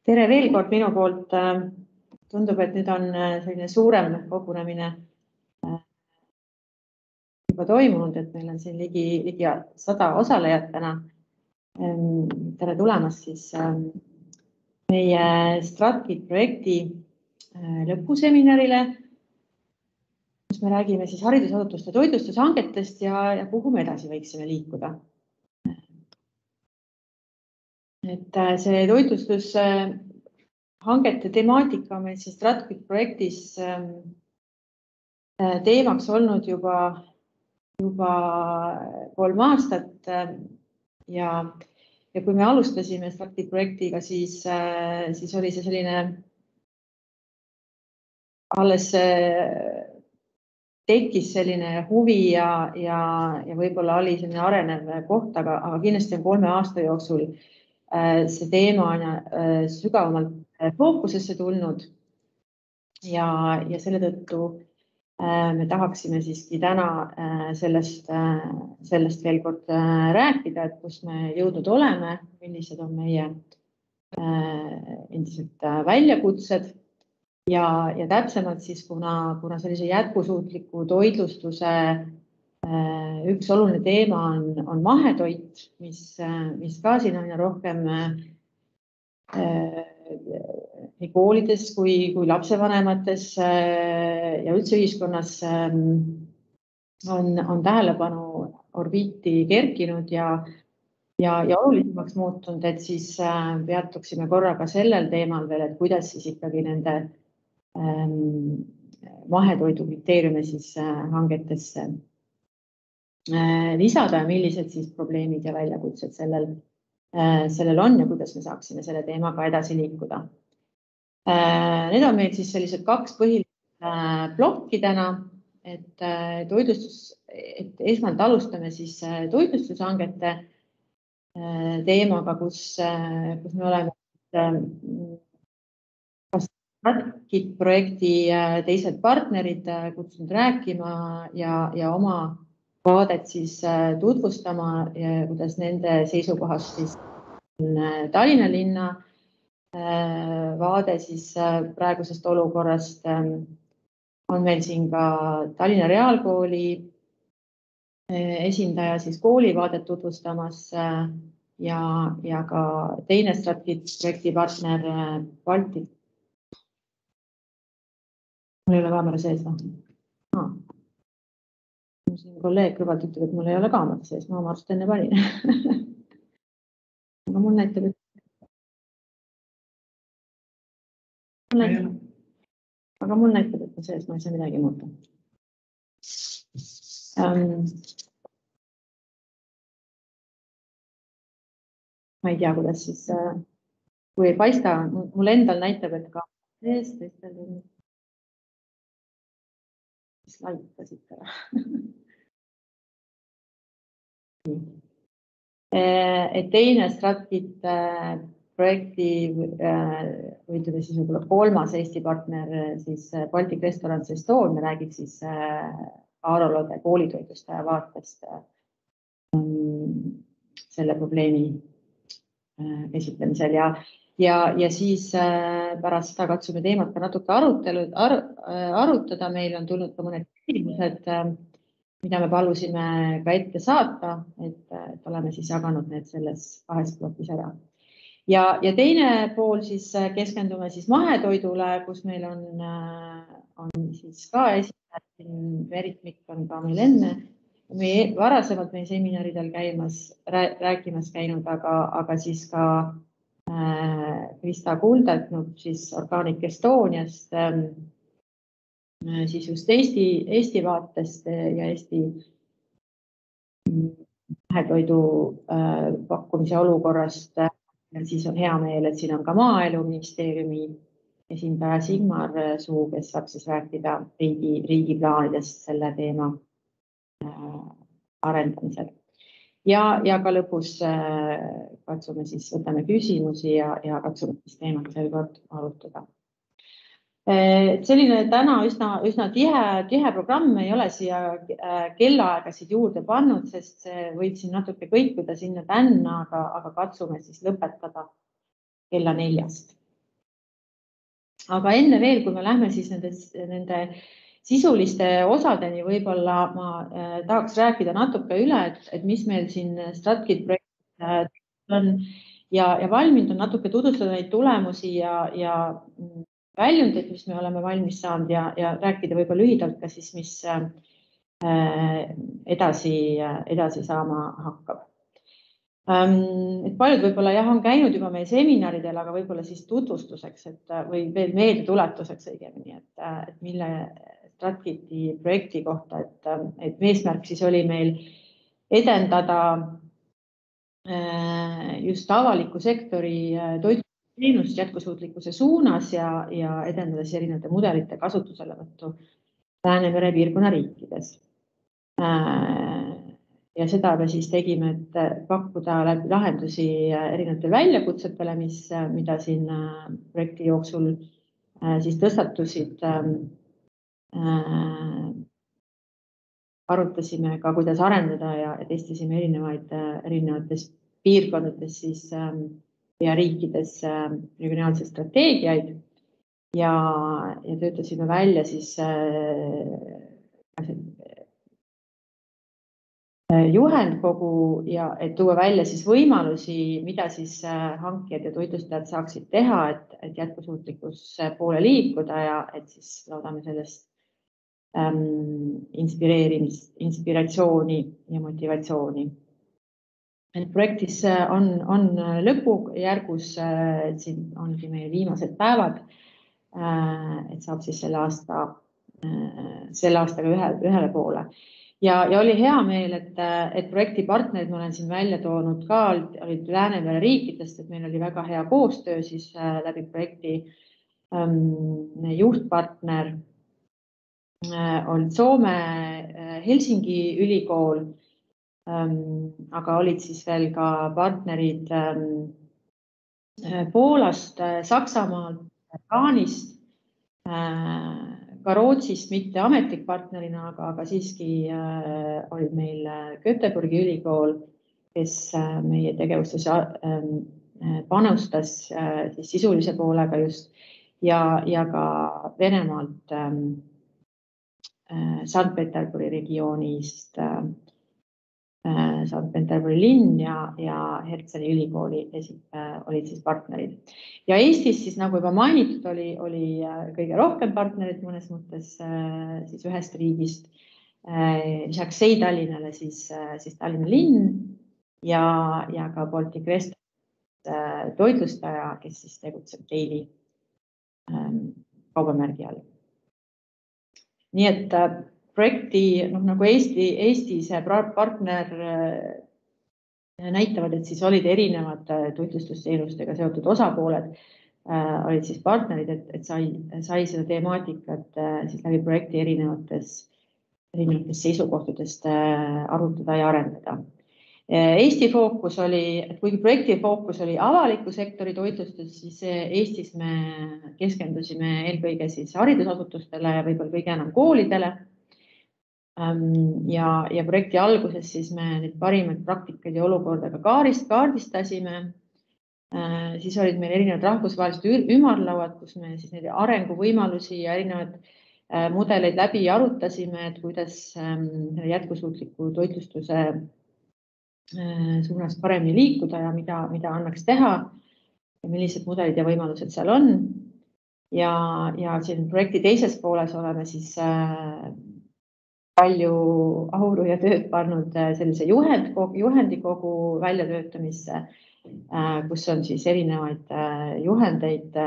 Tere veel kord minu poolt. Tundub, et nüüd on selline suurem kogunemine juba toimunud, et meil on siin ligi 100 osalejat täna. Tere tulemast siis meie Stratgid projekti lõpuseminarile, kus me räägime siis haridusasutuste toitlustushangetest ja kuhu me edasi võiksime liikuda. Et see toitlustushangete temaatika on meil siis Stratgid projektis teemaks olnud juba 3 aastat ja kui me alustasime Stratgid projektiga, siis oli see selline alles tekkis selline huvi ja võib-olla oli selline arenev koht, aga kindlasti on 3 aasta jooksul see teema on sügavamalt fookusesse tulnud ja selle tõttu me tahaksime siiski täna sellest veel kord rääkida, et kus me jõudnud oleme, millised on meie endiselt väljakutsed ja täpsemalt siis, kuna sellise jätkusuutliku toitlustuse üks oluline teema on mahetoit, mis ka siin on rohkem nii koolides kui lapsevanemates ja üldse ühiskonnas on tähelepanu orbiiti kerkinud ja olulisemaks muutunud, et siis peatuksime korraga sellel teemal veel, et kuidas siis ikkagi nende mahetoidu kriteeriume siis hangetesse lisada ja millised siis probleemid ja väljakutsed sellel on ja kuidas me saaksime selle teemaga edasi liikuda. Need on meil siis sellised 2 põhilist plokki täna, et esmalt alustame siis toitlustushangete teemaga, kus me oleme Stratgid projekti teised partnerid kutsunud rääkima ja oma vaadet siis tutvustama, kuidas nende seisukohast siis Tallinna linna vaade siis praegusest olukorrast. On meil siin ka Tallinna Reaalkooli esindaja siis koolivaadet tutvustamas ja ka teine Stratgid projekti partner Baltic. Mul ei ole kaamera sees. Siin kolleeg kõrvalt ütleb, et mul ei ole kaamera sees, ma oma arust enne panin. Aga mul näitab, et sees, ma ei saa midagi muuta. Ma ei tea, kuidas siis, kui ei paista, mul endal näitab, et ka sees, teistel laitasid ära. Et teine Stratgid projekti või ütleme siis võib-olla 3. Eesti partner siis Baltic Restaurants Estonia räägib siis Aarolode koolitoitlustaja vaatest selle probleemi esitlemisel ja siis pärast seda katsume teemat ka natuke arutada. Meil on tulnud ka mõned küsimused, mida me palusime ka ette saata, et oleme siis jaganud need selles 2 plokis ära. Ja teine pool siis keskendume siis mahetoidule, kus meil on siis ka esindajad, Merit Mikk on ka meil enne. Me varasemalt meie seminaridel rääkimas käinud, aga siis ka Krista Kuldelt siis Organic Estoniast, siis just Eesti vaatest ja Eesti mahetoidu pakkumise olukorrast. Siis on hea meel, et siin on ka Maaeluministeeriumi esindaja Sigmar Suu, kes saab siis rääkida riigi plaanidest selle teema arendamisel. Ja ka lõpus katsume siis võtame küsimusi ja katsume siis teemat veel kord arutada. Selline täna üsna tihe programm, ei ole siia kellaaegasid juurde pannud, sest see võib siin natuke kõikuda sinna tänna, aga katsume siis lõpetada kella 4. Aga enne veel, kui me lähme siis nende sisuliste osadeni, võib-olla ma tahaks rääkida natuke üle, et mis meil siin StratKit projekt on ja valminud on natuke tutvustada neid tulemusi ja väljundeid, mis me oleme valmis saanud ja rääkida võib-olla lühidalt ka siis, mis edasi saama hakkab. Et paljud võib-olla on käinud juba meie seminaridel, aga võib-olla siis tutvustuseks või veel meeldetuletuseks õigemini, et mille StratKiti projekti kohta, et eesmärk siis oli meil edendada just avaliku sektori toitlustusteenust jätkusuutlikkuse suunas ja edendades erinevate mudelite kasutuselevõttu Läänemere piirkonna riikides. Ja seda me siis tegime, et pakkuda läbi lahendusi erinevatele väljakutsetele, mida siin projekti jooksul siis tõstatusid. Arutasime ka, kuidas arendada ja testisime erinevates piirkondades siis ja riikides regionaalseid strateegiaid ja töötasime välja siis juhendkogu ja et tuua välja siis võimalusi, mida siis hankijad ja toitlustajad saaksid teha, et jätkusuutlikkuse poole liikuda ja et siis loodame sellest inspiratsiooni ja motivatsiooni. Projektis on lõpujärgus, siin ongi meie viimased päevad, et saab siis selle aastaga ühele poole. Ja oli hea meel, et projekti partnerid, ma olen siin välja toonud ka, olid Läänemere riikidest, et meil oli väga hea koostöö siis läbi projekti juhtpartner olid Soome Helsingi ülikool, aga olid siis veel ka partnerid Poolast, Saksamaalt, Taanist, ka Rootsist, mitte ametlik partnerina, aga siiski olid meil Göteborgi ülikool, kes meie tegevustes panustas siis sisulise poolega just ja ka Venemaalt Sankt-Peterburi regioonist Sankt-Peterburi linn ja Hertseni ülikooli olid siis partnerid. Ja Eestis siis, nagu juba mainitud, oli kõige rohkem partnerid mõnes mõttes siis ühest riigist. Lisaks Tallinnale siis Tallinna linn ja ka Baltic West toitlustaja, kes siis tegutseb Daily kaubamärgi all. Nii et projekti nagu Eesti partner näitavad, et siis olid erinevad toitlustusteenustega seotud osapooled, olid siis partnerid, et sai seda temaatikat siis läbi projekti erinevatest seisukohtadest arutada ja arendada. Eesti fookus oli, kuigi projekti fookus oli avaliku sektori toitlustus, siis Eestis me keskendusime eelkõige siis haridusasutustele ja võib-olla kõige enam koolidele. Ja projekti alguses siis me neid parimaid praktikaid ja olukorda ka kaardistasime. Siis olid meil erinevad rahvusvahelised ümarlauad, kus me siis neid arenguvõimalusi ja erinevad mudeleid läbi arutasime, et kuidas jätkusuutliku toitlustuse suunas paremini liikuda ja mida annaks teha ja millised mudelid ja võimalused seal on. Ja siin projekti teises pooles oleme siis palju auru ja tööd pannud sellise juhendikogu väljatöötamisse, kus on siis erinevaid juhendeid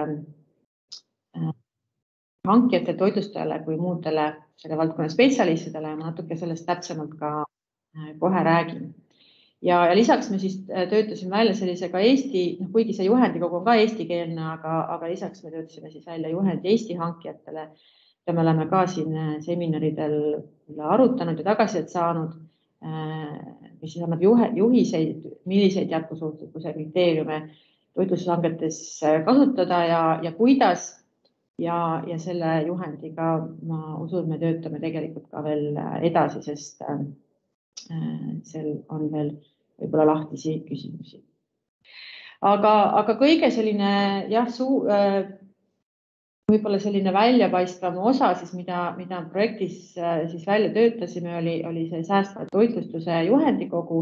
hankijate toitlustajale kui muudele selle valdkonna spetsialistidele ja ma natuke sellest täpsemalt ka kohe räägin. Ja lisaks me siis töötasime välja sellise ka Eesti, kuigi see juhendikogu on ka eestikeelne, aga lisaks me töötasime siis välja juhendi Eesti hankijatele. Ja me oleme ka siin seminaridel arutanud ja tagasisidet saanud, mis siis annab juhiseid, milliseid jätkusuutlikkuse kriteeriume toitlustushangetes kasutada ja kuidas. Ja selle juhendiga ma usun, me töötame tegelikult ka veel edasi, sest seal on veel võib-olla lahtisi küsimusi. Aga kõige selline võib-olla selline väljapaistvam osa, siis mida projektis siis välja töötasime, oli see säästva toitlustuse juhendikogu,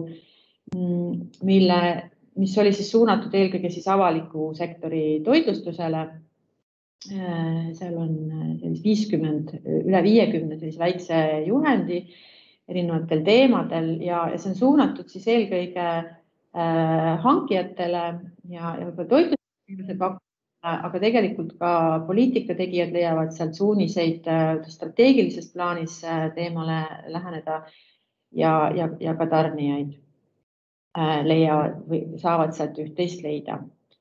mis oli siis suunatud eelkõige siis avaliku sektori toitlustusele. Seal on üle 50 sellise väikse juhendi erinevatel teemadel ja see on suunatud siis eelkõige hankijatele ja toitlustuse pakkujatele, aga tegelikult ka poliitikategijad leiavad sealt suuniseid strateegilises plaanis teemale läheneda ja ka tarnijaid leiavad või saavad sealt üht-teist leida.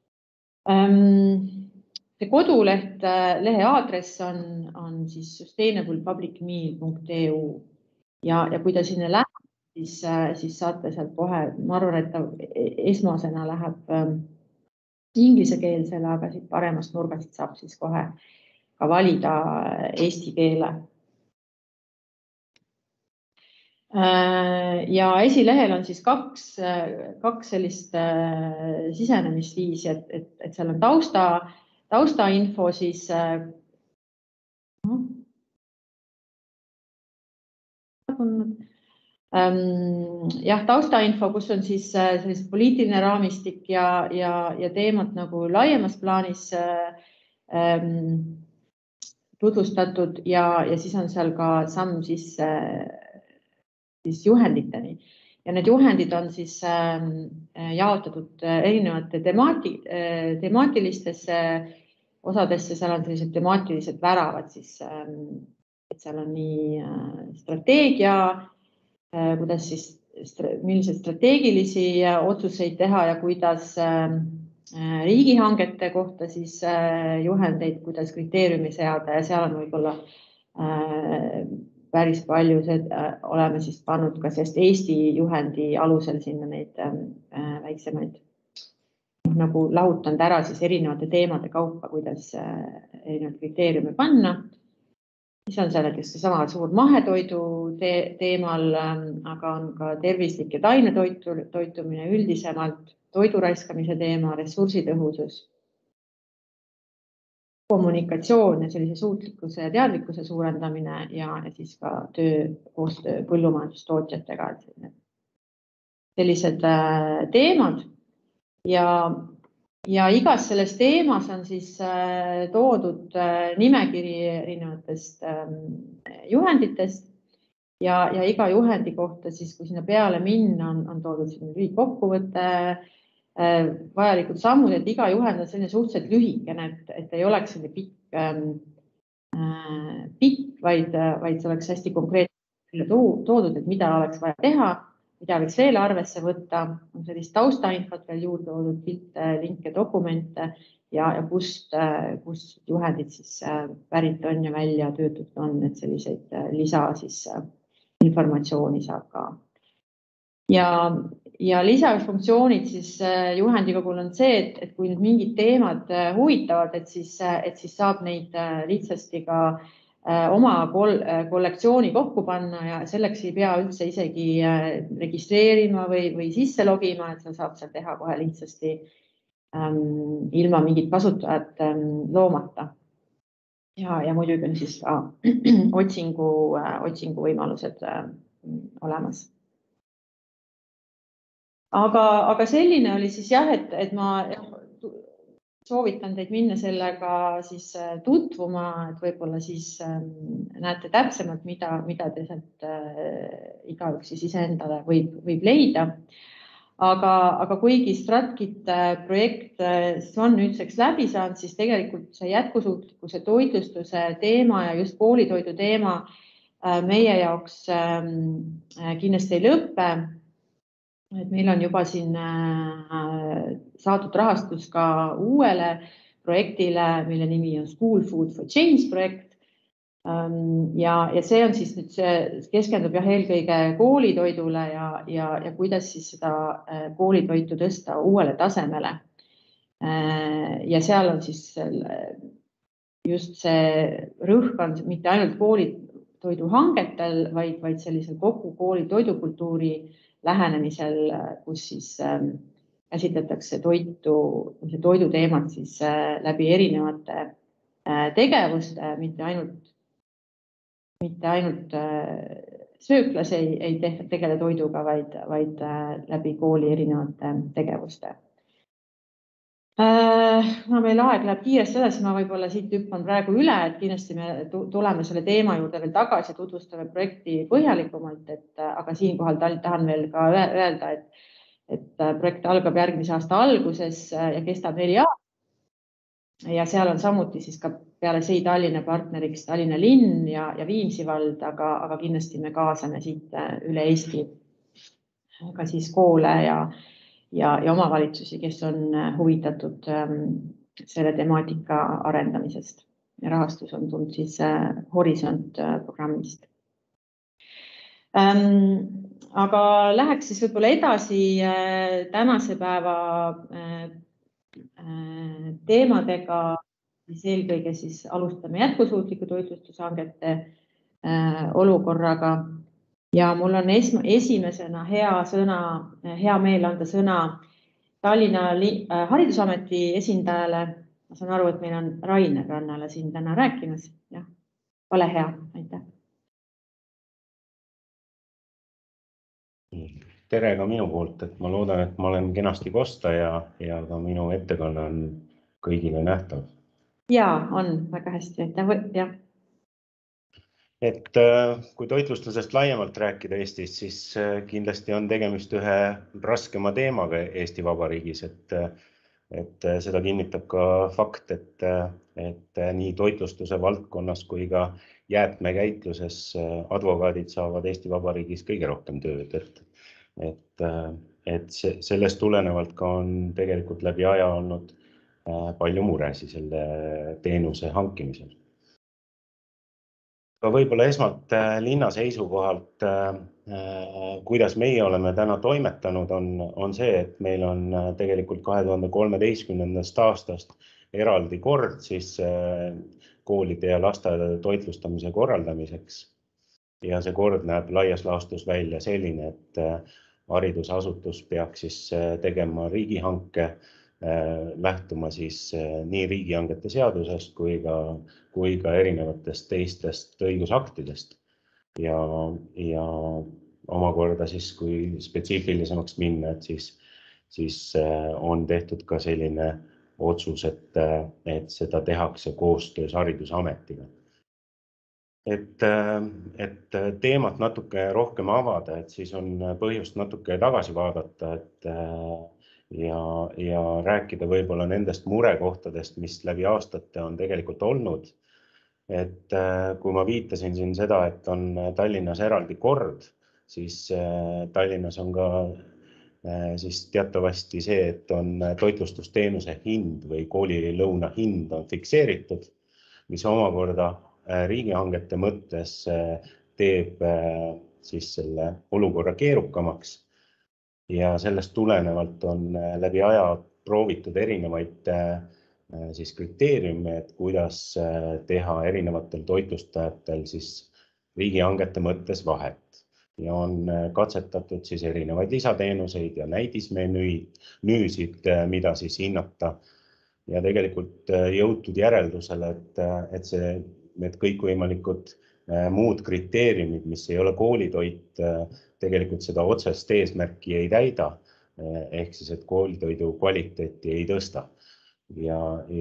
See koduleht, lehe aadress on siis sustainablepublicmeal.eu ja kui ta sinna läheb, siis saate sealt kohe, ma arvan, et ta esmasena läheb inglisekeelsele, aga siit paremast nurgast saab siis kohe ka valida eesti keele. Ja esilehel on siis kaks sellist sisenemisviisi, et seal on taustainfo, siis taustainfo, kus on siis selline poliitiline raamistik ja teemad nagu laiemas plaanis tutvustatud ja siis on seal ka samm siis juhenditeni ja need juhendid on siis jaotatud erinevate temaatilistesse osadesse, seal on sellised temaatilised väravad siis, et seal on nii strateegia, kuidas siis, milliseid strateegilisi otsuseid teha ja kuidas riigihangete kohta siis juhendeid, kuidas kriteeriumi seada ja seal on võib-olla päris palju oleme siis pannud ka sellest Eesti juhendi alusel sinna neid väiksemaid, nagu lahutanud ära siis erinevate teemade kaupa, kuidas erinevad kriteeriumi panna. Siis on seal näiteks seesama suur mahetoidu teemal, aga on ka tervislik ja taimetoitumine üldisemalt, toidu raiskamise teema, ressursitõhusus, kommunikatsioon ja sellise suutlikkuse ja teadlikkuse suurendamine ja siis ka koostöö põllumajandustootjatega. Sellised teemad ja igas selles teemas on siis toodud nimekiri erinevatest juhenditest ja iga juhendi kohta siis, kui sinna peale minna, on toodud lühikokkuvõte, vajalikud sammud, et iga juhend on selline suhteliselt lühikene, et ei oleks selline pikk, vaid see oleks hästi konkreetselt toodud, et mida oleks vaja teha, mida võiks veel arvesse võtta, on sellist taustainfot veel juurde toodud, pilte, linke, dokumente ja kust juhendid siis pärit on ja välja töötatud on, et selliseid lisa siis informatsiooni saab ka. Ja lisafunktsioonid siis juhendikogul on see, et kui nüüd mingid teemad huvitavad, et siis saab neid lihtsasti ka oma kollektsiooni kokku panna ja selleks ei pea üldse isegi registreerima või sisse logima, et sa saab seal teha kohe lihtsasti ilma mingit kasutajat loomata. Ja muidugi on siis ka otsingu võimalused olemas. Aga selline oli siis jah, et ma soovitan teid minna sellega siis tutvuma, et võib-olla siis näete täpsemalt, mida te sealt igaüks siis iseendale võib leida. Aga kuigi StratKit projekt on nüüdseks läbi saanud, siis tegelikult see jätkusuutlikkuse toitlustuse teema ja just koolitoidu teema meie jaoks kindlasti ei lõppe. Et meil on juba siin saadud rahastus ka uuele projektile, mille nimi on School Food for Change projekt. Ja see on siis nüüd keskendub eelkõige koolitoidule ja kuidas siis seda koolitoitu tõsta uuele tasemele. Ja seal on siis just see rõhk on mitte ainult koolitoidu hangetel, vaid sellisel kogu koolitoidukultuuri lähenemisel, kus siis käsitletakse toiduteemat siis läbi erinevate tegevust, mitte ainult sööklas ei tegele toiduga, vaid läbi kooli erinevate tegevuste. Meil aeg läheb kiiresti edasi, ma võib-olla siit hüppan praegu üle, et kindlasti me tuleme selle teema juurde veel tagasi, tutvustame projekti põhjalikumalt, aga siinkohal tahan veel ka öelda, et projekt algab järgmise aasta alguses ja kestab 4 aastat. Ja seal on samuti siis ka peale Tallinna partneriks Tallinna linn ja Viimsi vald, aga kindlasti me kaasame siit üle Eesti ka siis koole ja omavalitsusi, kes on huvitatud selle temaatika arendamisest. Ja rahastus on tulnud siis Horisont programmist. Aga läheks siis võib-olla edasi tänase päeva teemadega, siis eelkõige siis alustame jätkusuutliku toitlustushangete olukorraga. Ja mul on esimesena hea meel anda sõna Tallinna Haridusameti esindajale. Ma saan aru, et meil on Rainer Rannala siin täna rääkimas. Ja, ole hea, aitäh. Tere ka minu poolt, et ma loodan, et ma olen kenasti kosta ja ka minu ettekanne on kõigile nähtav. Jaa, on väga hästi, aitäh. Et kui toitlustusest laiemalt rääkida Eestis, siis kindlasti on tegemist ühe raskema teemaga Eesti Vabariigis, et seda kinnitab ka fakt, et nii toitlustuse valdkonnas kui ka jäätmekäitluses advokaadid saavad Eesti Vabariigis kõige rohkem tööd, et sellest tulenevalt ka on tegelikult läbi aja olnud palju muresi selle teenuse hankimisel. Aga võib-olla esmalt linna seisukohalt, kuidas meie oleme täna toimetanud, on see, et meil on tegelikult 2013. aastast eraldi kord siis koolide ja lasteaedade toitlustamise korraldamiseks. Ja see kord näeb laias laastus välja selline, et haridusasutus peaks siis tegema riigihanke, lähtuma siis nii riigihangete seadusest kui ka erinevatest teistest õigusaktidest. Ja omakorda siis, kui spetsiifilisemaks minna, et siis on tehtud ka selline otsus, et seda tehakse koostöös Haridusametiga. Et teemat natuke rohkem avada, et siis on põhjust natuke tagasi vaadata, ja rääkida võib-olla nendest murekohtadest, mis läbi aastate on tegelikult olnud. Et kui ma viitasin siin seda, et on Tallinnas eraldi kord, siis Tallinnas on ka siis teatavasti see, et on toitlustusteenuse hind või koolilõuna hind on fikseeritud, mis omakorda riigihangete mõttes teeb siis selle olukorra keerukamaks. Ja sellest tulenevalt on läbi aja proovitud erinevaid siis kriteeriume, et kuidas teha erinevatel toitlustajatel siis riigihangete mõttes vahet. Ja on katsetatud siis erinevaid lisateenuseid ja näidismenüüsid, mida siis hinnata. Ja tegelikult jõutud järeldusele, et need kõikvõimalikud muud kriteeriumid, mis ei ole koolitoit, tegelikult seda otsest eesmärki ei täida, ehk siis, et koolitoidu kvaliteeti ei tõsta. Ja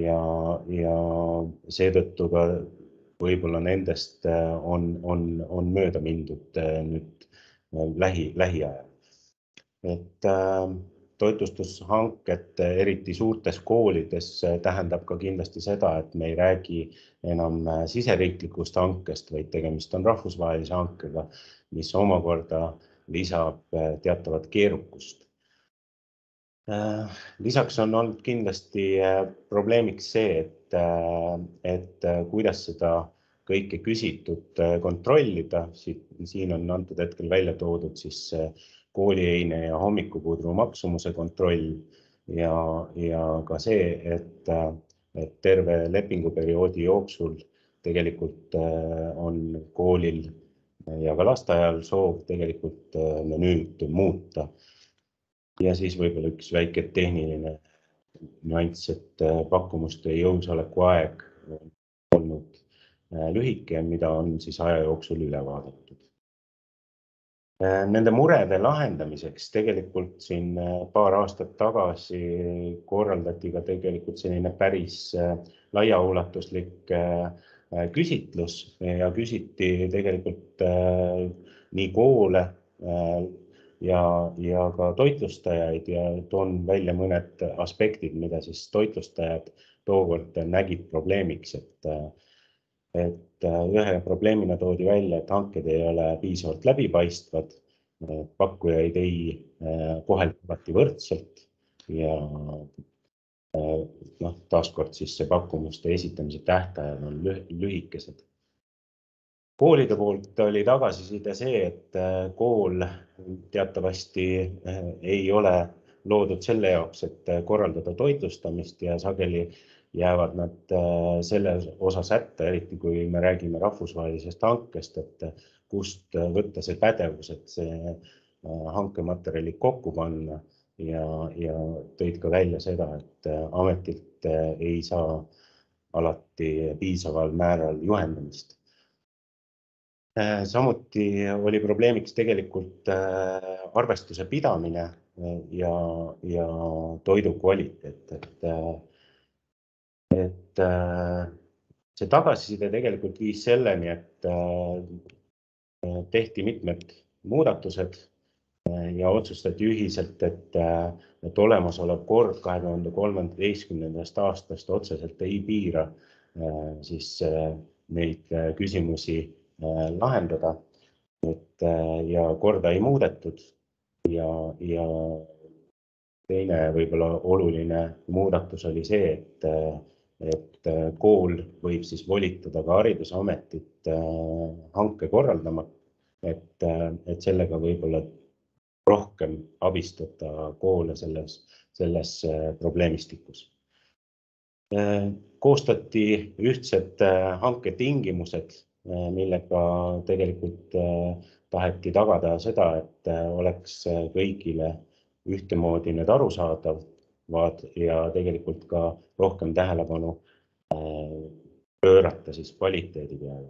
seetõttu ka võib-olla nendest on mööda mindud nüüd lähiajal. Et toitlustushanked eriti suurtes koolides tähendab ka kindlasti seda, et me ei räägi enam siseriiklikust hankest, vaid tegemist on rahvusvahelise hankega, mis omakorda lisab teatavat keerukust. Lisaks on olnud kindlasti probleemiks see, et kuidas seda kõike küsitud kontrollida. Siin on antud hetkel välja toodud siis koolieine ja hommikupudru maksumuse kontroll ja ka see, et terve lepinguperioodi jooksul tegelikult on koolil ja ka lasteaial soov tegelikult menüüd muuta. Ja siis võib-olla üks väike tehniline nüanss, et pakkumuste jõusoleku aeg lühike, mida on siis aja jooksul üle vaadatud. Nende murede lahendamiseks tegelikult siin paar aastat tagasi korraldati ka tegelikult selline päris laiaulatuslik küsitlus ja küsiti tegelikult nii koole ja ka toitlustajaid ja toon välja mõned aspektid, mida siis toitlustajad tookord nägid probleemiks, et ühe probleemina toodi välja, et hanked ei ole piisavalt läbipaistvad, pakkujaid ei koheldi võrdselt ja taaskord siis see pakkumuste esitamise tähtajad on lühikesed. Koolide poolt oli tagasiside see, et kool teatavasti ei ole loodud selle jaoks, et korraldada toitlustamist ja sageli jäävad nad selle osa sätte, eriti kui me räägime rahvusvahelisest hankest, et kust võtta see pädevus, et see hankematerjali kokku panna ja tõid ka välja seda, et ametilt ei saa alati piisaval määral juhendamist. Samuti oli probleemiks tegelikult arvestuse pidamine ja toidu kvaliteet, et see tagasiside tegelikult viis selleni, et tehti mitmed muudatused ja otsustati ühiselt, et olemasolev kord 2013. aastast otseselt ei piira siis neid küsimusi lahendada, ja korda ei muudetud ja teine võib-olla oluline muudatus oli see, et kool võib siis volitada ka haridusametit hanke korraldama, et sellega võib-olla rohkem abistada koole selles probleemistikus. Koostati ühtsed hanketingimused, millega tegelikult taheti tagada seda, et oleks kõigile ühtemoodi need arusaadavad ja tegelikult ka rohkem tähelepanu pöörata siis kvaliteedi peale.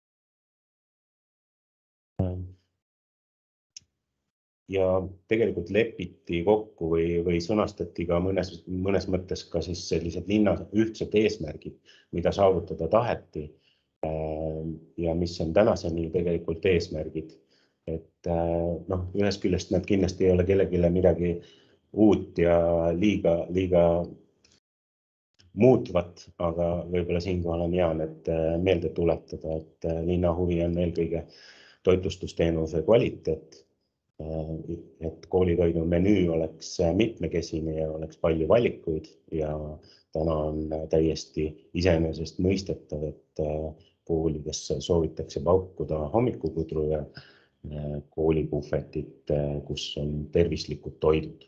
Ja tegelikult lepiti kokku või sõnastati ka mõnes mõttes ka siis sellised linna ühtsed eesmärgid, mida saavutada taheti ja mis on tänaseni tegelikult eesmärgid. Et ühest küljest nad kindlasti ei ole kellelegi midagi uut ja liiga muutvat, aga võib-olla siinkohal on hea need meelde tuletada, et linna huvi on eelkõige toitlustusteenuse kvaliteet, et koolitoidu menüü oleks mitmekesine ja oleks palju valikuid ja täna on täiesti iseenesest mõistetav, et koolides soovitakse pakkuda hommikupudru ja koolipuhvetit, kus on tervislikud toidud.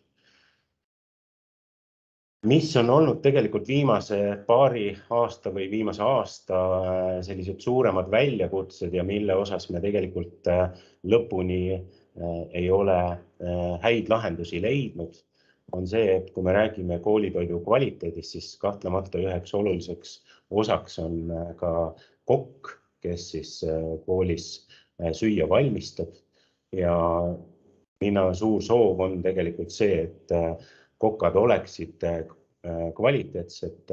Mis on olnud tegelikult viimase paari aasta või viimase aasta sellised suuremad väljakutsed ja mille osas me tegelikult lõpuni ei ole häid lahendusi leidnud, on see, et kui me räägime koolitoidu kvaliteedist, siis kahtlemata üheks oluliseks osaks on ka kokk, kes siis koolis süüa valmistab ja mina suur soov on tegelikult see, et kokad oleksid kvaliteetsed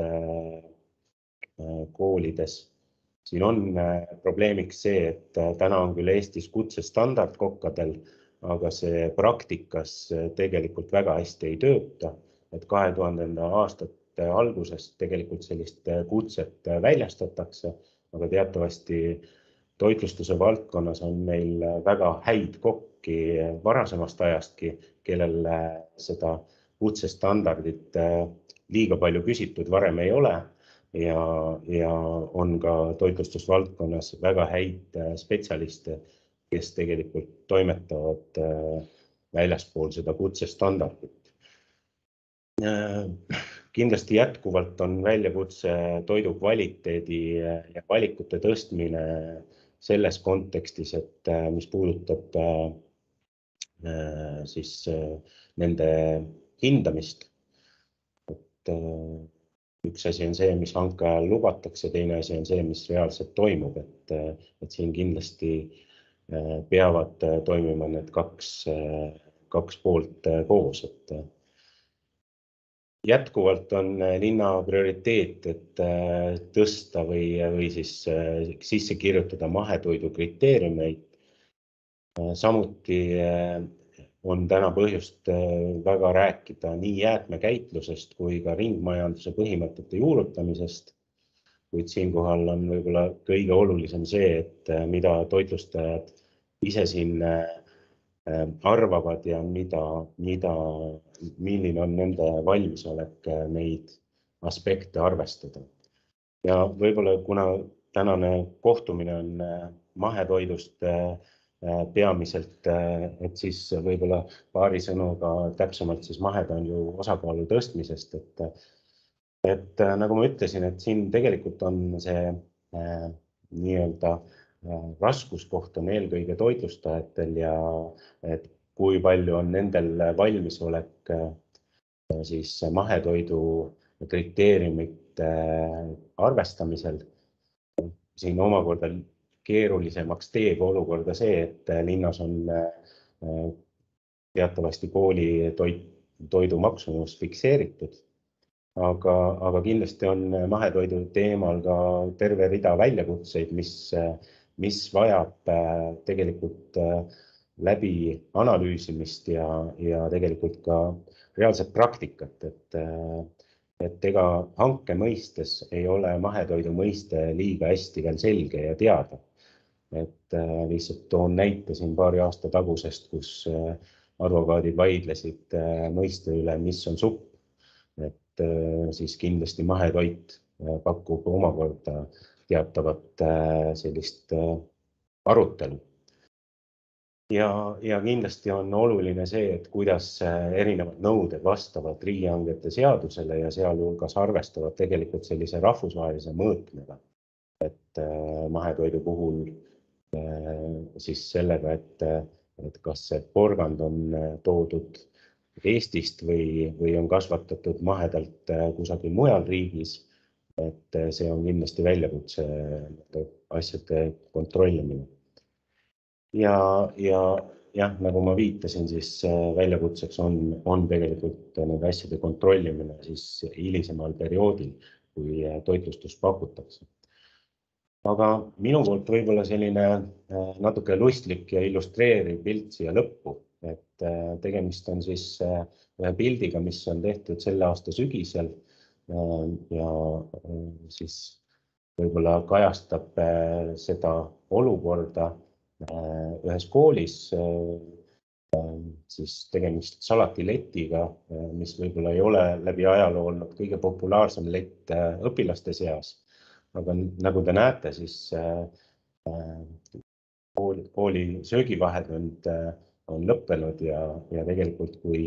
koolides. Siin on probleemiks see, et täna on küll Eestis kutsestandard kokkadel, aga see praktikas tegelikult väga hästi ei tööta, et 2000. aastate algusest tegelikult sellist kutset väljastatakse, aga teatavasti toitlustuse valdkonnas on meil väga häid kokki varasemast ajastki, kellel seda kutsestandardit liiga palju küsitud varem ei ole ja on ka toitlustusvaldkonnas väga häid spetsialiste, kes tegelikult toimetavad väljaspool seda kutsestandardit. Kindlasti jätkuvalt on väljakutse toidu kvaliteedi ja valikute tõstmine selles kontekstis, et mis puudutab siis nende hindamist. üks asi on see, mis hanke ajal lubatakse, teine asi on see, mis reaalselt toimub, et siin kindlasti peavad toimima need kaks poolt koos, et jätkuvalt on linna prioriteet, et tõsta või siis sisse kirjutada mahetoidu kriteeriumeid. Samuti on täna põhjust väga rääkida nii jäätmekäitlusest kui ka ringmajanduse põhimõtete juurutamisest, kuid siinkohal on võib-olla kõige olulisem see, et mida toitlustajad ise siin arvavad ja milline on nende valmisolek neid aspekte arvestada. Ja võib-olla kuna tänane kohtumine on mahetoidust peamiselt, et siis võib-olla paari sõnuga täpsemalt siis mahetoidu osakaalu tõstmisest, et nagu ma ütlesin, et siin tegelikult on see nii-öelda raskuskoht on eelkõige toitlustajatel ja et kui palju on nendel valmisolek siis mahetoidu kriteeriumite arvestamisel. Siin omakorda keerulisemaks teeb olukorda see, et linnas on teatavasti koolitoidu maksumus fikseeritud, aga kindlasti on mahetoidu teemal ka terve rida väljakutseid, mis vajab tegelikult läbi analüüsimist ja tegelikult ka reaalset praktikat, et ega hanke mõistes ei ole mahetoidu mõiste liiga hästi veel selge ja teada. Et lihtsalt toon näite siin paari aasta tagusest, kus advokaadid vaidlesid mõiste üle, mis on supp. Et siis kindlasti mahetoit pakub omakorda teatavat sellist arutelu. Ja kindlasti on oluline see, et kuidas erinevad nõuded vastavad riigihangete seadusele ja sealhulgas arvestavad tegelikult sellise rahvusvahelise mõõtmega. Et mahetoidu puhul siis sellega, et kas see porgand on toodud Eestist või on kasvatatud mahedalt kusagil mujal riigis, et see on kindlasti väljakutse asjade kontrollimine. Ja nagu ma viitasin, siis väljakutseks on tegelikult nende asjade kontrollimine siis hilisemal perioodil, kui toitlustust pakutakse. Aga minu poolt võib-olla selline natuke lustlik ja illustreeriv pilt siia lõppu, et tegemist on siis ühe pildiga, mis on tehtud selle aasta sügisel ja siis võib-olla kajastab seda olukorda ühes koolis, siis tegemist salatiletiga, mis võib-olla ei ole läbi ajaloo olnud kõige populaarsem lett õpilaste seas. Aga nagu te näete, siis kooli söögivahed on lõppenud ja tegelikult kui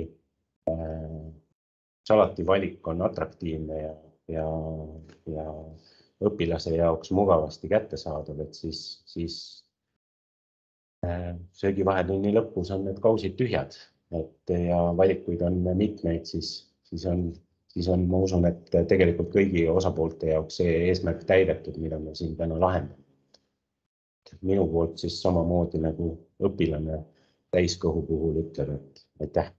salati valik on atraktiivne ja õpilase jaoks mugavasti kättesaadav, et siis söögivahetunni lõpus on need kausid tühjad, ja valikuid on mitmeid, siis on, ma usun, et tegelikult kõigi osapoolte jaoks see eesmärk täidetud, mida me siin täna lahendame. Minu poolt siis samamoodi nagu õpilane täiskõhu puhul ütleb, et aitäh.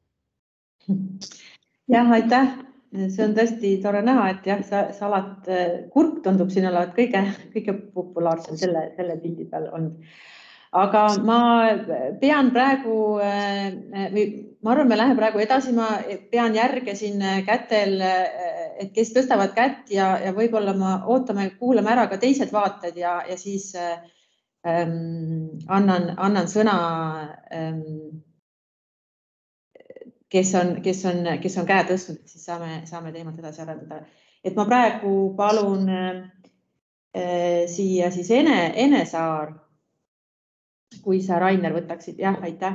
Jah, aitäh. See on tõesti tore näha, et jah, salat, kurk tundub siin olevat kõige populaarsem selle pildi peal on. Aga ma pean praegu, ma arvan, me läheme praegu edasi, ma pean järge siin kätel, et kes tõstavad kätt ja võib-olla ma kuulame ära ka teised vaated ja siis annan sõna, kes on käe tõstnud, siis saame teemat edasi arendada. Et ma praegu palun siia siis Ene Saar, kui sa Rainer võtaksid, jah, aitäh.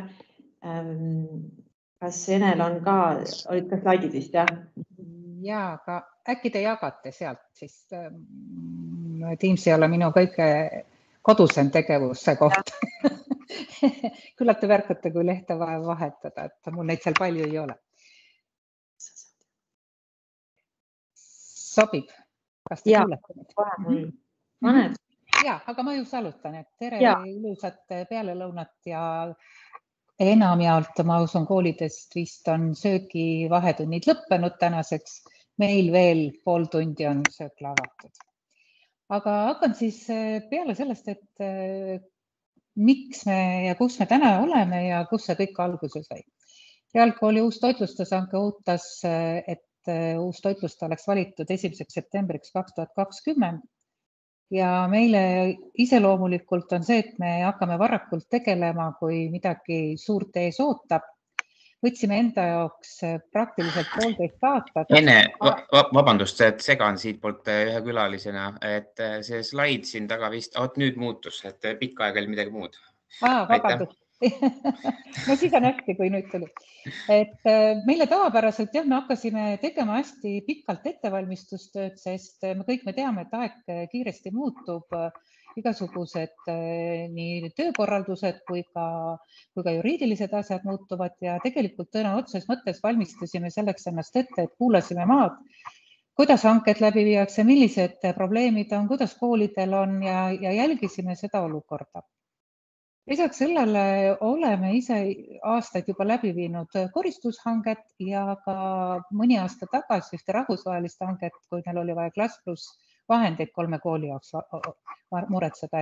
Kas Enel on ka, olid ka slaidid vist, jah? Jaa, aga äkki te jagate sealt, siis Teams ei ole minu kõige kodusem tegevuse koht. Küllap te märkate, kui lehte vaja vahetada, et mul neid seal palju ei ole. sobib. Kas te kuulete nüüd? Kohe mul paned. Ja, aga ma just alustan, et tere Ja. ilusat pealelõunat ja enamjaolt, ma usun, koolidest vist on söögivahetunnid lõppenud tänaseks. Meil veel pool tundi on söökla avatud. Aga hakkan siis peale sellest, et miks me ja kus me täna oleme ja kus see kõik alguse sai. Reaalkooli uus toitlustushanke ootas, et uus toitlustaja oleks valitud 1. septembriks 2020. Ja meile iseloomulikult on see, et me hakkame varakult tegelema, kui midagi suurt ees ootab. Võtsime enda jaoks praktiliselt 1,5 aastat. Enne, vabandust, et segan siit poolt ühe külalisena, et see slaid siin taga vist, nüüd muutus, et pikka aega oli midagi muud. Vabandust. No siis on hästi, kui nüüd tuli. Et meile tavapäraselt me hakkasime tegema hästi pikalt ettevalmistustööd, sest me teame, et aeg kiiresti muutub, igasugused nii töökorraldused kui ka juriidilised asjad muutuvad ja tegelikult tõena otses mõttes valmistasime selleks ennast ette, et kuulasime maad, kuidas hanked läbi viiakse, millised probleemid on, kuidas koolidel on ja jälgisime seda olukorda. Lisaks sellele oleme ise aastaid juba läbi viinud koristushanget ja ka mõni aasta tagasi ühte rahvusvahelist hanget, kui neil oli vaja Klass+ vahendeid 3 kooli jaoks muretseda,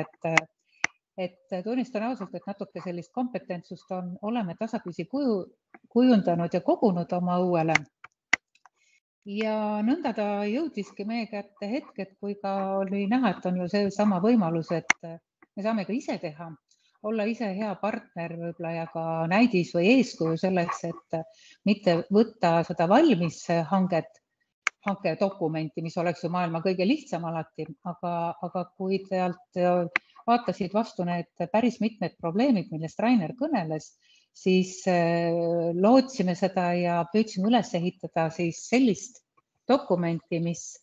et tunnistan ausalt, et natuke sellist kompetentsust oleme tasapisi kujundanud ja kogunud oma õuele. Ja nõnda ta jõudiski meie kätte hetk, et kui ka oli näha, et on ju see sama võimalus, et me saame ka ise teha, olla ise hea partner võib-olla ja ka näidis või eeskuju selleks, et mitte võtta seda valmis hankedokumenti, mis oleks ju maailma kõige lihtsam alati, aga kui tealt vaatasid vastu need päris mitmed probleemid, millest Rainer kõneles, siis lootsime seda ja püüdsime üles ehitada siis sellist dokumenti,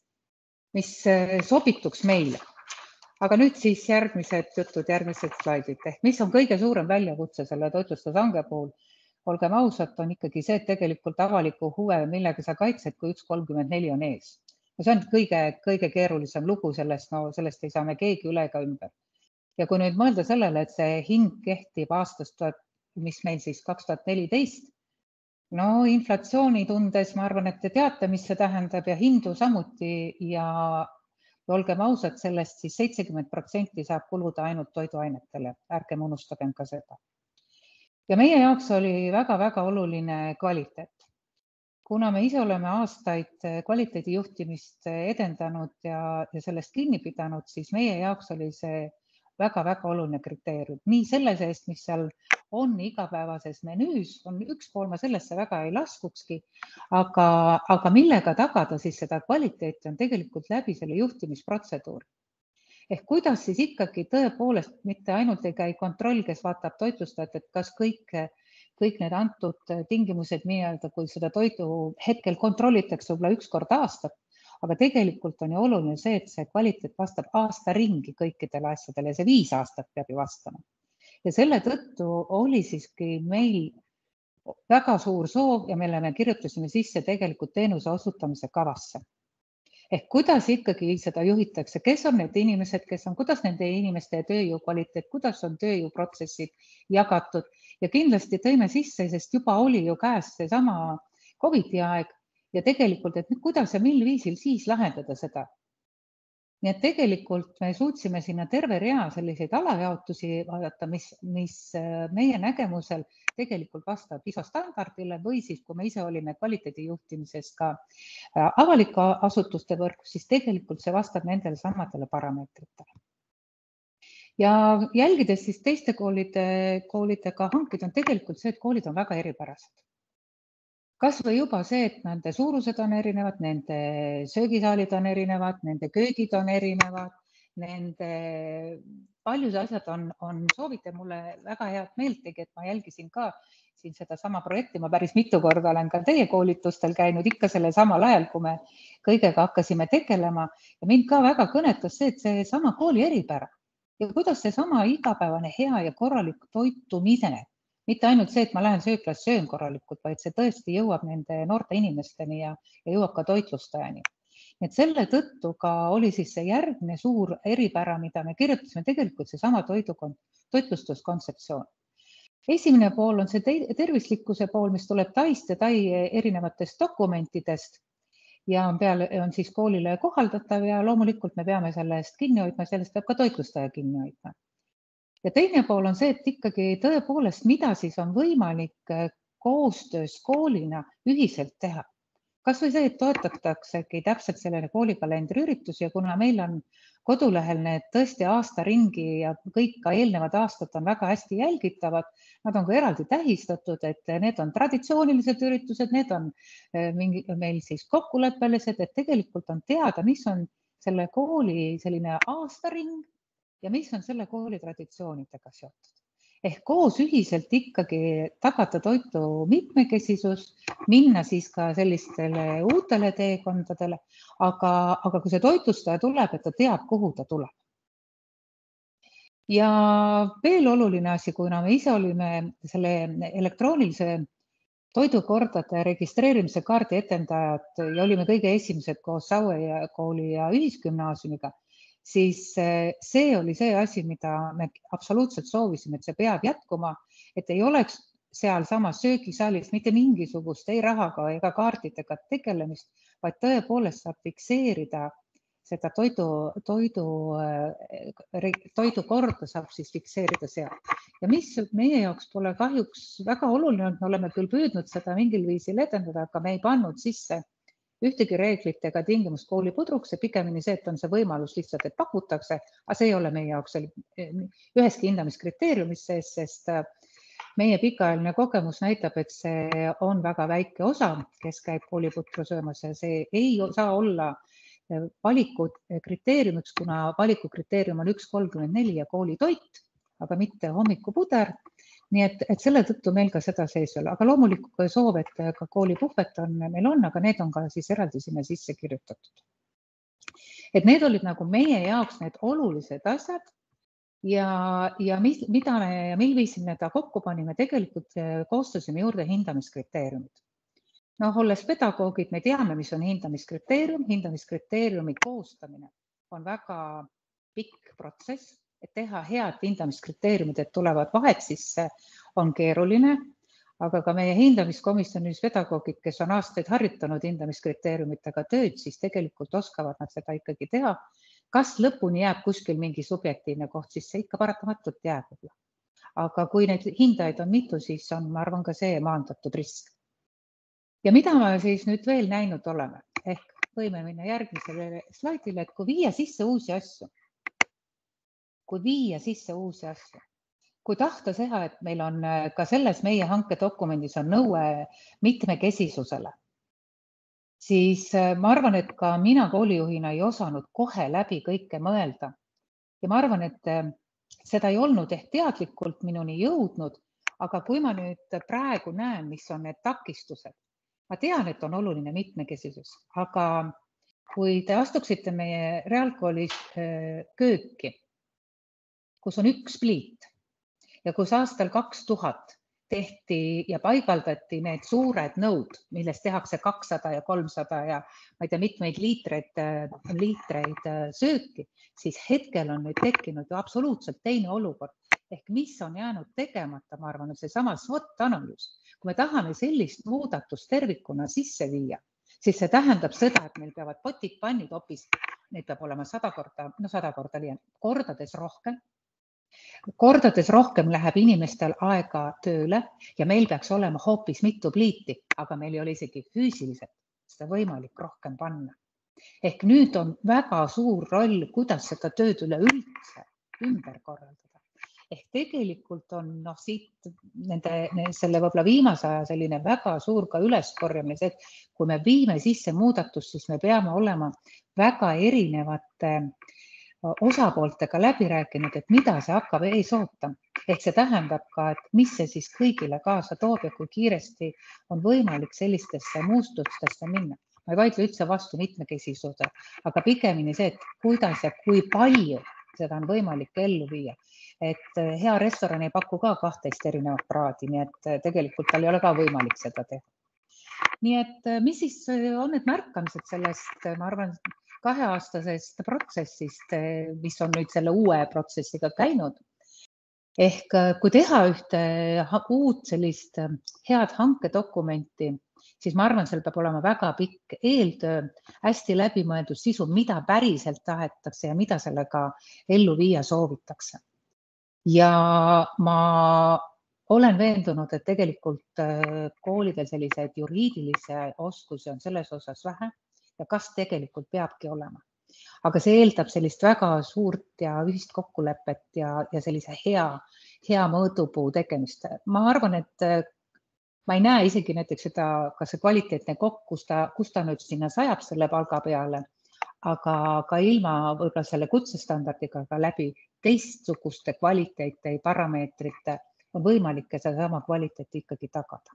mis sobituks meile. Aga nüüd siis järgmised jutud, järgmised slaidid. Mis on kõige suurem väljakutse selle toitlustushanke puhul? Olgem ausad, on ikkagi see, et tegelikult avaliku huve, millega sa kaitsed, kui 1.34 on ees. Ja see on kõige keerulisem lugu sellest, sellest ei saa me keegi üle ega ümber. Ja kui nüüd mõelda sellele, et see hing kehtib aastast, mis meil siis 2014, no inflatsiooni tundes ma arvan, et te teate, mis see tähendab ja hindu samuti ja olgem ausad, sellest siis 70% saab kuluda ainult toiduainetele. Ärgem unustagem ka seda. Ja meie jaoks oli väga-väga oluline kvaliteet. Kuna me ise oleme aastaid kvaliteedijuhtimist edendanud ja sellest kinni pidanud, siis meie jaoks oli see väga-väga oluline kriteerium. Nii selle seest, mis seal on igapäevases menüüs, on üks pool, ma sellesse väga ei laskukski, aga millega tagada siis seda kvaliteeti on tegelikult läbi selle juhtimisprotseduuri. Ehk kuidas siis ikkagi tõepoolest mitte ainult ei käi kontroll, kes vaatab toitlustajat, et kas kõik need antud tingimused, kui seda toidu hetkel kontrollitakse võib-olla 1 kord aastat, aga tegelikult on ju oluline see, et see kvaliteet vastab aasta ringi kõikidele asjadele ja see 5 aastat peab ju vastama. Ja selle tõttu oli siiski meil väga suur soov ja mille me kirjutasime sisse tegelikult teenuse osutamise kavasse. Ehk kuidas ikkagi seda juhitakse, kes on need inimesed, kuidas nende inimeste tööjõu kvaliteet, kuidas on tööjõuprotsessid jagatud ja kindlasti tõime sisse, sest juba oli ju käes see sama COVID-i aeg ja tegelikult, et kuidas ja mil viisil siis lahendada seda. Nii et tegelikult me suutsime sinna terve rea selliseid alajaotusi vaadata, mis meie nägemusel tegelikult vastab ISO standardile või siis, kui me ise olime kvaliteedijuhtimises ka avalike asutuste võrgus, siis tegelikult see vastab nendele samadele parameetritele. Ja jälgides siis teiste koolidega hankid on tegelikult see, et koolid on väga eripärased. Kas või juba see, et nende suurused on erinevad, nende söögisaalid on erinevad, nende köögid on erinevad, nende paljud asjad on soovite mulle väga head meelt tegi, et ma jälgisin ka siin seda sama projekti, ma päris mitu korda olen ka teie koolitustel käinud, ikka selle samal ajal, kui me kõigega hakkasime tegelema ja mind ka väga kõnetas see, et see sama kooli eripära ja kuidas see sama igapäevane hea ja korralik toitumine, mitte ainult see, et ma lähen sööklas söön korralikult, vaid see tõesti jõuab nende noorte inimesteni ja jõuab ka toitlustajani. Et selle tõttu ka oli siis see järgne suur eripära, mida me kirjutasime tegelikult seesama toitlustuskontseptsioon. Esimene pool on see tervislikkuse pool, mis tuleb Taist ja Tai erinevatest dokumentidest ja on siis koolile kohaldatav ja loomulikult me peame selle eest kinni hoidma, sellest peab ka toitlustaja kinni hoidma. Ja teine pool on see, et ikkagi tõepoolest, mida siis on võimalik koostöös koolina ühiselt teha. Kas või see, et toetataksegi täpselt selline koolikalendri üritus ja kuna meil on kodulehel need tõesti aasta ringi ja kõik ka eelnevad aastad on väga hästi jälgitavad, nad on ka eraldi tähistatud, et need on traditsioonilised üritused, need on meil siis kokkuleppelised, et tegelikult on teada, mis on selle kooli selline aastaring ja mis on selle kooli traditsioonidega seotud. Ehk koos ühiselt ikkagi tagada toitu mitmekesisus, minna siis ka sellistele uutele teekondadele, aga kui see toitlustaja tuleb, et ta teab, kuhu ta tuleb. Ja veel oluline asi, kuna me ise olime selle elektroonilise toidukordade registreerimise kaardi etendajad ja olime kõige esimesed koos Saue kooli ja ühisgümnaasiumiga, siis see oli see asi, mida me absoluutselt soovisime, et see peab jätkuma, et ei oleks seal samas söögisaalis mitte mingisugust ei rahaga ega kaardidega tegelemist, vaid tõepoolest saab fikseerida seda toidukorda saab siis fikseerida seal. Ja mis meie jaoks pole kahjuks väga oluline, me oleme küll püüdnud seda mingil viisil edendada, aga me ei pannud sisse ühtegi reeglit ega tingimust koolipudruks ja pigemini see, et on see võimalus lihtsalt, et pakutakse, aga see ei ole meie jaoks üheski hindamiskriteeriumis sees, sest meie pikaajaline kogemus näitab, et see on väga väike osa, kes käib kooliputru söömas ja see ei saa olla valikukriteeriumiks, kuna valikukriteerium on 1,34 ja koolitoit, aga mitte hommikupuder. Nii et selle tõttu meil ka seda sees ei ole, aga loomulikult soov, et ka koolipuhvet meil on, aga need on ka siis eraldi sinna sisse kirjutatud. Et need olid nagu meie jaoks need olulised asjad ja mil viisil me ta kokku panime, tegelikult koostasime juurde hindamiskriteeriumid. Olles pedagoogid, me teame, mis on hindamiskriteeriumi koostamine on väga pikk protsess. Et teha head hindamiskriteeriumid, et tulevad vahed sisse, on keeruline, aga ka meie hindamiskomisjonis pedagoogid, kes on aastaid harjutanud hindamiskriteeriumitega tööd, siis tegelikult oskavad nad seda ikkagi teha. Kas lõpuni jääb kuskil mingi subjektiivne koht, siis see ikka paratamatult jääb. Aga kui neid hindajaid on mitu, siis on, ma arvan, ka see maandatud risk. Ja mida me siis nüüd veel näinud oleme? Ehk võime minna järgmisele slaidile, et kui viia sisse uusi asju, kui tahta seha, et meil on ka selles meie hankedokumendis on nõue mitmekesisusele, siis ma arvan, et ka mina koolijuhina ei osanud kohe läbi kõike mõelda. Ja ma arvan, et seda ei olnud ehk teadlikult minuni jõudnud, aga kui ma nüüd praegu näen, mis on need takistused, ma tean, et on oluline mitmekesisus, aga kui te astuksite meie reaalkoolis kööki, kus on üks pliit ja kus aastal 2000 tehti ja paigaldati need suured nõud, millest tehakse 200 ja 300 ja ma ei tea, mitmeid liitreid sööki, siis hetkel on nüüd tekkinud ju absoluutselt teine olukord. Ehk mis on jäänud tegemata, ma arvan, et see sama SWOT-analüüs. Kui me tahame sellist muudatust tervikuna sisse viia, siis see tähendab seda, et meil peavad potid, pannid hoopis, neid peab olema 100 korda kordades rohkem läheb inimestel aega tööle ja meil peaks olema hoopis mitu pliiti, aga meil ei ole isegi füüsiliselt seda võimalik rohkem panna. Ehk nüüd on väga suur roll, kuidas seda tööd üleüldse ümber korraldada. Ehk tegelikult on siit selle võbla viimase aja selline väga suur ka üleskorjamise, et kui me viime sisse muudatust, siis me peame olema väga erinevate osapooltega läbi rääkinud, et mida see hakkab ees ootama. Ehk see tähendab ka, et mis see siis kõigile kaasa toob ja kui kiiresti on võimalik sellistesse muustustesse minna. Ma ei vaidle üldse vastu mitmekesisuse, aga pigemini see, et kuidas ja kui palju seda on võimalik ellu viia. Et hea restoran ei paku ka 12 erinevat praadi, nii et tegelikult tal ei ole ka võimalik seda teha. Nii et mis siis on need märkamised sellest, ma arvan, 2-aastasest protsessist, mis on nüüd selle uue protsessiga käinud? Ehk kui teha ühte uut sellist head hankedokumenti, siis ma arvan, seal peab olema väga pikk eeltöö, hästi läbimõeldud sisu, mida päriselt tahetakse ja mida sellega ellu viia soovitakse. Ja ma olen veendunud, et tegelikult koolidel selliseid juriidilisi oskusi on selles osas vähe ja kas tegelikult peabki olema. Aga see eeldab sellist väga suurt ja ühist kokkulepet ja sellise hea mõõdupuu tegemist. Ma arvan, et ma ei näe isegi näiteks seda, kas see kvaliteetne kokk, kus ta nüüd sinna sajab selle palga peale, aga ka ilma võib-olla selle kutsestandardiga ka läbi teistsuguste kvaliteete ja parameetrite on võimalik seda sama kvaliteeti ikkagi tagada.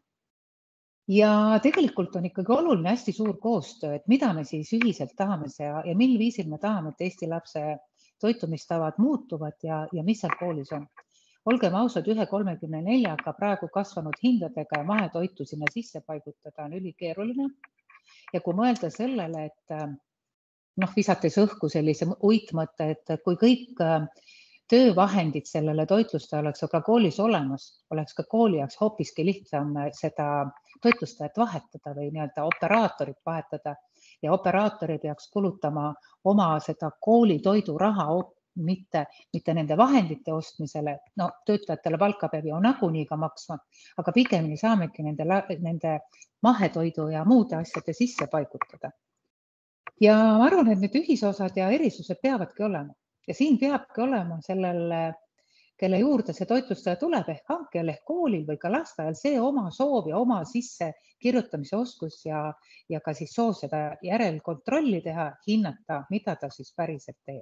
Ja tegelikult on ikkagi oluline hästi suur koostöö, et mida me siis ühiselt tahame ja mil viisil me tahame, et Eesti lapse toitumistavad muutuvad ja mis seal koolis on. Olgem ausad, 1,34-ga praegu kasvanud hindadega ja mahetoitu sinna sisse paigutada on ülikeeruline. Ja kui mõelda sellele, et visates õhku sellise uitmõtte, et kui kõik töövahendid sellele toitlustaja oleks aga koolis olemas, oleks ka kooli jaoks hoopiski lihtsam seda toitlustajat vahetada või nii-öelda operaatorit vahetada ja operaator ei peaks kulutama oma seda kooli toiduraha mitte nende vahendite ostmisele, töötajatele palka peab ju nagunii ka maksma, aga pigemini saamegi nende mahetoidu ja muude asjade sisse paigutada. Ja ma arvan, et need ühisosad ja erisused peavadki olema. Ja siin peabki olema sellele, kelle juurde see toitlustaja tuleb ehk hankijal ehk koolil või ka lasteajal see oma soov ja oma sisse kirjutamise oskus ja ka siis soov seda järelkontrolli teha, hinnata, mida ta siis päriselt teeb.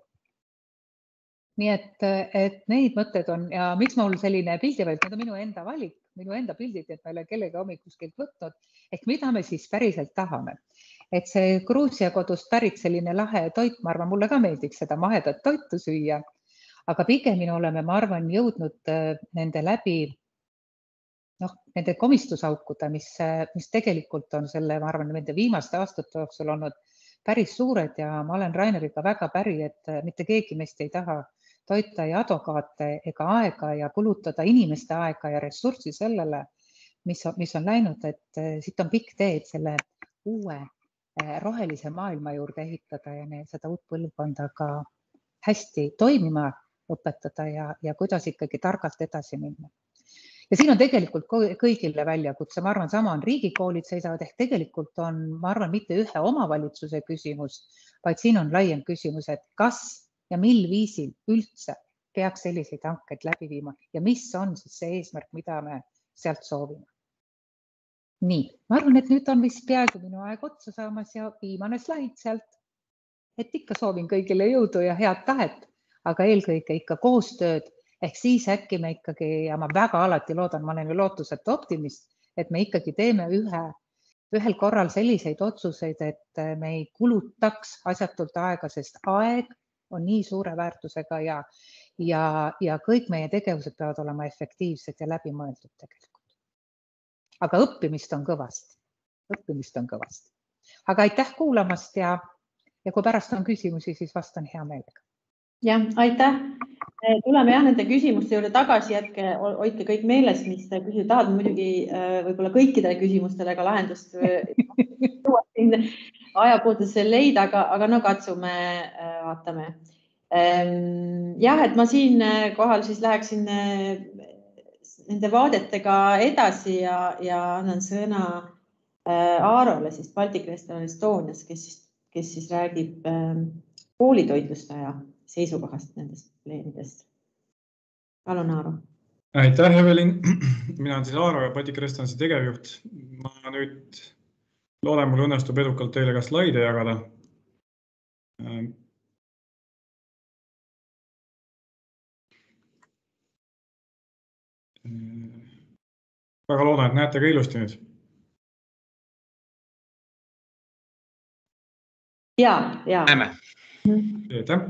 Nii et neid mõtted on ja miks mul selline pildivaid, need on minu enda valik, minu enda pildid, et ma ei ole kellegi hommikuskilt võtnud, ehk mida me siis päriselt tahame. Et see Gruusia kodust pärit selline lahe toit, ma arvan, mulle ka meeldiks seda mahedat toitu süüa, aga pigemini oleme, ma arvan, jõudnud nende läbi nende komistusaukuda, mis tegelikult on selle, ma arvan, nende viimaste aastate jooksul olnud päris suured ja ma olen Raineriga väga päri, et mitte keegi meist ei taha toita ja advokaate ega aega ja kulutada inimeste aega ja ressurssi sellele, mis on läinud, et siit on pikk tee, et selle uue rohelise maailma juurde ehitada ja seda uut põlvkonda ka hästi toimima õpetada ja kuidas ikkagi targalt edasi minna. Ja siin on tegelikult kõigile väljakutse, ma arvan, sama on riigikoolid seisavad, ehk tegelikult on, ma arvan, mitte ühe omavalitsuse küsimus, vaid siin on laiem küsimus, et kas ja mil viisil üldse peaks selliseid hankeid läbi viima ja mis on siis see eesmärk, mida me sealt soovime. Nii, ma arvan, et nüüd on vist peaaegu minu aeg otsa saamas ja viimane slaid sealt, et ikka soovin kõigile jõudu ja head tahet, aga eelkõige ikka koostööd, ehk siis äkki me ikkagi, ja ma väga alati loodan, ma olen ju lootuseta optimist, et me ikkagi teeme ühel korral selliseid otsuseid, et me ei kulutaks asjatult aega, sest aeg on nii suure väärtusega ja kõik meie tegevused peavad olema efektiivsed ja läbimõeldud tegelikult. Aga õppimist on kõvasti. Aga aitäh kuulamast ja kui pärast on küsimusi, siis vastan hea meelega. Ja, aitäh. Tuleme nende küsimuste juurde tagasi, hoidke kõik meeles, mis te küsida tahad. Muidugi võib-olla kõikidele küsimustele ka lahendust ajapuudusel leida, aga katsume, vaatame. Jah, et ma siin kohal siis läheksin nende vaadetega edasi ja annan sõna Aarole siis Baltic Restaurant Estonias, kes siis räägib koolitoitlustaja seisukohast nendest probleemidest. Palun, Aaro. Aitäh, Evelin. Mina olen siis Aaro ja Baltic Restaurantsi tegevjuht. Ma nüüd loodan, mul õnnestub edukalt teile ka slaide jagada. Väga loodan, et näete ka ilusti nüüd. Ja. Näeme. Aitäh.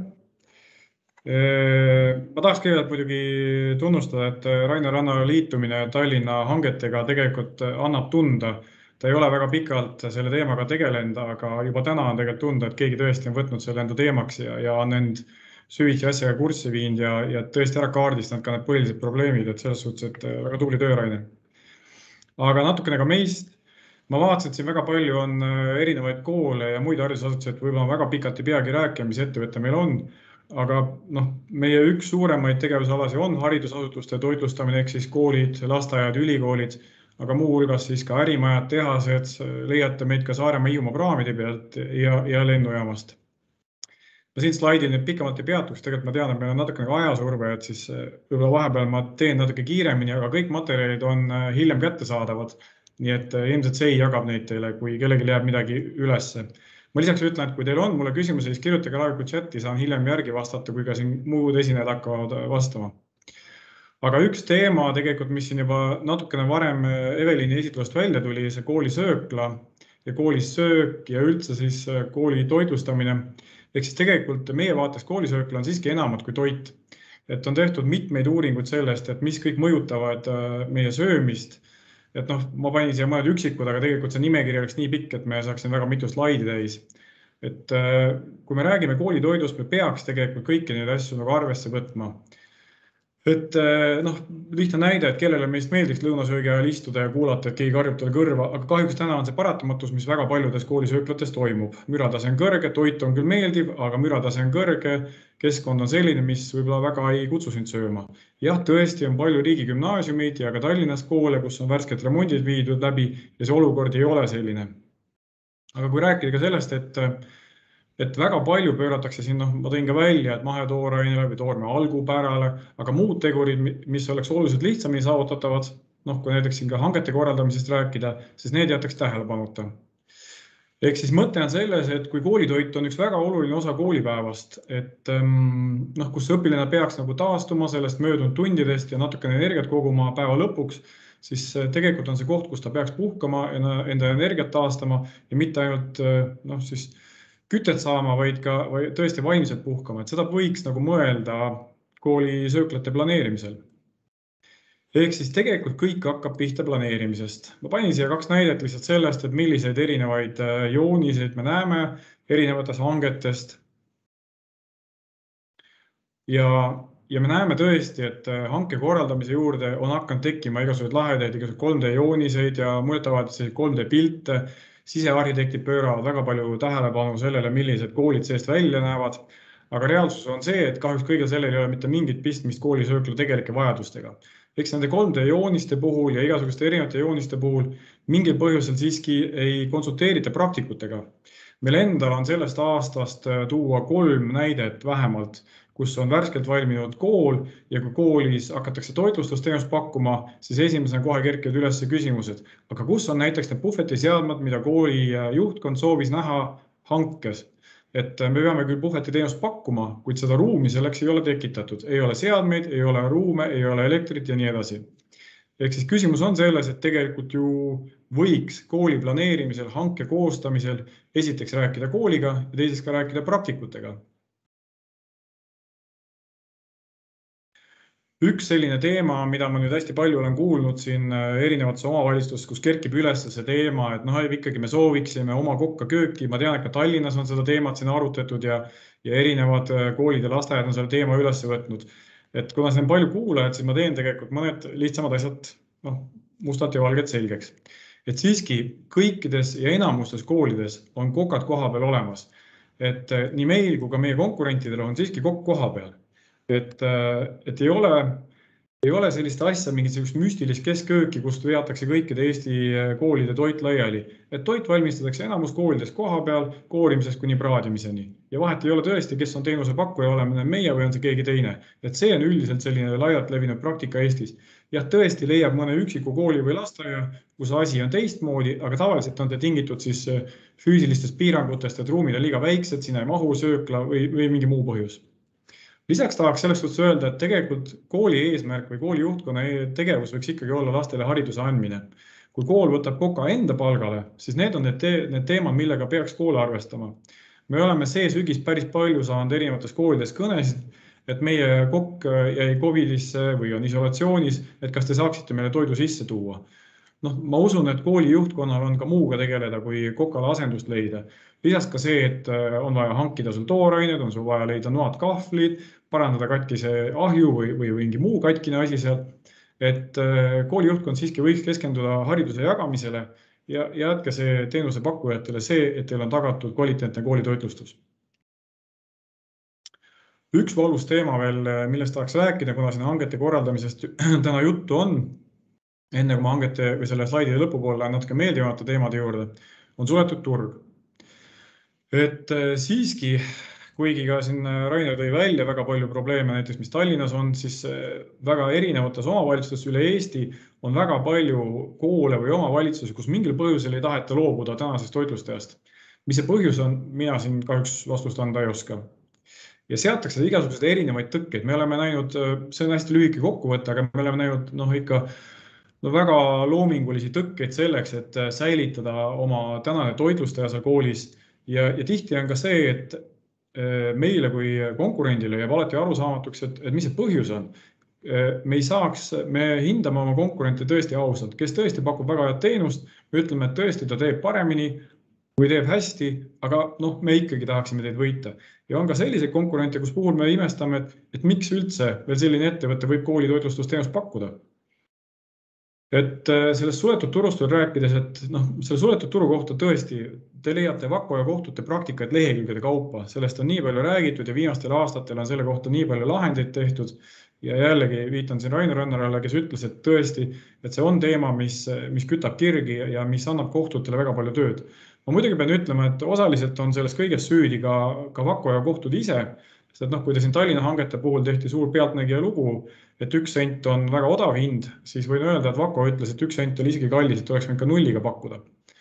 Ma tahaks kõigepealt muidugi tunnustada, et Rainer Ranna liitumine Tallinna hangetega tegelikult annab tunda ta ei ole väga pikalt selle teemaga tegelenud, aga juba täna on tegelikult tunda, et keegi tõesti on võtnud selle enda teemaks ja on end süvitsi asjaga kurssi viinud ja tõesti ära kaardistanud ka need põhilised probleemid, et selles suhtes, et väga tubli töö, Rainer. Aga natukene ka meist. Ma vaatasin, et siin väga palju on erinevaid koole ja muid haridusasutusi, et võib-olla väga pikalt ei peagi rääkima, mis ettevõte meil on. Aga meie üks suuremaid tegevusalasi on haridusasutuste toitlustamine, ehk siis koolid, lasteaiad, ülikoolid, aga muu hulgas siis ka ärimajad, tehased, leiate meid ka Saaremaa Hiiumaa praamide pealt ja lennujaamast. Ma siin slaidil nüüd pikemalt ei peatuks, tegelikult ma tean, et meil on natukene ajasurve, et siis võib-olla vahepeal ma teen natuke kiiremini, aga kõik materjalid on hiljem kättesaadavad. Nii et ilmselt see jagab neid teile, kui kellelgi jääb midagi ülesse. Ma lisaks ütlen, et kui teil on mulle küsimusi, siis kirjutage laeviku chati, saan hiljem järgi vastata, kui ka siin muud esinejad hakkavad vastama. Aga üks teema tegelikult, mis siin juba natukene varem Evelini esitlusest välja tuli, see koolisöökla ja koolisöök ja üldse siis kooli toitlustamine. Ehk siis tegelikult meie vaates koolisöökla on siiski enamat kui toit. Et on tehtud mitmeid uuringuid sellest, et mis kõik mõjutavad meie söömist. Et ma panin siia mõned üksikud, aga tegelikult see nimekiri oleks nii pikk, et me saaksin väga mitu slaidi täis. Et kui me räägime koolitoidust, me peaks tegelikult kõiki neid asju nagu arvesse võtma. Et lihtne näide, et kellele meist meeldiks lõunasöögi ajal istuda ja kuulata, et keegi karjub talle kõrva, aga kahjuks täna on see paratamatus, mis väga paljudes koolisööklates toimub. Müratase on kõrge, toit on küll meeldiv, aga müratase on kõrge, keskkond on selline, mis võib-olla väga ei kutsu sind sööma. Jah, tõesti on palju riigigümnaasiumid ja ka Tallinnas koole, kus on värsked remondid viidud läbi ja see olukord ei ole selline. Aga kui rääkida ka sellest, et väga palju pööratakse siin, ma tõin ka välja, et mahetoorainele või toorme algupärale, aga muud tegurid, mis oleks oluliselt lihtsamini saavutatavad, kui näiteks siin ka hangete korraldamisest rääkida, siis need jätaks tähelepanuta. Ehk siis mõte on selles, et kui koolitoit on üks väga oluline osa koolipäevast, et kus õpilane peaks nagu taastuma sellest möödunud tundidest ja natukene energiat koguma päeva lõpuks, siis tegelikult on see koht, kus ta peaks puhkama ja enda energiat taastama ja mitte ainult siis kütet saama, vaid ka tõesti vaimselt puhkama, et seda võiks nagu mõelda koolisööklate planeerimisel. Ehk siis tegelikult kõik hakkab pihta planeerimisest. Ma panin siia 2 näidet lihtsalt sellest, et milliseid erinevaid jooniseid me näeme erinevatest hangetest. Ja me näeme tõesti, et hanke korraldamise juurde on hakanud tekkima igasugused lahedaid, igasugused 3D jooniseid ja mõjutavad 3D pilte. Sisearhitektid pööravad väga palju tähelepanu sellele, millised koolid seest välja näevad. Aga reaalsus on see, et kahjuks kõigil sellel ei ole mitte mingit pistmist koolisöökla tegelike vajadustega. Eks nende 3D jooniste puhul ja igasuguste erinevate jooniste puhul mingil põhjusel siiski ei konsulteerita praktikutega. Meil endal on sellest aastast tuua 3 näidet vähemalt, kus on värskelt valminud kool ja kui koolis hakatakse toitlustusteenust pakkuma, siis esimesena kohe kerkivad üles küsimused. Aga kus on näiteks need puhvetiseadmed, mida kooli juhtkond soovis näha hankes? Et me peame küll puhvetiteenust pakkuma, kuid seda ruumi selleks ei ole tekitatud. Ei ole seadmeid, ei ole ruume, ei ole elektrit ja nii edasi. Ehk siis küsimus on selles, et tegelikult ju võiks kooli planeerimisel, hanke koostamisel esiteks rääkida kooliga ja teiseks ka rääkida praktikutega. Üks selline teema, mida ma nüüd hästi palju olen kuulnud siin erinevates omavalitsustes, kus kerkib üles see teema, et ikkagi me sooviksime oma kokka kööki. Ma tean, et ka Tallinnas on seda teemat siin arutatud ja erinevad koolid ja lasteaiad on selle teema üles võtnud. Et kuna siin on palju kuulajad, siis ma teen tegelikult mõned lihtsamad asjad mustalt ja valgelt selgeks. Et siiski kõikides ja enamustes koolides on kokad koha peal olemas. Et nii meil kui ka meie konkurentidel on siiski kokk koha peal. Et ei ole sellist asja, mingisugust müstilist keskkööki, kust veatakse kõikide Eesti koolide toit laiali. Et toit valmistatakse enamus koolides koha peal, koorimisest kuni praadimiseni. Ja vahet ei ole tõesti, kes on teenuse pakkuja, oleme meie või on see keegi teine. Et see on üldiselt selline laialt levinud praktika Eestis. Jah, tõesti leiab mõne üksiku kooli või lasteaia, kus asi on teistmoodi, aga tavaliselt on ta tingitud siis füüsilistest piirangutest, et ruumid on liiga väiksed, sinna ei mahu söökla või mingi muu põhjus. Lisaks tahaks selles suhtes öelda, et tegelikult kooli eesmärk või kooli juhtkonna tegevus võiks ikkagi olla lastele hariduse andmine. Kui kool võtab koka enda palgale, siis need on need teemad, millega peaks kool arvestama. Me oleme see sügis päris palju saanud erinevates koolides kõnesid, et meie kokk jäi Covidisse või on isolatsioonis, et kas te saaksite meile toidu sisse tuua. ma usun, et kooli juhtkonnal on ka muuga tegeleda, kui kokale asendust leida. Lisaks ka see, et on vaja hankida sul toorained, on sul vaja leida noad kahvlid, parandada katkise ahju või mingi muu katkine asi seal. Et kooli juhtkond siiski võiks keskenduda hariduse jagamisele ja jätke see teenuse pakkujatele see, et teil on tagatud kvaliteetne koolitoitlustus. Üks valus teema veel, millest tahaks rääkida, kuna siin hangete korraldamisest täna juttu on, enne kui ma hangete või selle slaidide lõpupoole natuke meeldivamate teemade juurde, on suletud turg. Et siiski, kuigi ka siin Rainer tõi välja väga palju probleeme, näiteks mis Tallinnas on, siis väga erinevates omavalitsustes üle Eesti on väga palju koole või omavalitsusi, kus mingil põhjusel ei taheta loobuda tänasest toitlustajast. Mis see põhjus on, mina siin kahjuks vastust anda ei oska. Ja seatakse igasuguseid erinevaid tõkkeid. Me oleme näinud, see on hästi lühike kokkuvõte, aga me oleme näinud ikka väga loomingulisi tõkkeid selleks, et säilitada oma tänane toitlustaja seal koolis. Ja tihti on ka see, et meile kui konkurendile jääb alati arusaamatuks, et mis see põhjus on. Me hindame oma konkurente tõesti ausalt, kes tõesti pakub väga head teenust. Me ütleme, et tõesti ta teeb paremini, kui teeb hästi, aga me ikkagi tahaksime teid võita. Ja on ka selliseid konkurente, kus puhul me imestame, et miks üldse veel selline ettevõte võib koolitoitlustusteenust pakkuda. Et sellest suletud turust on rääkides, et selle suletud turu kohta tõesti te leiate Vakko ja kohtute praktikaid lehekülgede kaupa. Sellest on nii palju räägitud ja viimastel aastatel on selle kohta nii palju lahendeid tehtud. Ja jällegi viitan siin Rainer Rannarale, kes ütles, et tõesti, et see on teema, mis kütab kirgi ja mis annab kohtutele väga palju tööd. Ma muidugi pean ütlema, et osaliselt on selles kõiges süüdi ka Vakko ja kohtud ise, sest kui te siin Tallinna hangete puhul tehti suur pealtnägija lugu, et 1 sent on väga odav hind, siis võin öelda, et Vakko ütles, et 1 sent oli isegi kallis, et oleks võinud ka nulliga pakkuda.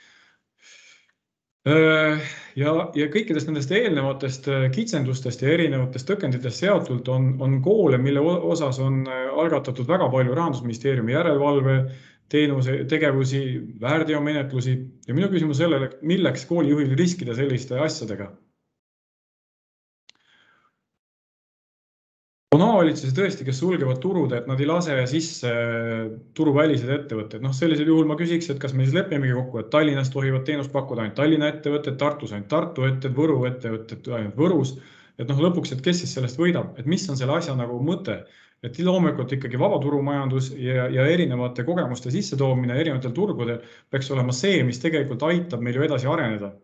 Ja kõikidest nendest eelnevatest kitsendustest ja erinevatest tõkenditest seatult on koole, mille osas on algatatud väga palju Rahandusministeeriumi järelevalve, tegevusi, väärteomenetlusi ja minu küsimus sellele, milleks koolijuhil riskida selliste asjadega. On omavalitsusi tõesti, kes sulgevad turud, et nad ei lase sisse turuvälised ettevõtted. Sellisel juhul ma küsiks, et kas me siis lepimegi kokku, et Tallinnas tohivad teenust pakkuda ainult Tallinna ettevõtted, Tartus ainult Tartu ettevõtted, Võru ettevõtted ainult Võrus. Et lõpuks, et kes siis sellest võidab, et mis on selle asja mõte, et loomulikult ikkagi vabaturumajandus ja erinevate kogemuste sissetoomine erinevatel turgudel peaks olema see, mis tegelikult aitab meil ju edasi areneda.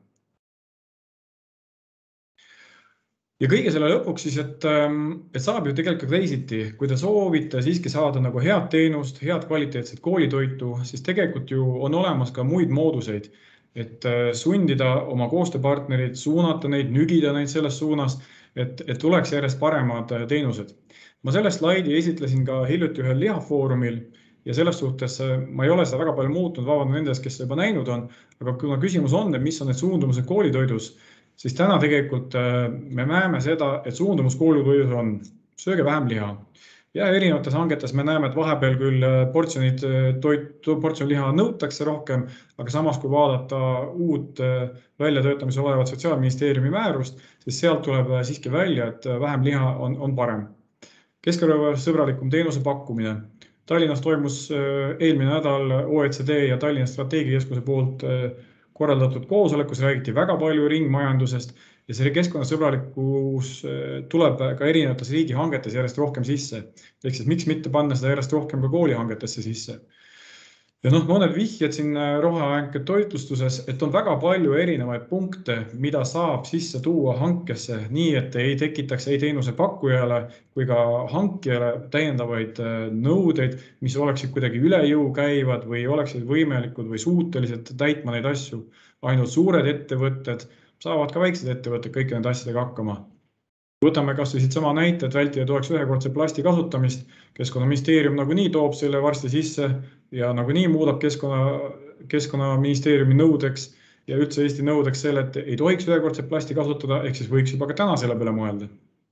Ja kõige selle lõpuks siis, et saab ju tegelikult teisiti, kui te soovite siiski saada head teenust, head kvaliteetset koolitoitu, siis tegelikult ju on olemas ka muid mooduseid, et sundida oma koostööpartnerid, suunata neid, nügida neid selles suunas, et tuleks järjest paremad teenused. Ma selle slaidi esitlesin ka hiljuti ühel lihafoorumil ja selles suhtes ma ei ole seda väga palju muutunud, vabandan nendest, kes juba näinud on, aga kuna küsimus on, et mis on need suundumused koolitoidus, siis täna tegelikult me näeme seda, et suundumus koolitoidus on sööge vähem liha. Ja erinevates hangetes me näeme, et vahepeal küll portsjon liha nõutakse rohkem, aga samas kui vaadata uut väljatöötamise olevat Sotsiaalministeeriumi määrust, siis sealt tuleb siiski välja, et vähem liha on parem. Keskkonnasõbralikum teenuse pakkumine. Tallinnas toimus eelmine nädal OECD ja Tallinna strateegiakeskuse poolt korraldatud koosolekus, räägiti väga palju ringmajandusest ja see keskkonnasõbralikkus tuleb ka erinevates riigihangetes järjest rohkem sisse. Ehk siis miks mitte panna seda järjest rohkem ka koolihangetesse sisse. Ja mõned vihjed siin rohehanke toitlustuses, et on väga palju erinevaid punkte, mida saab sisse tuua hankesse, nii et ei tekitaks ei teenuse pakkujale kui ka hankijale täiendavaid nõudeid, mis oleksid kuidagi üle jõu käivad või oleksid võimelikud või suutelised täitma neid asju. Ainult suured ettevõtted saavad ka väiksed ettevõtted kõiki nende asjadega hakkama. Võtame kas või siit sama näite, et vältida tuleks ühekordse plasti kasutamist. Keskkonnaministeerium nagunii toob selle varsti sisse ja nagunii muudab Keskkonnaministeeriumi nõudeks ja üldse Eesti nõudeks selle, et ei tohiks ühekordse plasti kasutada, ehk siis võiks juba ka täna selle peale mõelda.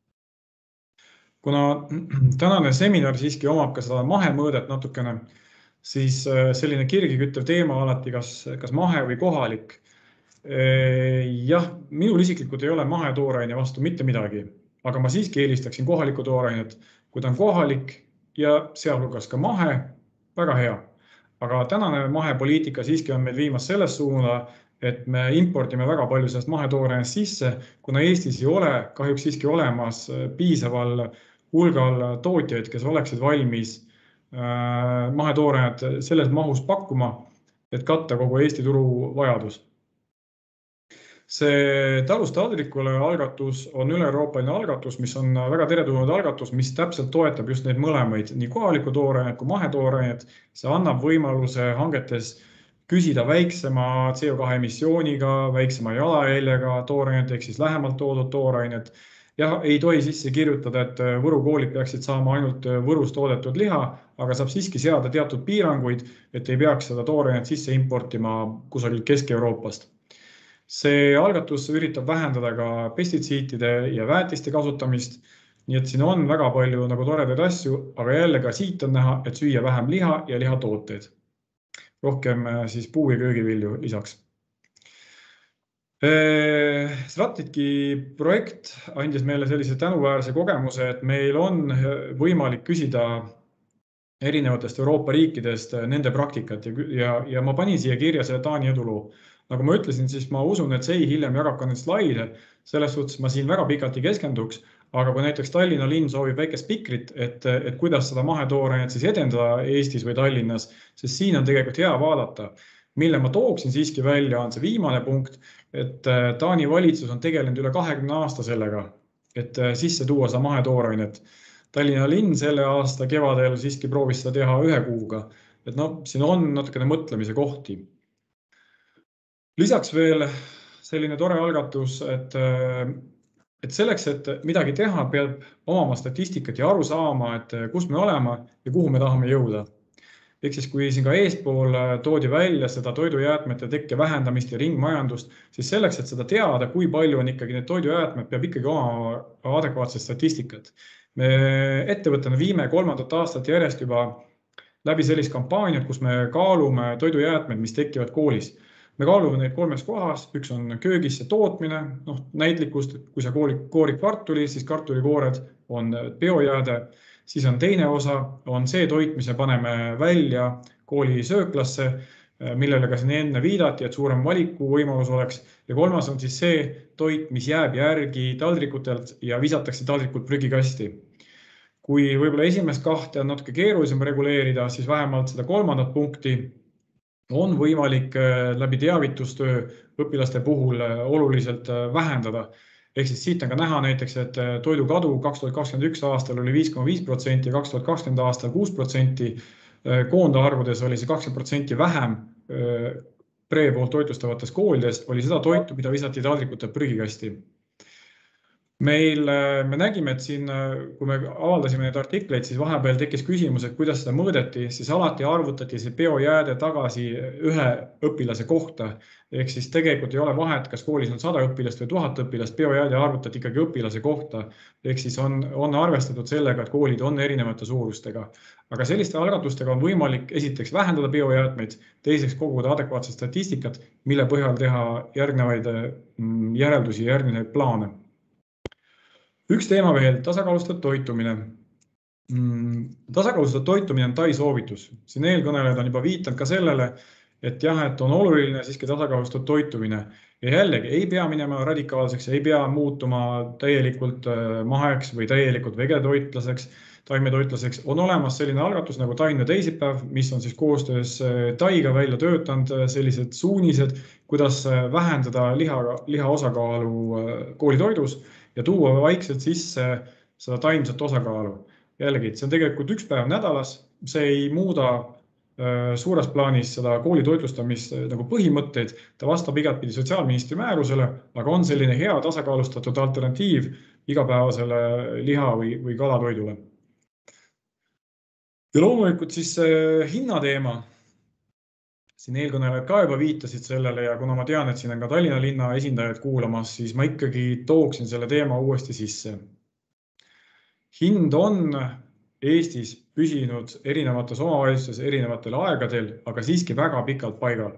Kuna tänane seminar siiski omab ka seda mahemõõdet natukene, siis selline kirgiküttev teema alati, kas mahe või kohalik. Jah, minul isiklikult ei ole mahetooraine vastu mitte midagi, aga ma siiski eelistaksin kohalikku toorainet, kui ta on kohalik ja sealhulgas ka mahe, väga hea. Aga tänane mahepoliitika siiski on meil viimas selles suuna, et me impordime väga palju sellest mahetoorainest sisse, kuna Eestis ei ole kahjuks siiski olemas piisaval hulgal tootjaid, kes oleksid valmis mahetoorained selles mahus pakkuma, et katta kogu Eesti turu vajadus. See talust taldrikule algatus on üle-euroopaline algatus, mis on väga teretulnud algatus, mis täpselt toetab just neid mõlemaid, nii kohalikku toorainet kui mahetoorained. See annab võimaluse hangetes küsida väiksema CO2 emissiooniga, väiksema jalajäljega toorainet, ehk siis lähemalt toodud toorainet. Ja ei tohi sisse kirjutada, et Võru koolid peaksid saama ainult Võrus toodetud liha, aga saab siiski seada teatud piiranguid, et ei peaks seda toorainet sisse importima kusagil Kesk-Euroopast. See algatus üritab vähendada ka pestitsiitide ja väetiste kasutamist, nii et siin on väga palju nagu toredaid asju, aga jälle ka siit on näha, et süüa vähem liha ja lihatooteid. Rohkem siis puu- ja köögivilju lisaks. Stratitki projekt andis meile sellise tänuväärse kogemuse, et meil on võimalik küsida erinevatest Euroopa riikidest nende praktikat ja ma panin siia kirja selle Taani eduloo. Nagu ma ütlesin, siis ma usun, et see hiljem jagab ka need slaide, selles suhtes ma siin väga pikalt ei keskenduks, aga kui näiteks Tallinna linn soovib väikest pikrit, et kuidas seda mahetoorained siis edendada Eestis või Tallinnas, siis siin on tegelikult hea vaadata. Mille ma tooksin siiski välja on see viimane punkt, et Taani valitsus on tegelenud üle 20 aasta sellega, et sisse tuua seda mahetooreinet. Tallinna linn selle aasta kevadel siiski proovis seda teha 1 kuuga, et siin on natukene mõtlemise kohti. Lisaks veel selline tore algatus, et selleks, et midagi teha, peab omama statistikat ja aru saama, et kus me oleme ja kuhu me tahame jõuda. Ehk siis kui siin ka eespool toodi välja seda toidujäätmete tekke vähendamist ja ringmajandust, siis selleks, et seda teada, kui palju on ikkagi need toidujäätmed, peab ikkagi omama adekvaatset statistikat. Me ettevõttena viime 3. aastat järjest juba läbi sellist kampaaniat, kus me kaalume toidujäätmed, mis tekivad koolis. Me kaalume neid 3 kohas, üks on köögis see tootmine, näitlikust, kui sa koorid kartuli, siis kartulikoored on biojääde, siis on teine osa, on see toit, mis me paneme välja kooli sööklasse, millele ka siin enne viidati, et suurem valiku võimalus oleks, ja 3. on siis see toit, mis jääb järgi taldrikutelt ja visatakse taldrikult prügikasti. Kui võib-olla esimest 2 on natuke keerulisem reguleerida, siis vähemalt seda 3. punkti on võimalik läbi teavitustöö õpilaste puhul oluliselt vähendada. Ehk siis siit on ka näha näiteks, et toidukadu 2021 aastal oli 5,5% ja 2020 aastal 6%. Koondarvudes oli see 20% vähem poolt toitlustavates koolidest, oli seda toitu, mida visati taldrikute prügikasti. Me nägime, et siin, kui me avaldasime neid artikleid, siis vahepeal tekkis küsimus, et kuidas seda mõõdeti, siis alati arvutati see biojääde tagasi 1 õpilase kohta. Ehk siis tegelikult ei ole vahet, kas koolis on 100 õpilast või 1000 õpilast, biojääde arvutati ikkagi õpilase kohta. Ehk siis on arvestatud sellega, et koolid on erinevate suurustega. Aga selliste algatustega on võimalik esiteks vähendada biojäätmeid, teiseks koguda adekvaatset statistikat, mille põhjal teha järgnevaid järeldusi ja järgnevaid plaane. Üks teema veel, tasakaalustatud toitumine. Tasakaalustatud toitumine on Tai soovitus. Siin eelkõnelejad on juba viitanud ka sellele, et jah, et on oluline siiski tasakaalustatud toitumine. Ja jällegi ei pea minema radikaalseks, ei pea muutuma täielikult maheks või täielikult vegetoitlaseks, taimetoitlaseks. On olemas selline algatus nagu Taimne teisipäev, mis on siis koostöös Taiga välja töötanud sellised suunised, kuidas vähendada liha osakaalu koolitoidus ja tuua vaikselt sisse seda taimset osakaalu. Jällegi, see on tegelikult 1 päev nädalas, see ei muuda suures plaanis seda kooli toitlustamist nagu põhimõtteid, ta vastab igatpidi sotsiaalministri määrusele, aga on selline hea tasakaalustatud alternatiiv igapäevasele liha või kalatoidule. Ja loomulikult siis hinnateema. Siin eelkõnelejad ka juba viitasid sellele ja kuna ma tean, et siin on ka Tallinna linna esindajad kuulamas, siis ma ikkagi tooksin selle teema uuesti sisse. Hind on Eestis püsinud erinevates omavalitsustes erinevatel aegadel, aga siiski väga pikalt paigal.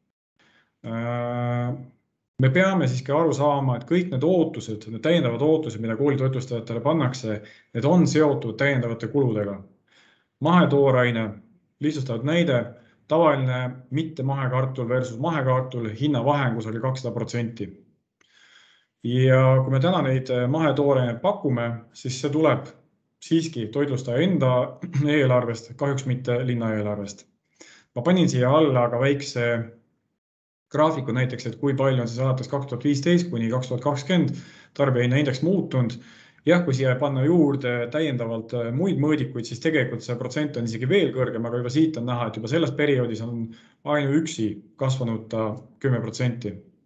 Me peame siiski aru saama, et kõik need ootused, need täiendavad ootused, mida koolitoitlustajatele pannakse, need on seotud täiendavate kuludega. Mahetooraine, lihtsustatud näide, tavaline mitte mahekartul versus mahekartul hinnavahengus oli 200%. Ja kui me täna neid mahetooreneid pakume, siis see tuleb siiski toitlustaja enda eelarvest, kahjuks mitte linna eelarvest. Ma panin siia alla ka väikse graafiku näiteks, et kui palju on siis alates 2015 kuni 2020 tarbijahinnaindeks muutunud. Jah, kui siia panna juurde täiendavalt muid mõõdikuid, siis tegelikult see protsent on isegi veel kõrgem, aga juba siit on näha, et juba selles perioodis on ainuüksi kasvanud ta 10%.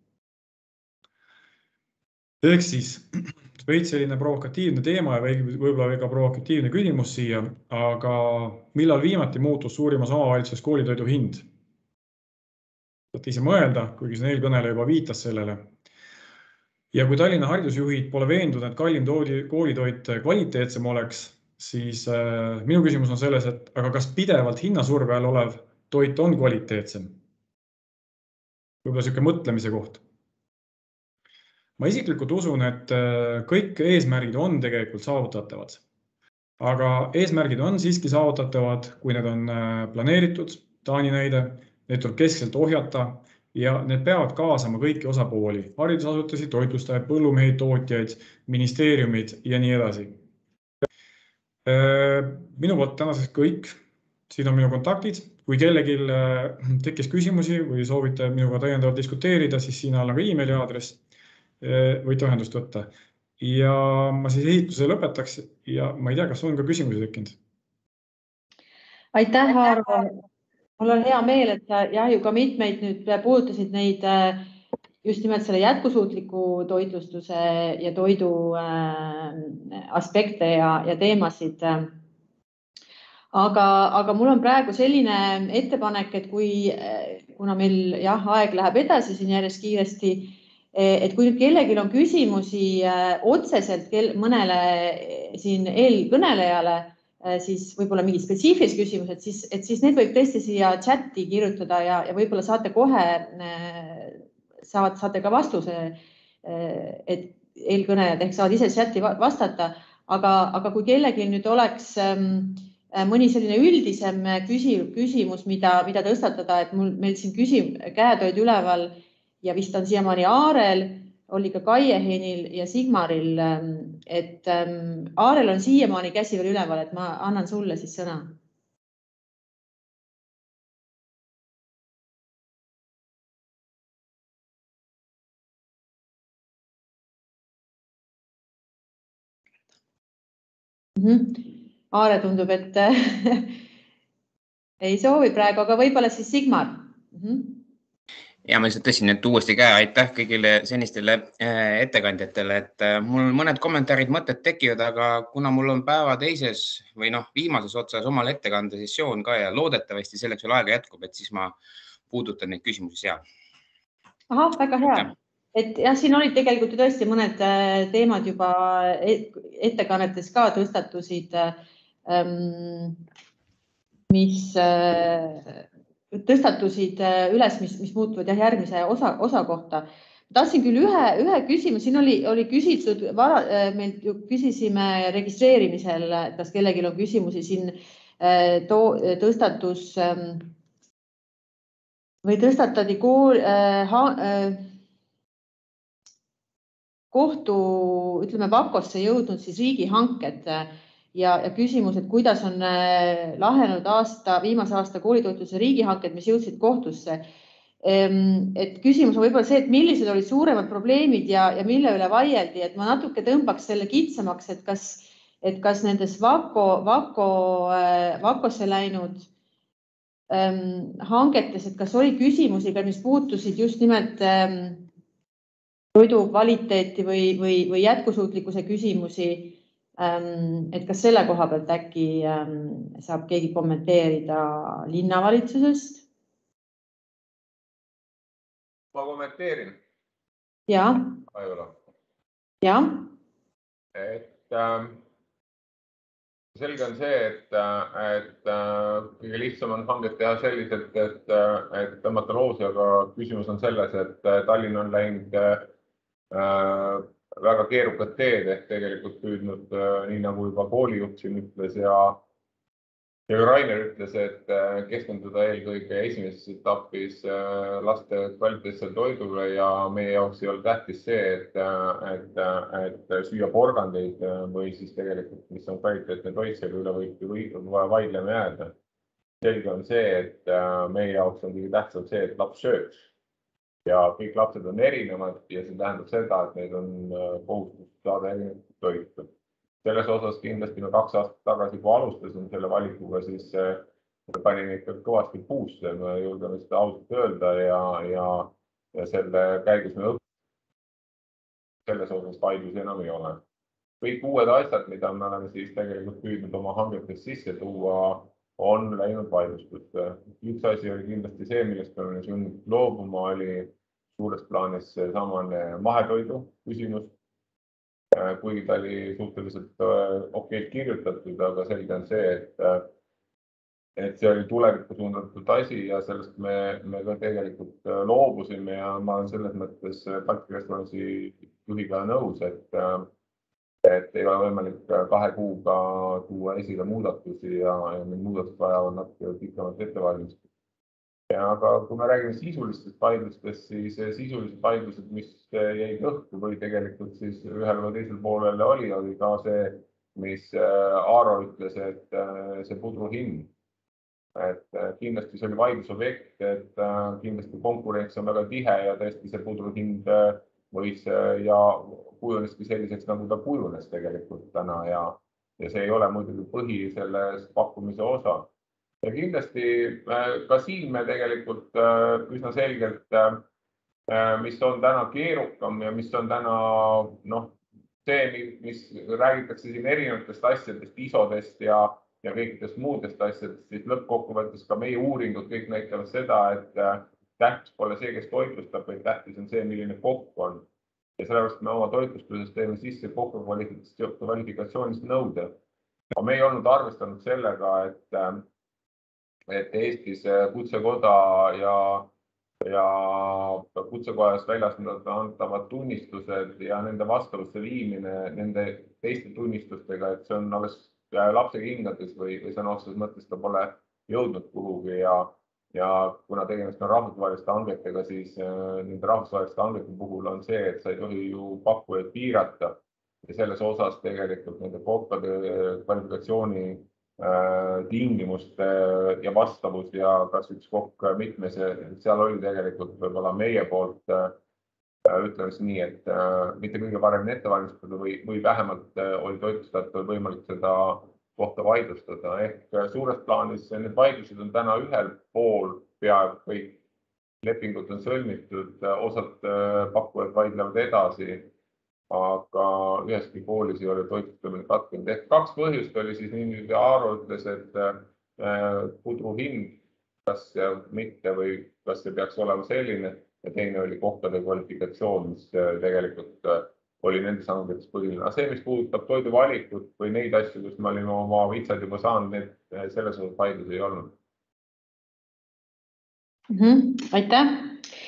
Ehk siis veits selline provokatiivne teema ja võib-olla väga provokatiivne küsimus siia, aga millal viimati muutus suurimas omavalitsuses koolitoidu hind? Saate ise mõelda, kuigi see eelkõneleja juba viitas sellele. Ja kui Tallinna haridusjuhid pole veendunud, et kallim koolitoit kvaliteetsem oleks, siis minu küsimus on selles, et aga kas pidevalt hinnasurve all olev toit on kvaliteetsem? Võib-olla selline mõtlemise koht. Ma isiklikult usun, et kõik eesmärgid on tegelikult saavutatavad. Aga eesmärgid on siiski saavutatavad, kui need on planeeritud, Taani näide, need tuleb keskselt ohjata ja need peavad kaasama kõiki osapooli, haridusasutusi, toitlustajaid, põllumehi, tootjaid, ministeeriumid ja nii edasi. Minu poolt tänaseks kõik. Siin on minu kontaktid. Kui kellelgi tekkis küsimusi või soovite minuga täiendavalt diskuteerida, siis siin on ka e-maili aadress, võite ühendust võtta. Ja ma siis ehituse lõpetaks ja ma ei tea, kas on ka küsimusi tekkinud. Aitäh, Aarvo. Mul on hea meel, et jah, ju ka mitmeid nüüd puudutasid neid just nimelt selle jätkusuutliku toitlustuse ja toidu aspekte ja teemasid. Aga mul on praegu selline ettepanek, et kuna meil aeg läheb edasi siin järjest kiiresti, et kui nüüd kellelgi on küsimusi otseselt mõnele siin eelkõnelejale, siis võib-olla mingi spetsiifilised küsimused, siis need võib tõesti siia chati kirjutada ja võib-olla saate kohe, saate ka vastuse, et eelkõnelejad ehk saavad ise chati vastata, aga kui kellelgi nüüd oleks mõni selline üldisem küsimus, mida tõstatada, et meil siin käed olid üleval ja vist on siiamaani Aarel, oli ka Kaiehenil ja Sigmaril, et Aarel on siiamaani käsi veel üleval, et ma annan sulle siis sõna. Aare tundub, et ei soovi praegu, aga võib-olla siis Sigmar. Ja ma lihtsalt tõstsin nüüd uuesti käe. Aitäh kõigile senistele ettekandjatele, et mul mõned kommentaarid, mõtted tekivad, aga kuna mul on päeva teises või viimases otsas omal ettekande sessioon ka ja loodetavasti selleks veel aega jätkub, et siis ma puudutan neid küsimusi seal. Aha, väga hea. Et jah, siin olid tegelikult ju tõesti mõned teemad juba ettekannetes ka tõstatusid, mis tõstatusid üles, mis muutuvad järgmise osa kohta. Tahtsin küll ühe küsimus, siin oli küsitud, meil küsisime registreerimisel, kas kellelgi on küsimusi, siin tõstatus või tõstatati kohtu, ütleme, Vakosse jõudnud siis riigihanked ja küsimus, et kuidas on lahenenud viimase aasta koolitoitluse riigihanked, mis jõudsid kohtusse. Et küsimus on võib-olla see, et millised olid suuremad probleemid ja mille üle vaieldi, et ma natuke tõmbaks selle kitsamaks, et kas nendes Vakosse läinud hangetes, et kas oli küsimusi, mis puutusid just nimelt toidu kvaliteeti või jätkusuutlikkuse küsimusi. Et kas selle koha pealt äkki saab keegi kommenteerida linnavalitsusest? Ma kommenteerin. Ja. Ja. Et selge on see, et kõige lihtsam on hanget teha selliselt, et tõmmata loosi, aga küsimus on selles, et Tallinn on läinud väga keerukad teed ehk tegelikult püüdnud, nii nagu juba koolijuht siin ütles ja Ja Rainer ütles, et keskenduda eelkõige esimeses etapis laste kvaliteetsel toidule ja meie jaoks ei ole tähtis see, et süüa porgandeid või siis tegelikult, mis on kvaliteetne toit, selle üle võib vaidlema jääda. Selge on see, et meie jaoks on kõige tähtsam see, et laps sööks. Ja kõik lapsed on erinevad ja see tähendab seda, et neid on kohustus saada erinevat toitu. Selles osas kindlasti 2 aastat tagasi, kui alustasin selle valikuga, siis panin ikka kõvasti puusse, me julgeme seda ausalt öelda ja selle käigus me õppime. Selles osas vaidlusi enam ei ole. Kõik uued asjad, mida me oleme siis tegelikult püüdnud oma hangetes sisse tuua, on läinud vaidlustusse. Üks asi oli kindlasti see, millest me oleme sunnitud loobuma, oli suures plaanis samane mahetoidu küsimus. Kuigi ta oli suhteliselt okeilt kirjutatud, aga selge on see, et see oli tulevikku suundatud asi ja sellest me ka tegelikult loobusime ja ma olen selles mõttes Balti Restorani juhiga nõus, et ei ole võimalik 2 kuuga tuua esile muudatusi ja need muudatused vajavad natuke pikemat ettevalmistust. Aga kui me räägime sisulistest vaidlustest, siis sisulised vaidlused, mis jäid õhku või tegelikult siis ühel või teisel poolel oli ka see, mis Aaro ütles, et see pudru hind. Et kindlasti see oli vaidlusobjekt, et kindlasti konkurents on väga tihe ja tõesti see pudru hind võis ja kujuneski selliseks, nagu ta kujunes tegelikult täna ja see ei ole muidugi põhi selles pakkumise osa. Ja kindlasti ka siin me tegelikult üsna selgelt, mis on täna keerukam ja mis on täna see, mis räägitakse siin erinevatest asjadest, isodest ja kõikidest muudest asjadest, siis lõppkokkuvõttes ka meie uuringud kõik näitavad seda, et tähtis pole see, kes toitlustab, vaid tähtis on see, milline kokk on. Ja sellepärast me oma toitlustuses teeme sisse kokku kvalifikatsioonist nõude. Aga me ei olnud arvestanud sellega, et Eestis kutsekoda ja kutsekojast väljastanud antavad tunnistused ja nende vastavusse viimine nende teiste tunnistustega, et see on alles lapse hingades või sõna otseses mõttes ta pole jõudnud kuhugi ja kuna tegemist on rahvusvaheliste hangetega, siis nende rahvusvaheliste hangete puhul on see, et sa ei tohi ju pakkujaid piirata ja selles osas tegelikult nende kokkade kvalifikatsiooni tingimuste ja vastavus ja kas üks kokk mitmes, seal oli tegelikult võib-olla meie poolt ütlemes nii, et mitte kõige paremini ette valmistada või vähemalt oli toitlustajatel võimalik seda kohta vaidlustada. Ehk suures plaanis need vaidlused on täna ühel pool peaaegu kõik. Lepingud on sõlmitud, osad pakkujad vaidlevad edasi, aga üheski koolis ei ole toitlustamine katkenud. Ehk 2 põhjust oli siis nii, mida Aaro ütles, et pudru hind, kas mitte või kas see peaks olema selline ja teine oli kohtade kvalifikatsioon, mis tegelikult oli nendes hangetes põhiline. Aga see, mis puudutab toiduvalikut või neid asju, kus me olime oma vitsad juba saanud, selles osas vaidlus ei olnud. Aitäh!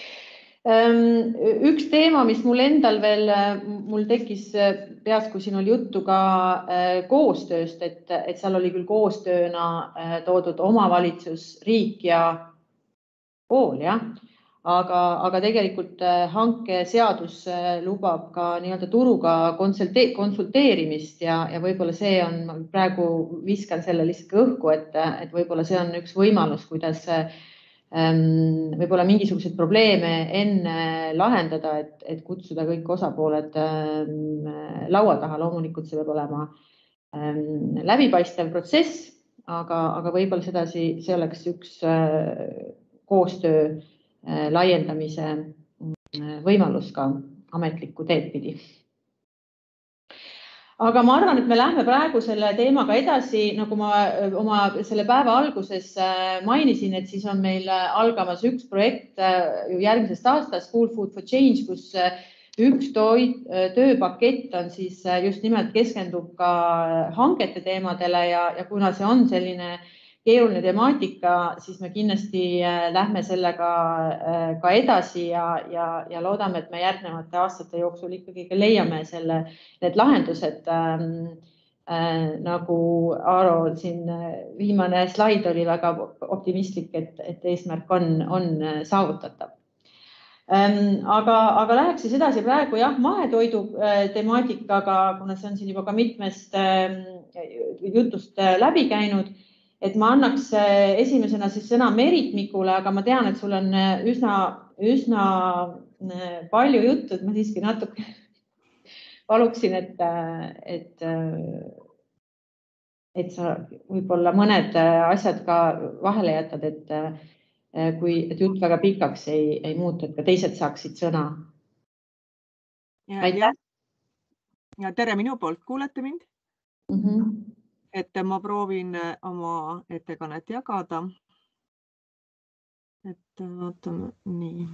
Üks teema, mis mul endal veel, mul tekkis peas, kui siin oli juttu ka koostööst, et seal oli küll koostööna toodud omavalitsus, riik ja kool, jah. Aga tegelikult hankeseadus lubab ka nii-öelda turuga konsulteerimist ja võib-olla see on, praegu viskan selle lihtsalt õhku, et võib-olla see on üks võimalus, kuidas võib-olla mingisuguseid probleeme enne lahendada, et kutsuda kõik osapooled laua taha. Loomulikult see peab olema läbipaistev protsess, aga võib-olla sedasi see oleks üks koostöö laiendamise võimalus ka ametlikku teed pidi. Aga ma arvan, et me lähme praegu selle teemaga edasi, nagu ma oma selle päeva alguses mainisin, et siis on meil algamas üks projekt järgmisest aastast School Food for Change, kus üks tööpakett on siis just nimelt keskendub ka hangete teemadele ja kuna see on selline keeruline temaatika, siis me kindlasti lähme sellega ka edasi ja loodame, et me järgnevate aastate jooksul ikkagi leiame need lahendused. nagu Aaro siin viimane slaid oli väga optimistlik, et eesmärk on saavutatav. Aga läheks siis edasi praegu jah, mahetoidu temaatikaga, kuna see on siin juba ka mitmest jutust läbi käinud, et ma annaks esimesena siis sõna Merit Mikule, aga ma tean, et sul on üsna palju juttu, et ma siiski natuke paluksin, et sa võib-olla mõned asjad ka vahele jätad, et jutt väga pikaks ei muutu, et ka teised saaksid sõna. Ja tere minu poolt, kuulete mind? Et ma proovin oma ettekannet jagada. Et vaatame nii.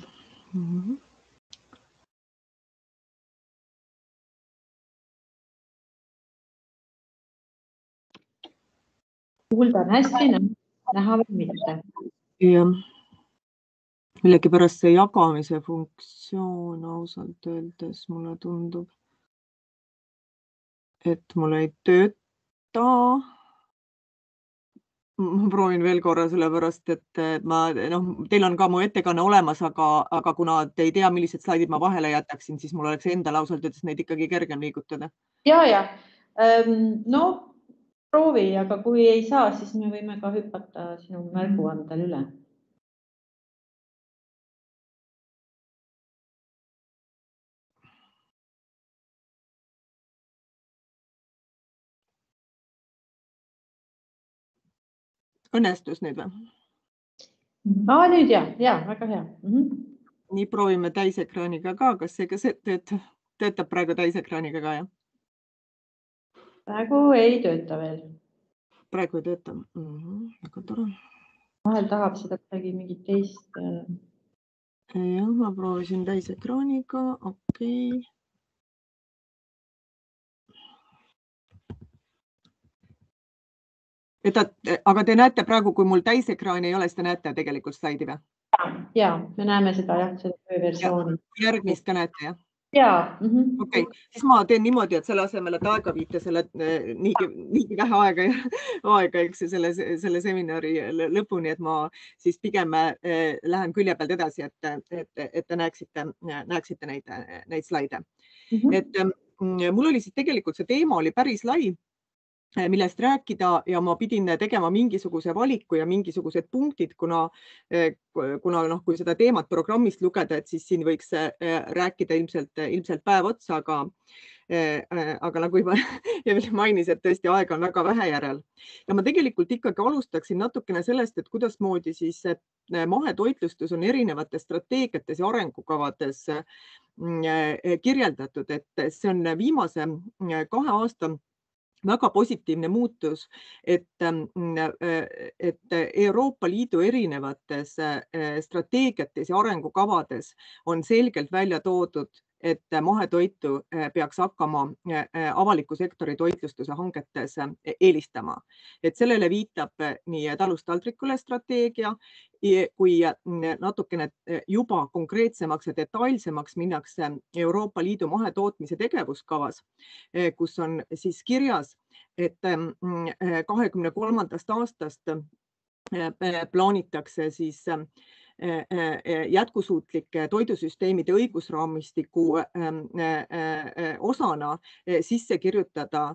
Kuulda on hästi, näha veel mitte. Ja millegipärast see jagamise funktsioon ausalt öeldes mulle tundub, et mul ei tööta. Ma proovin veel korra sellepärast, et teil on ka mu ettekanne olemas, aga kuna te ei tea, millised slaidid ma vahele jätaksin, siis mul oleks endal ausalt öeldes neid ikkagi kergem liigutada. Ja. No proovi, aga kui ei saa, siis me võime ka hüpata sinu märguandel üle. Õnnestus nüüd või? Nüüd ja, väga hea. Nii proovime täisekraaniga ka, kas see töötab praegu täisekraaniga ka, jah? Praegu ei tööta veel. Praegu ei tööta. Väga tore. Vahel tahab seda kuidagi mingit teist. Jah, ma proovisin täisekraaniga, okei. Aga te näete praegu, kui mul täisekraan ei ole, siis te näete tegelikult slaidi või? Ja, me näeme seda tööversiooni. Järgmist ka näete, jah? Ja. Okei, siis ma teen niimoodi, et selle asemel, et aega viite selle niigi vähe aega selle seminari lõpuni, et ma siis pigem lähen külje pealt edasi, et te näeksite neid slaide. Et mul oli siis tegelikult see teema oli päris lai, millest rääkida ja ma pidin tegema mingisuguse valiku ja mingisugused punktid, kuna kui seda teemat programmist lugeda, et siis siin võiks rääkida ilmselt päev otsa, aga nagu juba Evelin mainis, et tõesti aega on väga vähe järel. Ja ma tegelikult ikkagi alustaksin natukene sellest, et kuidasmoodi siis mahetoitlustus on erinevates strateegiates ja arengukavades kirjeldatud, et see on viimase 2 aasta väga positiivne muutus, et Euroopa Liidu erinevates strateegiates ja arengukavades on selgelt välja toodud, et mahetoitu peaks hakkama avaliku sektori toitlustuse hangetes eelistama. Et sellele viitab nii talust taldrikule strateegia, kui natukene juba konkreetsemaks ja detailsemaks minnakse Euroopa Liidu mahetootmise tegevuskavas, kus on siis kirjas, et 2023. aastast plaanitakse siis jätkusuutlike toidusüsteemide õigusraamistiku osana sisse kirjutada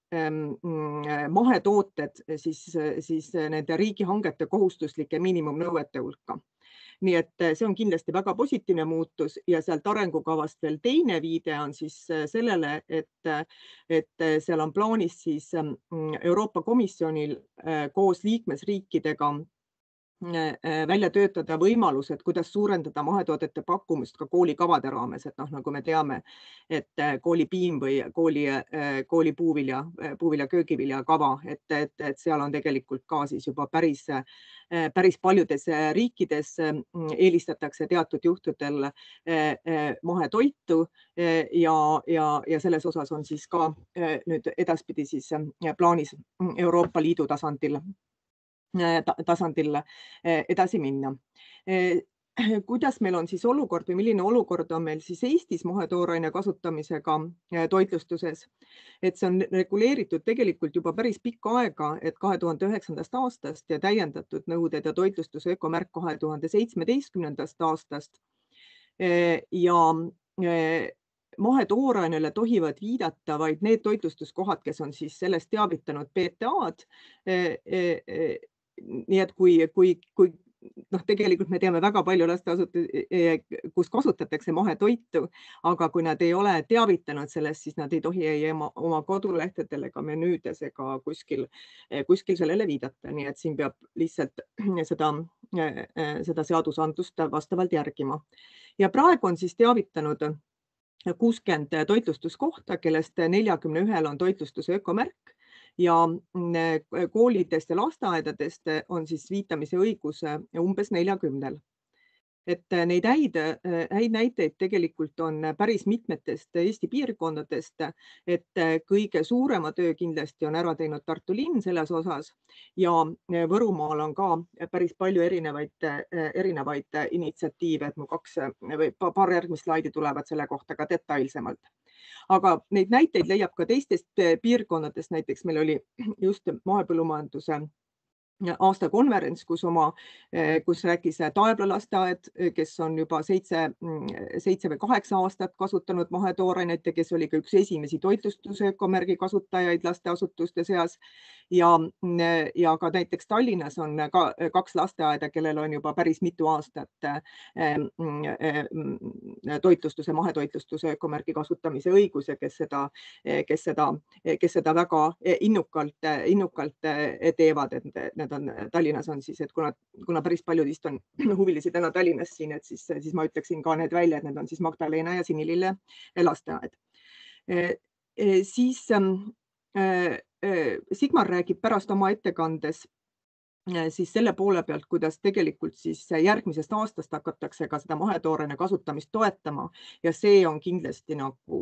mahetooted siis nende riigihangete kohustuslike miinimumnõuete hulka. Nii et see on kindlasti väga positiivne muutus ja sealt arengukavast veel teine viide on siis sellele, et seal on plaanis siis Euroopa Komisjonil koos liikmesriikidega välja töötada võimalused, kuidas suurendada mahetoodete pakkumist ka koolikavade raames, et nagu me teame, et koolipiim või kooli puuvilja köögivilja kava, et seal on tegelikult ka siis juba päris paljudes riikides eelistatakse teatud juhtudel mahetoitu ja selles osas on siis ka nüüd edaspidi siis plaanis Euroopa Liidu tasandil edasi minna. kuidas meil on siis olukord või milline olukord on meil siis Eestis mahetooraine kasutamisega toitlustuses. Et see on reguleeritud tegelikult juba päris pikka aega, et 2009. aastast ja täiendatud nõuded ja toitlustuse ökomärk 2017. aastast. Ja mahetoorainele tohivad viidata vaid need toitlustuskohad, kes on siis sellest teavitanud PTA-d. Nii et kui tegelikult me teame väga palju lasteasutusi, kus kasutatakse mahetoitu, aga kui nad ei ole teavitanud sellest, siis nad ei tohi ei oma kodulehtedel ega menüüdes ega kuskil sellele viidata. Nii et siin peab lihtsalt seda seadusandlust vastavalt järgima. Ja praegu on siis teavitanud 60 toitlustuskohta, kellest 41 on toitlustuse ökomärk ja koolidest ja lasteaedadest on siis viitamise õigus umbes 40. Et neid häid näiteid tegelikult on päris mitmetest Eesti piirkondadest, et kõige suurema töö kindlasti on ära teinud Tartu linn selles osas ja Võrumaal on ka päris palju erinevaid initsiatiive, et mu paar järgmist slaidi tulevad selle kohta ka detailsemalt. Aga neid näiteid leiab ka teistest piirkondadest, näiteks meil oli just mahepõllumajanduse aastakonverents, kus rääkis Taebla lasteaed, kes on juba 7 või 8 aastat kasutanud mahetoorainet ja kes oli ka üks esimesi toitlustuse ökomärgi kasutajaid lasteasutuste seas. Ja ka näiteks Tallinnas on ka 2 lasteaeda, kellel on juba päris mitu aastat mahetoitlustuse ökomärgi kasutamise õigus ja kes seda väga innukalt teevad, et Tallinnas on siis, et kuna päris paljud vist on huvilisi täna Tallinnas siin, et siis ma ütleksin ka need välja, et need on siis Magdalena ja Sinilille lasteaed. Siis Sigmar räägib pärast oma ettekandes siis selle poole pealt, kuidas tegelikult siis järgmisest aastast hakatakse ka seda mahetooraine kasutamist toetama ja see on kindlasti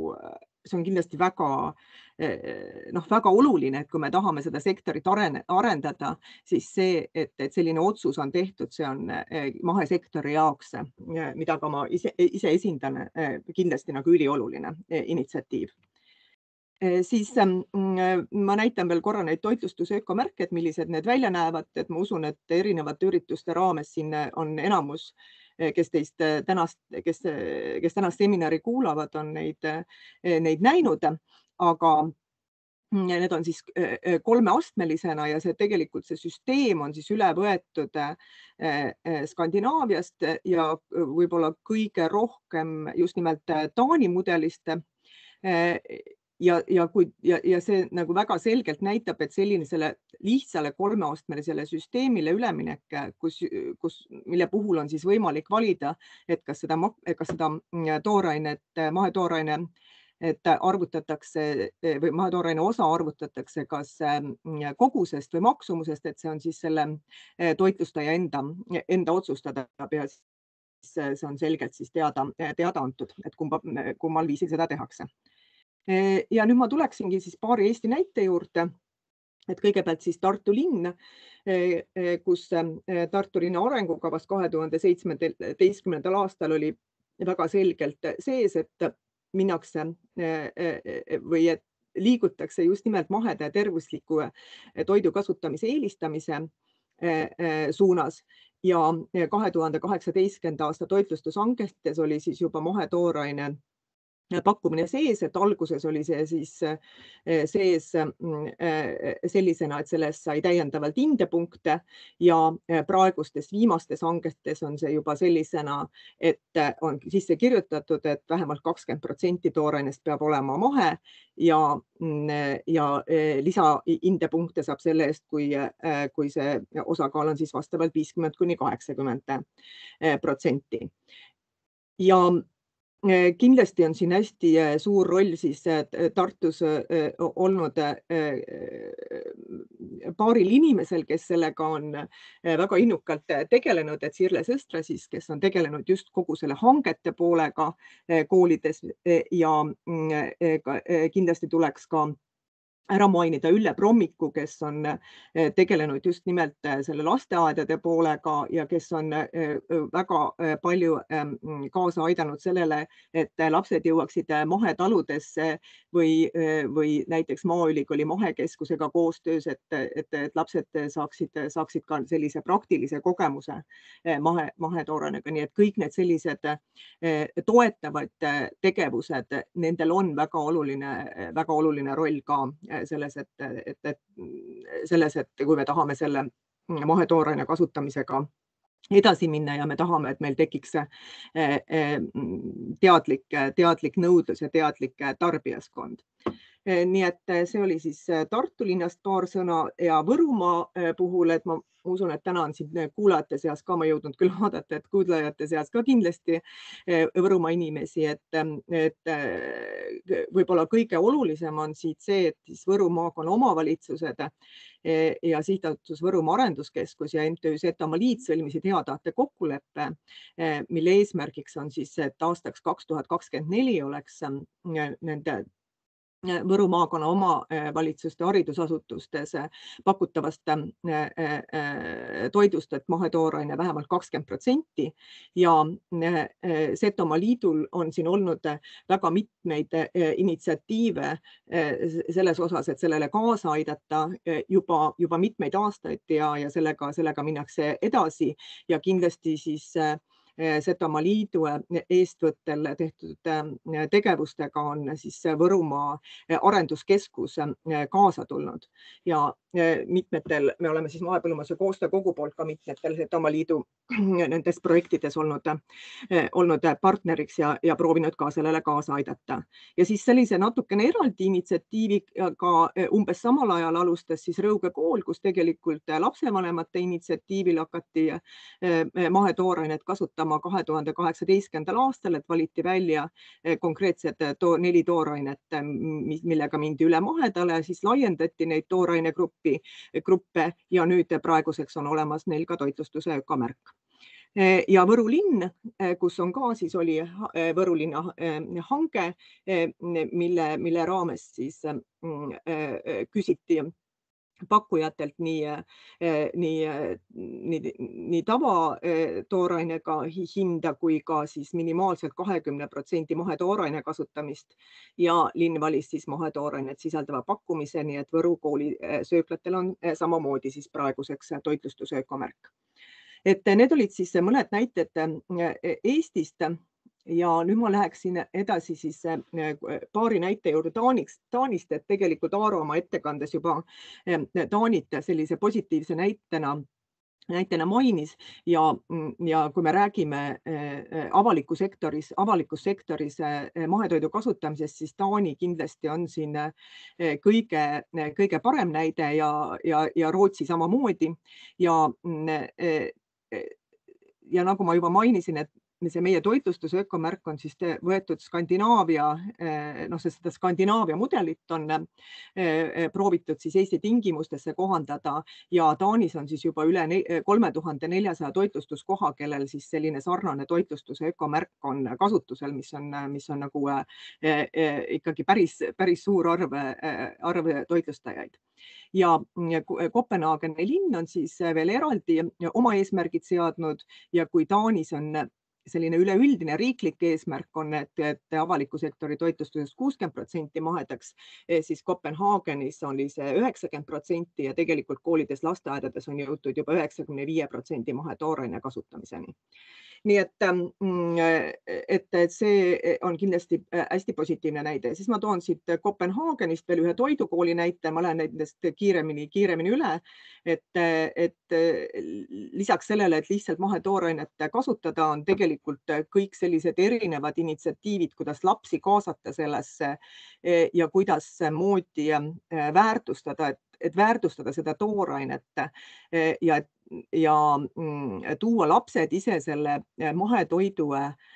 väga oluline, et kui me tahame seda sektorit arendada, siis see, et selline otsus on tehtud, see on mahesektori jaoks, mida ka ma ise esindan, kindlasti ülioluline initsiatiiv. Siis ma näitan veel korra neid toitlustuse ökomärke, et millised need välja näevad, et ma usun, et erinevate ürituste raames siin on enamus, kes tänast seminari kuulavad, on neid näinud, aga need on siis 3-astmelisena ja see süsteem on siis üle võetud Skandinaaviast ja võib-olla kõige rohkem just nimelt Taani mudelist. Ja see väga selgelt näitab, et sellisele lihtsale 3-astmelisele süsteemile üleminek, mille puhul on siis võimalik valida, et kas seda mahetooraine arvutatakse või mahetooraine osa arvutatakse kas kogusest või maksumusest, et see on siis selle toitlustaja enda otsustada ja see on selgelt siis teada antud, et kummal viisil seda tehakse. Ja nüüd ma tuleksingi siis paari Eesti näite juurde, et kõigepealt siis Tartu linn, kus Tartu linna arengukavas 2017. aastal oli väga selgelt sees, et minnakse või et liigutakse just nimelt maheda ja tervisliku toidu kasutamise eelistamise suunas ja 2018. aasta toitlustushangetes oli siis juba mahetooraine pakkumine sees, et alguses oli see siis sees sellisena, et sellest sai täiendavalt hindepunkte ja praegustes viimastes hangetes on see juba sellisena, et on sisse kirjutatud, et vähemalt 20% toorainest peab olema mahe ja lisahindepunkte saab selle eest, kui see osakaal on siis vastavalt 50–80%. Ja kindlasti on siin hästi suur roll siis Tartus olnud paaril inimesel, kes sellega on väga innukalt tegelenud, et Sirle Sõstra siis, kes on tegelenud just kogu selle hangete poolega koolides ja kindlasti tuleks ka ära mainida Ülle Prommiku, kes on tegelenud just nimelt selle lasteaedade poolega ja kes on väga palju kaasa aidanud sellele, et lapsed jõuaksid mahetaludesse või näiteks Maaülikooli mahekeskusega koostöös, et lapsed saaksid ka sellise praktilise kogemuse mahetoorainega. Nii et kõik need sellised toetavad tegevused, nendel on väga oluline roll ka selles, et kui me tahame selle mahetooraine kasutamisega edasi minna ja me tahame, et meil tekiks teadlik nõudlus ja teadlik tarbijaskond. Nii et see oli siis Tartu linnast paar sõna ja Võrumaa puhul, et ma usun, et täna on siin kuulajate seas ka, ma jõudnud küll vaadata, et kuulajate seas ka kindlasti Võrumaa inimesi, et võib-olla kõige olulisem on siit see, et siis Võru maakonna omavalitsused ja sihtasutus Võrumaa Arenduskeskus ja MTÜ Setomaa Liit sõlmisid hea tahte kokkuleppe, mille eesmärgiks on siis, et aastaks 2024 oleks nende Võru maakonna omavalitsuste haridusasutustes pakutavast toidust, et mahetooraine vähemalt 20% ja Setomaa Liidul on siin olnud väga mitmeid initsiatiive selles osas, et sellele kaasa aidata juba mitmeid aastaid ja sellega minnakse edasi ja kindlasti siis Setomaa Liidu eestvõttel tehtud tegevustega on siis Võrumaa Arenduskeskus kaasa tulnud ja mitmetel, me oleme siis Mahepõllumajanduse Koostöökogu poolt ka mitmetel Setomaa Liidu nendes projektides olnud partneriks ja proovinud ka sellele kaasa aidata. Ja siis sellise natukene eraldi initsiatiiviga umbes samal ajal alustas siis Rõuge kool, kus tegelikult lapsevanemate initsiatiivil hakati mahetoorainet kasutama 2018. aastal, et valiti välja konkreetsed 4 toorainet, millega mindi üle mahedale, siis laiendati neid toorainegruppe ja nüüd praeguseks on olemas neil ka toitlustuse ökomärk. Ja Võru linn, kus on ka siis oli Võru linna hange, mille raames siis küsiti pakkujatelt nii tavatoorainega hinda kui ka siis minimaalselt 20% mahetooraine kasutamist ja linn valis siis mahetoorainet sisaldava pakkumise, nii et Võru kooli sööklatel on samamoodi siis praeguseks toitlustuse ökomärk. Et need olid siis mõned näited Eestist ja nüüd ma läheksin edasi siis paari näite juurde Taanist, et tegelikult Aaro oma ettekandes juba Taanit sellise positiivse näitena mainis ja kui me räägime avalikus sektoris mahetoidu kasutamisest, siis Taani kindlasti on siin kõige parem näide ja Rootsi samamoodi ja nagu ma juba mainisin, et see meie toitlustuse ökomärk on siis võetud Skandinaavia, seda Skandinaavia mudelit on proovitud siis Eesti tingimustesse kohandada ja Taanis on siis juba üle 3400 toitlustuskoha, kellel siis selline sarnane toitlustuse ökomärk on kasutusel, mis on nagu ikkagi päris suur arv toitlustajaid. Ja Kopenhaageni linn on siis veel eraldi oma eesmärgid seadnud ja kui Taanis on selline üleüldine riiklik eesmärk on, et avaliku sektori toitlustusest 60% mahedaks, siis Kopenhaagenis oli see 90% ja tegelikult koolides, lasteaedades on jõutud juba 95% mahetooraine kasutamiseni. Nii et see on kindlasti hästi positiivne näide. Siis ma toon siit Kopenhaagenist veel ühe toidukooli näite, ma lähen nendest kiiremini üle, et lisaks sellele, et lihtsalt mahetoorainet kasutada, on tegelikult kõik sellised erinevad initsiatiivid, kuidas lapsi kaasata sellesse ja kuidas moodi väärtustada, et väärtustada seda toorainet ja tuua lapsed ise selle mahetoidu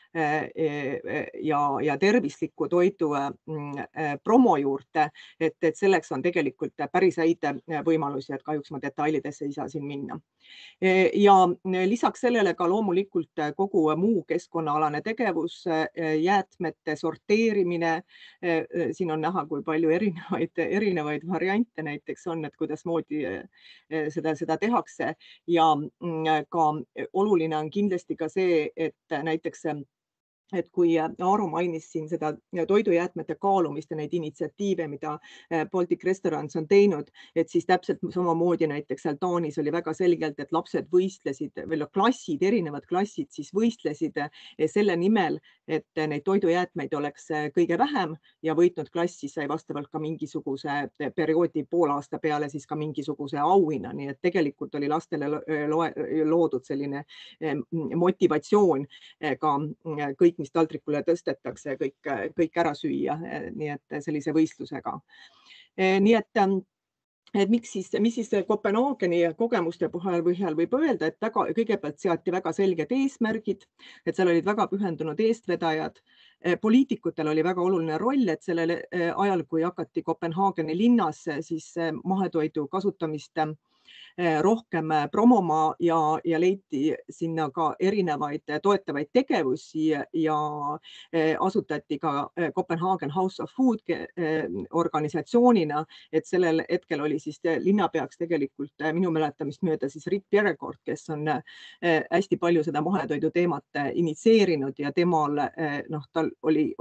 ja tervisliku toidu promo juurde, et selleks on tegelikult päris häid võimalusi, et kahjuks ma detailidesse ei saa siin minna. Ja lisaks sellele ka loomulikult kogu muu keskkonnaalane tegevus, jäätmete sorteerimine. Siin on näha, kui palju erinevaid variante näiteks on, et kuidasmoodi seda tehakse. Ja ka oluline on kindlasti ka see, et näiteks kui Aaro mainis siin seda toidujäätmete kaalumist ja neid initsiatiive, mida Baltic Restaurants on teinud, et siis täpselt samamoodi näiteks seal Taanis oli väga selgelt, et lapsed võistlesid, veel klassid, erinevad klassid siis võistlesid selle nimel, et neid toidujäätmeid oleks kõige vähem ja võitnud klass siis sai vastavalt ka mingisuguse perioodi poolaasta peale siis ka mingisuguse auhinna. Nii et tegelikult oli lastele loodud selline motivatsioon ka kõik, mis taldrikule tõstetakse, kõik ära süüa, nii et sellise võistlusega. Nii et mis siis Kopenhaageni kogemuste põhjal võib öelda, et kõigepealt seati väga selged eesmärgid, et seal olid väga pühendunud eestvedajad. Poliitikutel oli väga oluline roll, et sellel ajal, kui hakati Kopenhaageni linnas siis mahetoidu kasutamist rohkem promoma ja leiti sinna ka erinevaid toetavaid tegevusi ja asutati ka Copenhagen House of Food organisatsioonina, et sellel hetkel oli siis linnapeaks tegelikult minu mäletamist mööda siis Rick Bjerregaard, kes on hästi palju seda mahetoidu teemat initseerinud ja temal tal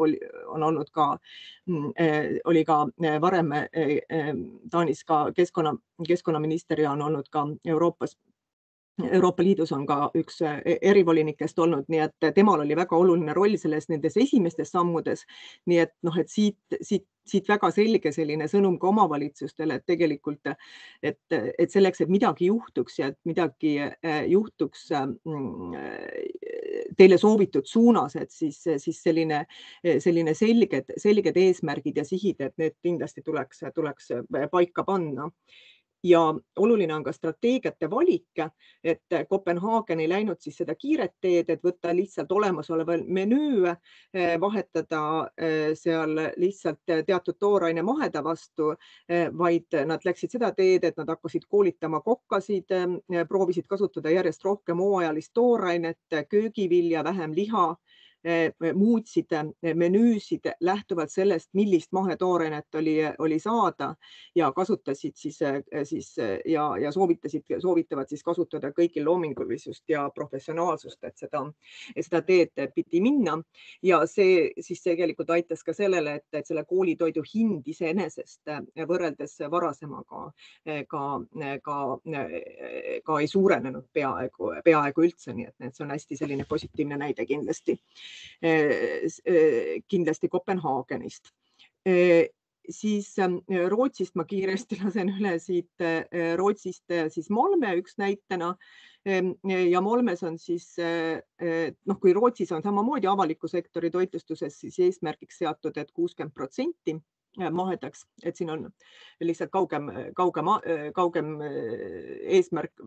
oli ka varem Taanis ka keskkonnaminister ja on olnud ka Euroopa Liidus on ka üks erivolinikest olnud, nii et temal oli väga oluline roll nendes esimestes sammudes. Nii et siit väga selge selline sõnum ka omavalitsustele, et tegelikult, et selleks, et midagi juhtuks ja et midagi juhtuks teile soovitud suunas, et siis selline selged eesmärgid ja sihid, et need kindlasti tuleks paika panna. Ja oluline on ka strateegiate valik, et Kopenhaagen ei läinud siis seda kiiret teed, et võtta lihtsalt olemasolev menüü, vahetada seal lihtsalt teatud tooraine maheda vastu, vaid nad läksid seda teed, et nad hakkasid koolitama kokkasid, proovisid kasutada järjest rohkem hooajalist toorainet, köögivilja, vähem liha, muutsid menüüsid lähtuvalt sellest, millist mahetoorainet oli saada ja kasutasid ja soovitavad siis kasutada kõigil loomingulisust ja professionaalsust, et seda teed pidi minna. Ja see siis tegelikult aitas ka sellele, et selle koolitoidu hind iseenesest võrreldes varasemaga ka ei suurenenud peaaegu üldse, nii et see on hästi selline positiivne näide kindlasti Kopenhaagenist. Siis Rootsist ma kiiresti lasen üle siit Rootsist siis Malmö üks näitena. Ja Malmös on siis, kui Rootsis on samamoodi avaliku sektori toitlustuses siis eesmärgiks seatud, et 60% mahedaks, et siin on lihtsalt kaugem eesmärk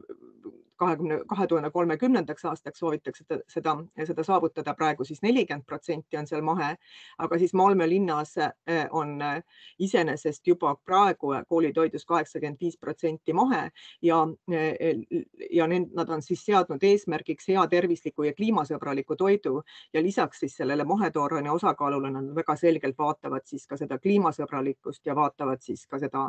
2030. aastaks soovitakse seda saavutada, praegu siis 40% on seal mahe, aga siis Malmö linnas on iseenesest juba praegu koolitoidus 85% mahe ja nad on siis seadnud eesmärgiks hea tervisliku ja kliimasõbraliku toidu ja lisaks siis sellele mahetooraine osakaalule nad väga selgelt vaatavad siis ka seda kliimasõbralikkust ja vaatavad siis ka seda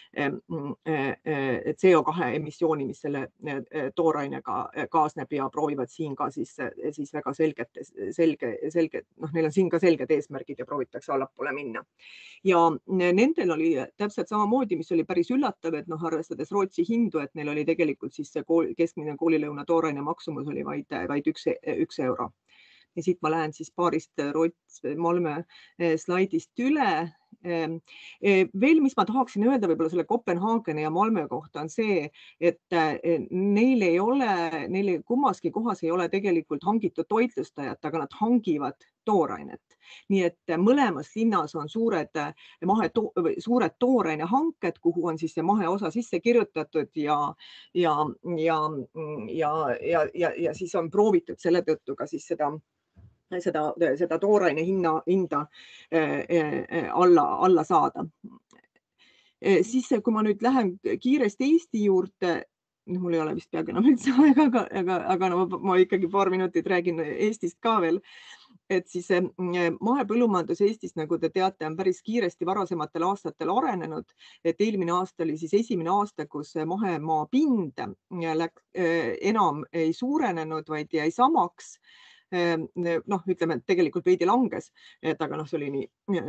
CO2 emissiooni, mis selle toorainega kaasneb ja proovivad siin ka siis väga selged, neil on siin ka selged eesmärgid ja proovitakse allapoole minna. Ja nendel oli täpselt samamoodi, mis oli päris üllatav, et arvestades Rootsi hindu, et neil oli tegelikult siis keskmine koolilõuna tooraine maksumus oli vaid 1 euro. Ja siit ma lähen siis paarist Malmö slaidist üle Veel, mis ma tahaksin öelda võib-olla selle Kopenhaageni ja Malmö kohta on see, et neil kummaski kohas ei ole tegelikult hangitud toitlustajat, aga nad hangivad toorainet. Nii et mõlemas linnas on suured toorainehanked, kuhu on siis see maheosa sisse kirjutatud ja siis on proovitud selle tõttu ka siis seda tooraine hinda alla saada. Siis, kui ma nüüd lähen kiiresti Eesti juurde, mul ei ole vist peaaegu enam üldse aega, aga ma ikkagi paar minutit räägin Eestist ka veel. Et siis mahepõllumajandus Eestis, nagu te teate, on päris kiiresti varasematel aastatel arenenud. Et eelmine aasta oli siis esimene aasta, kus mahemaa pind enam ei suurenenud, vaid jäi samaks. Ütleme, et tegelikult veidi langes, aga see oli nii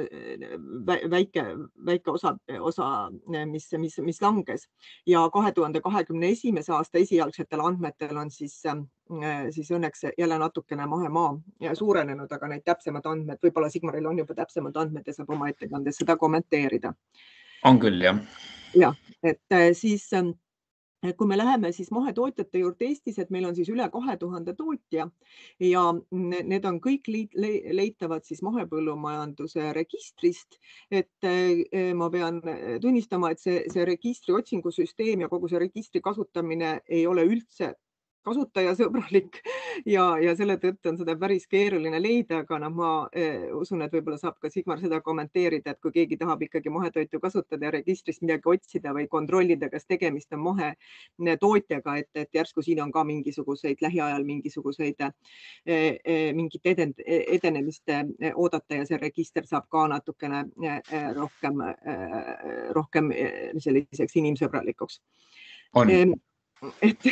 väike osa, mis langes. Ja 2021. aasta esialgsetel andmetel on siis õnneks jälle natukene mahemaa suurenenud, aga neid täpsemad andmed, võib-olla Sigmaril on juba täpsemad andmed ja saab oma ettekandes seda kommenteerida. On küll, jah. Jah, et siis kui me läheme siis mahetootjate juurde Eestis, et meil on siis üle 2000 tootja ja need on kõik leitavad siis mahepõllumajanduse registrist. Et ma pean tunnistama, et see registri otsingusüsteem ja kogu see registri kasutamine ei ole üldse kasutajasõbralik ja selle tõttu on seda päris keeruline leida, aga ma usun, et võib-olla saab ka Sigmar seda kommenteerida, et kui keegi tahab ikkagi mahetoitu kasutada ja registrist midagi otsida või kontrollida, kas tegemist on mahetootjaga, et järsku siin on ka lähiajal mingit edenemist oodata ja see register saab ka natukene rohkem selliseks inimsõbralikuks. On. Et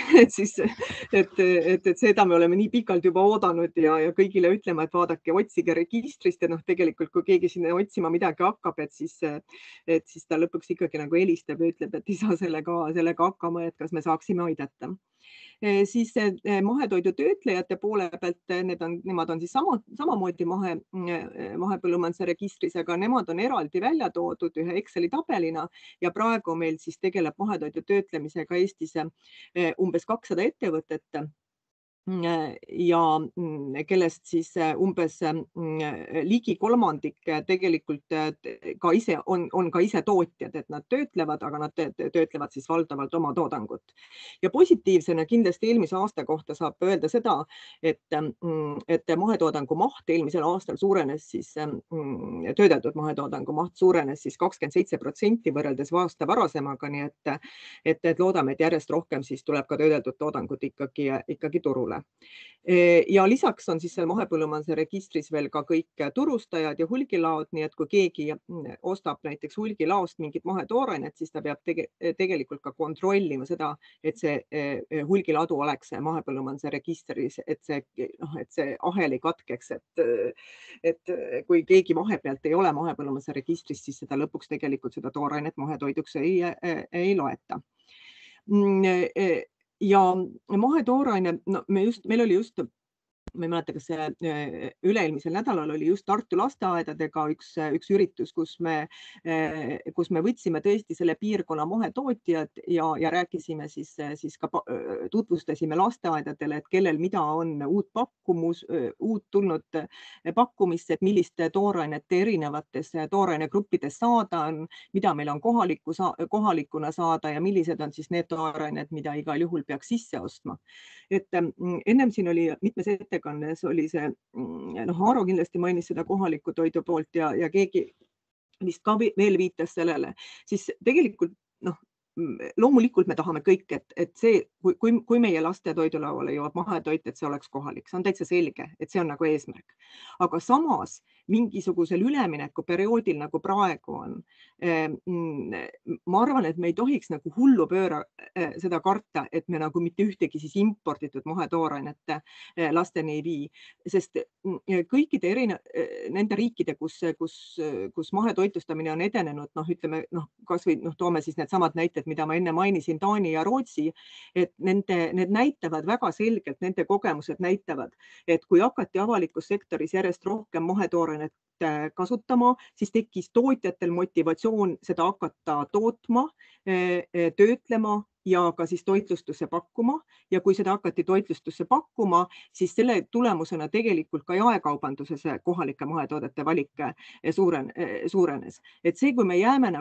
seda me oleme nii pikalt juba oodanud ja kõigile ütlema, et vaadake, otsige registrist ja tegelikult kui keegi sinna otsima midagi hakkab, et siis ta lõpuks ikkagi nagu helistab ja ütleb, et ei saa sellega hakkama, et kas me saaksime aidata. Siis mahetoidu töötlejate poole pealt, nemad on siis samamoodi mahepõllumajanduse registris, aga nemad on eraldi välja toodud ühe Exceli tabelina ja praegu meil siis tegeleb mahetoidu töötlemisega Eestis umbes 200 ettevõtet ja kellest siis umbes ligi kolmandik tegelikult on ka ise tootjad, et nad töötlevad, aga nad töötlevad siis valdavalt oma toodangut. Ja positiivsena kindlasti eelmise aasta kohta saab öelda seda, et mahetoodangu maht eelmisel aastal suurenes siis, töödeldud mahetoodangu maht suurenes siis 27% võrreldes aasta varasemaga, nii et loodame, et järjest rohkem siis tuleb ka töödeldud toodangut ikkagi turule. Ja lisaks on siis seal mahepõllumajanduse registris veel ka kõik turustajad ja hulgilaod, nii et kui keegi ostab näiteks hulgilaost mingit mahetoorenet, siis ta peab tegelikult ka kontrollima seda, et see hulgiladu oleks mahepõllumajanduse registris, et see ahel ei katkeks, et kui keegi vahepealt ei ole mahepõllumajanduse registris, siis seda lõpuks tegelikult seda toorainet mahetoiduks ei loeta. Ja mahetooraine, meil oli just, ma ei mäleta, kas see üle-eelmisel nädalal oli just Tartu lasteaedadega üks üritus, kus me võtsime tõesti selle piirkonna mahetootjad ja rääkisime siis ka tutvustasime lasteaedadele, et kellel mida on uut tulnud pakkumist, et millist toorainet erinevates toorainegruppides saada on, mida meil on kohalikuna saada ja millised on siis need toorained, mida igal juhul peaks sisse ostma. Et ennem siin oli mitmes ettekannes oli see, Aaro kindlasti mainis seda kohaliku toidu poolt ja keegi vist ka veel viitas sellele, siis tegelikult loomulikult me tahame kõik, et see, kui meie laste toidulauale jõuab mahetoit, et see oleks kohalik, see on täitsa selge, et see on nagu eesmärk. Aga samas mingisugusel üleminekuperioodil nagu praegu on, ma arvan, et me ei tohiks nagu hullu pööra seda karta, et me nagu mitte ühtegi siis imporditud mahetoorainete lasteni ei vii, sest kõikide nende riikide, kus mahetoitlustamine on edenenud, ütleme, kas või toome siis need samad näited, mida ma enne mainisin, Taani ja Rootsi, et et need näitavad väga selgelt, nende kogemused näitavad, et kui hakati avalikus sektoris järjest rohkem mahetoorenet kasutama, siis tekkis tootjatel motivatsioon seda hakata tootma, töötlema ja ka siis toitlustusse pakkuma. Ja kui seda hakati toitlustusse pakkuma, siis selle tulemusena tegelikult ka jaekaubanduses kohalike mahetoodete valik suurenes. Et see, kui me jääme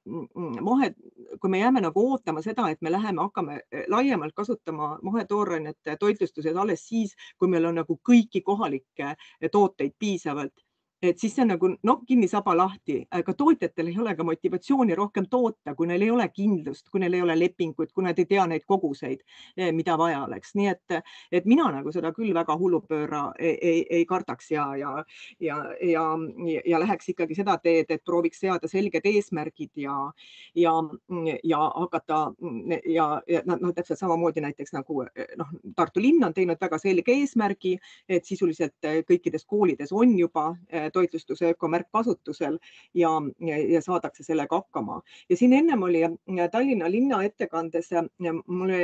nagu ootama seda, et me hakkame laiemalt kasutama mahetoorenet toitlustuses alles siis, kui meil on nagu kõiki kohalikke tooteid piisavalt, et siis see on nagu kinni saba lahti, aga tootjatel ei ole ka motivatsiooni rohkem toota, kui neil ei ole kindlust, kui neil ei ole lepinguid, kui nad ei tea neid koguseid, mida vaja oleks. Nii et mina nagu seda küll väga hullupööra ei kardaks ja läheks ikkagi seda teed, et prooviks seada selged eesmärgid ja hakata ja täpselt samamoodi näiteks nagu Tartu linn on teinud väga selge eesmärgi, et sisuliselt kõikides koolides on juba toitlustuse ökomärk kasutusel ja saadakse sellega hakkama. Ja siin ennem oli Tallinna linna ettekandes, mulle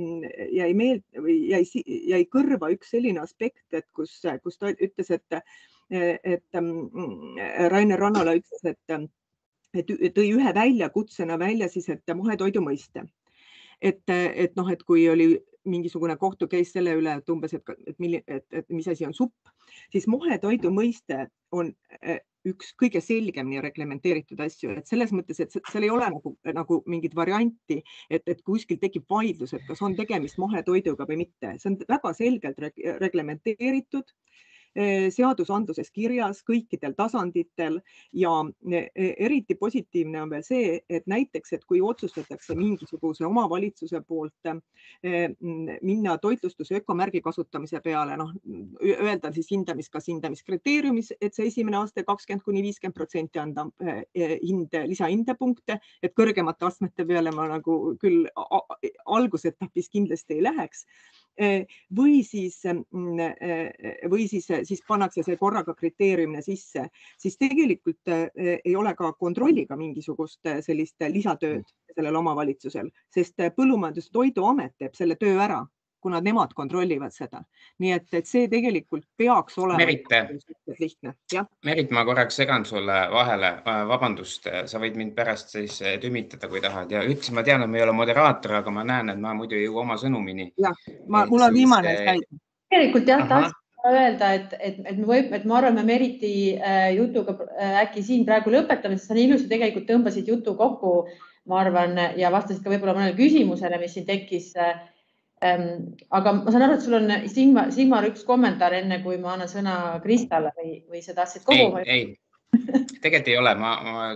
jäi kõrva üks selline aspekt, et kus ta ütles, et Rainer Rannola ütles, et tõi ühe väljakutsena välja siis, et mahetoidu mõiste. Et kui oli mingisugune kohtu case selle üle, et umbes, et mis asi on supp, siis mahetoidu mõiste on üks kõige selgemini reglementeeritud asju, et selles mõttes, et seal ei ole nagu mingit varianti, et kuskil tekib vaidlus, et kas on tegemist mahetoiduga või mitte. See on väga selgelt reglementeeritud, seadusandluses kirjas kõikidel tasanditel ja eriti positiivne on veel see, et näiteks, et kui otsustatakse mingisuguse omavalitsuse poolt minna toitlustuse ökomärgi kasutamise peale, öelda siis kas hindamiskriteeriumis, et see esimene aasta 20–50% anda lisahindepunkte, et kõrgemate astmete peale ma nagu küll algusetapis kindlasti ei läheks. Või siis pannakse see korraga kriteeriumina sisse, siis tegelikult ei ole ka kontrolliga mingisugust sellist lisatööd sellel omavalitsusel, sest Põllumajandus- ja Toiduamet teeb selle töö ära, kuna nemad kontrollivad seda. Nii et see tegelikult peaks olema lihtne. Merit, ma korraks segan sulle vahele. Vabandust, sa võid mind pärast siis tümitada, kui tahad. Ja ütlesin, ma tean, et ma ei ole moderaator, aga ma näen, et ma muidu ei jõua oma sõnumini. Jah, mul on viimane slaid. Tegelikult tahtsin öelda, et ma arvan, me Meriti jutuga äkki siin praegu lõpetame, sest sa nii ilusti tegelikult tõmbasid jutu kokku, ma arvan, ja vastasid ka võib-olla mõnele küsimusele, mis siin tekkis. Aga ma saan aru, et sul on Sigmar üks kommentaar enne, kui ma annan sõna Kristale või sa tahtsid kogu? Ei, tegelikult ei ole.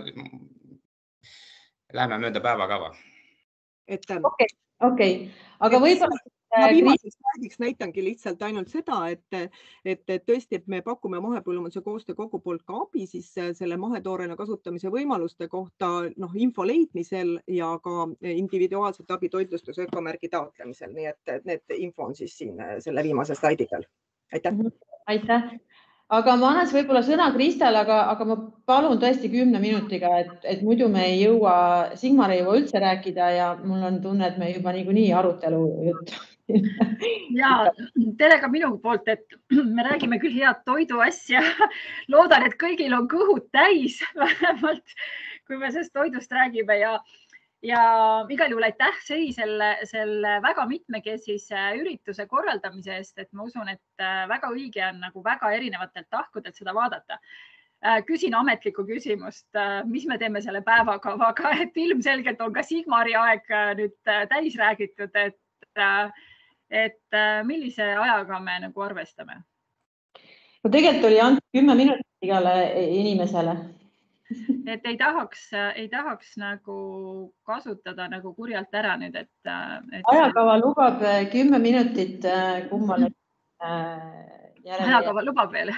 Läheme mööda päevakava. Okei, aga võib-olla... Ma viimaseks slaidiks näitangi lihtsalt ainult seda, et tõesti, et me pakume mahepõllumajanduse koostöökogu poolt ka abi siis selle mahetoorena kasutamise võimaluste kohta info leidmisel ja ka individuaalset abi toitlustuse ökomärgi taotlemisel. Nii et need info on siis siin selle viimase slaidi peal. Aitäh. Aga ma annan võib-olla sõna Kristale, aga ma palun tõesti 10 minutiga, et muidu me ei jõua, Sigmar ei jõua üldse rääkida ja mul on tunne, et me juba niikuinii arutelu jutt. Ja tere ka minu poolt, et me räägime küll head toiduasja. Loodan, et kõigil on kõhud täis, vähemalt kui me sellest toidust räägime ja igal juhul aitäh selle väga mitmekesise ürituse korraldamise eest, et ma usun, et väga õige on nagu väga erinevatelt tahkudelt seda vaadata. Küsin ametlikku küsimust, mis me teeme selle päevakavaga, et ilmselgelt on ka Sigmari aeg nüüd täis räägitud, et millise ajaga me nagu arvestame? No tegelikult oli antud 10 minutit igale inimesele. Et ei tahaks nagu kasutada nagu kurjalt ära nüüd, et... Ajakava lubab 10 minutit kummale järele. Ajakava lubab veel.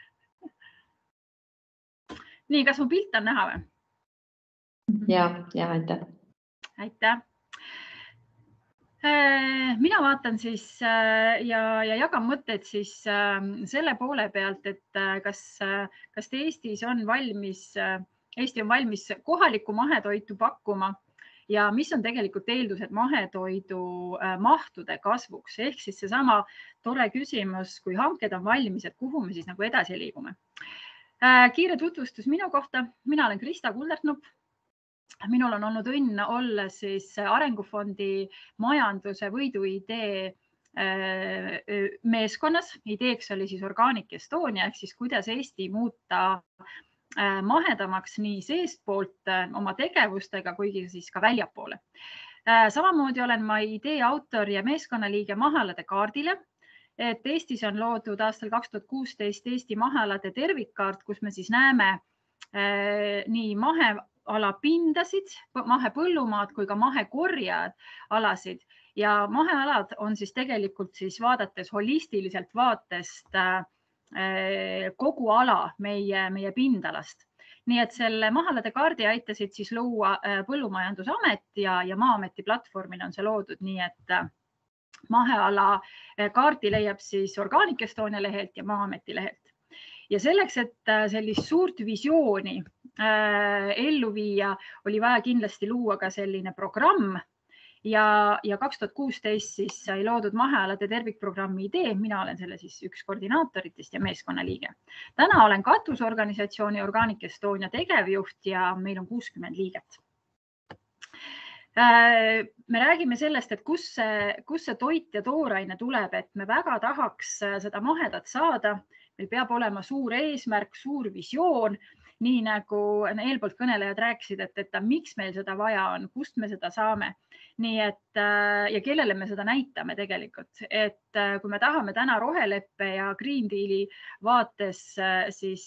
Nii, kas mu pilt on näha või? Ja, aitäh. Aitäh. Mina vaatan siis ja jagan mõtted siis selle poole pealt, et kas Eesti on valmis kohalikku mahetoitu pakkuma ja mis on tegelikult eeldused mahetoidu mahtude kasvuks. Ehk siis seesama tore küsimus, kui hanked on valmis, et kuhu me siis nagu edasi liigume. Kiire tutvustus minu kohta. Mina olen Krista Kullertnup. Minul on olnud õnn olla siis Arengufondi majanduse võiduidee meeskonnas. Ideeks oli siis Organic Estonia ehk siis kuidas Eesti muuta mahedamaks nii seestpoolt oma tegevustega kui siis ka väljapoole. Samamoodi olen ma idee autor ja meeskonnaliige mahealade kaardile, et Eestis on loodud aastal 2016 Eesti mahealade tervikkaart, kus me siis näeme nii maheala pindasid, mahepõllumaad kui ka mahekorjad alasid ja mahealad on siis tegelikult siis vaadates holistiliselt vaatest kogu ala meie pindalast. Nii et selle mahealade kaardi aitasid siis luua Põllumajandusamet ja Maa-ameti platvormil on see loodud, nii et maheala kaardi leiab siis Organic Estonia lehelt ja Maa-ameti lehelt. Ja selleks, et sellist suurt visiooni ellu viia, oli vaja kindlasti luua ka selline programm. Ja 2016 siis sai loodud mahealade tervikprogrammi idee. Mina olen selle siis üks koordinaatoritest ja meeskonnaliige. Täna olen katusorganisatsiooni Organic Estonia tegevjuht ja meil on 60 liiget. Me räägime sellest, et kus see toit ja tooraine tuleb, et me väga tahaks seda mahedat saada. Meil peab olema suur eesmärk, suur visioon, nii nagu eelpoolt kõnelejad rääkisid, et miks meil seda vaja on, kust me seda saame. Nii et ja kellele me seda näitame tegelikult, et kui me tahame täna roheleppe ja Green Deali vaates siis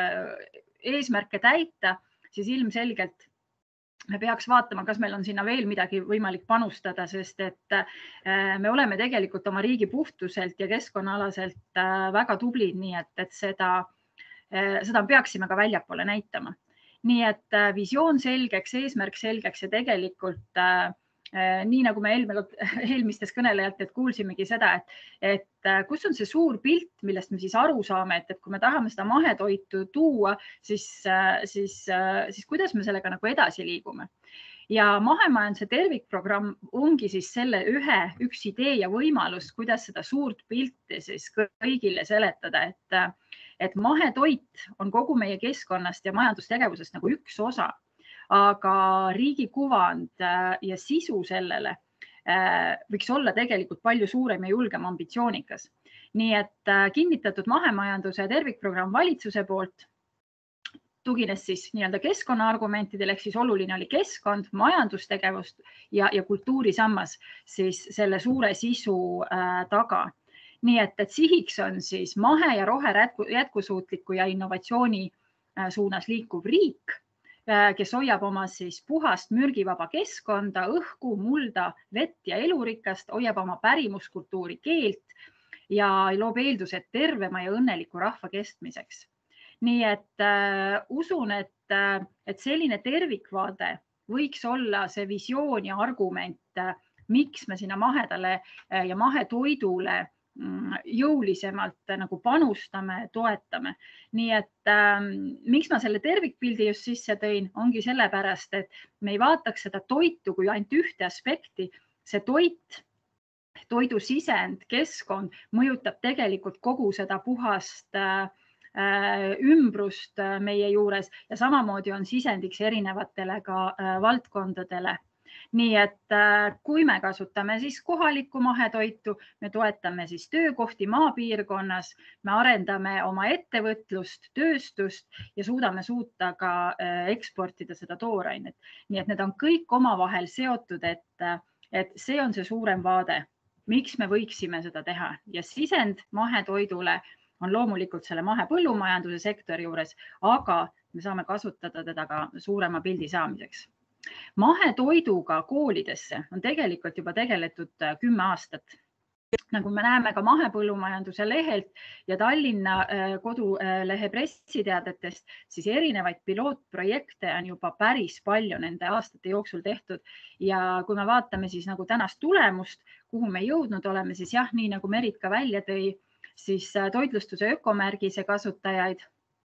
eesmärke täita, siis ilmselgelt me peaks vaatama, kas meil on sinna veel midagi võimalik panustada, sest et me oleme tegelikult oma riigi puhtuselt ja keskkonnaalaselt väga tublid, nii et seda peaksime ka väljapoole näitama. Nii et visioon selgeks, eesmärk selgeks ja tegelikult nii nagu me eelmistes kõnelejatelt kuulsimegi seda, et kus on see suur pilt, millest me siis aru saame, et kui me tahame seda mahetoitu tuua, siis kuidas me sellega nagu edasi liigume. Ja mahemajanduse tervikprogramm ongi siis selle üks idee ja võimalus, kuidas seda suurt pilti siis kõigile seletada, et mahetoit on kogu meie keskkonnast ja majandustegevusest nagu üks osa. Aga riigi kuvand ja sisu sellele võiks olla tegelikult palju suurem ja julgem ambitsioonikas. Nii et kinnitatud mahemajanduse tervikprogramm valitsuse poolt tugines siis nii-öelda keskkonnaargumentidele, ehk siis oluline oli keskkond, majandustegevust ja kultuurisammas siis selle suure sisu taga. Nii et sihiks on siis mahe ja rohe jätkusuutliku ja innovatsiooni suunas liikuv riik, kes hoiab oma siis puhast mürgivaba keskkonda, õhku, mulda, vett ja elurikast, hoiab oma pärimuskultuuri keelt ja loob eeldused tervema ja õnneliku rahva kestmiseks. Nii et usun, et selline tervikvaade võiks olla see visioon ja argument, miks me sinna mahedale ja mahetoidule jõulisemalt nagu panustame, toetame. Nii et miks ma selle tervikpildi just sisse tõin, ongi sellepärast, et me ei vaataks seda toitu kui ainult ühte aspekti. See toit, toidu sisend, keskkond mõjutab tegelikult kogu seda puhast ümbrust meie juures ja samamoodi on sisendiks erinevatele ka valdkondadele. Nii et kui me kasutame siis kohalikku mahetoitu, me toetame siis töökohti maapiirkonnas, me arendame oma ettevõtlust, tööstust ja suudame ka eksportida seda toorainet. Nii et need on kõik omavahel seotud, et see on see suurem vaade, miks me võiksime seda teha ja sisend mahetoidule on loomulikult selle mahepõllumajanduse sektori juures, aga me saame kasutada teda ka suurema pildi saamiseks. Mahetoiduga koolidesse on tegelikult juba tegeletud 10 aastat. Nagu me näeme ka mahepõllumajanduse lehelt ja Tallinna kodulehe pressiteadetest, siis erinevaid pilootprojekte on juba päris palju nende aastate jooksul tehtud. Ja kui me vaatame siis nagu tänast tulemust, kuhu me jõudnud oleme, siis jah, nii nagu Merit ka välja tõi, siis toitlustuse ökomärgise kasutajaid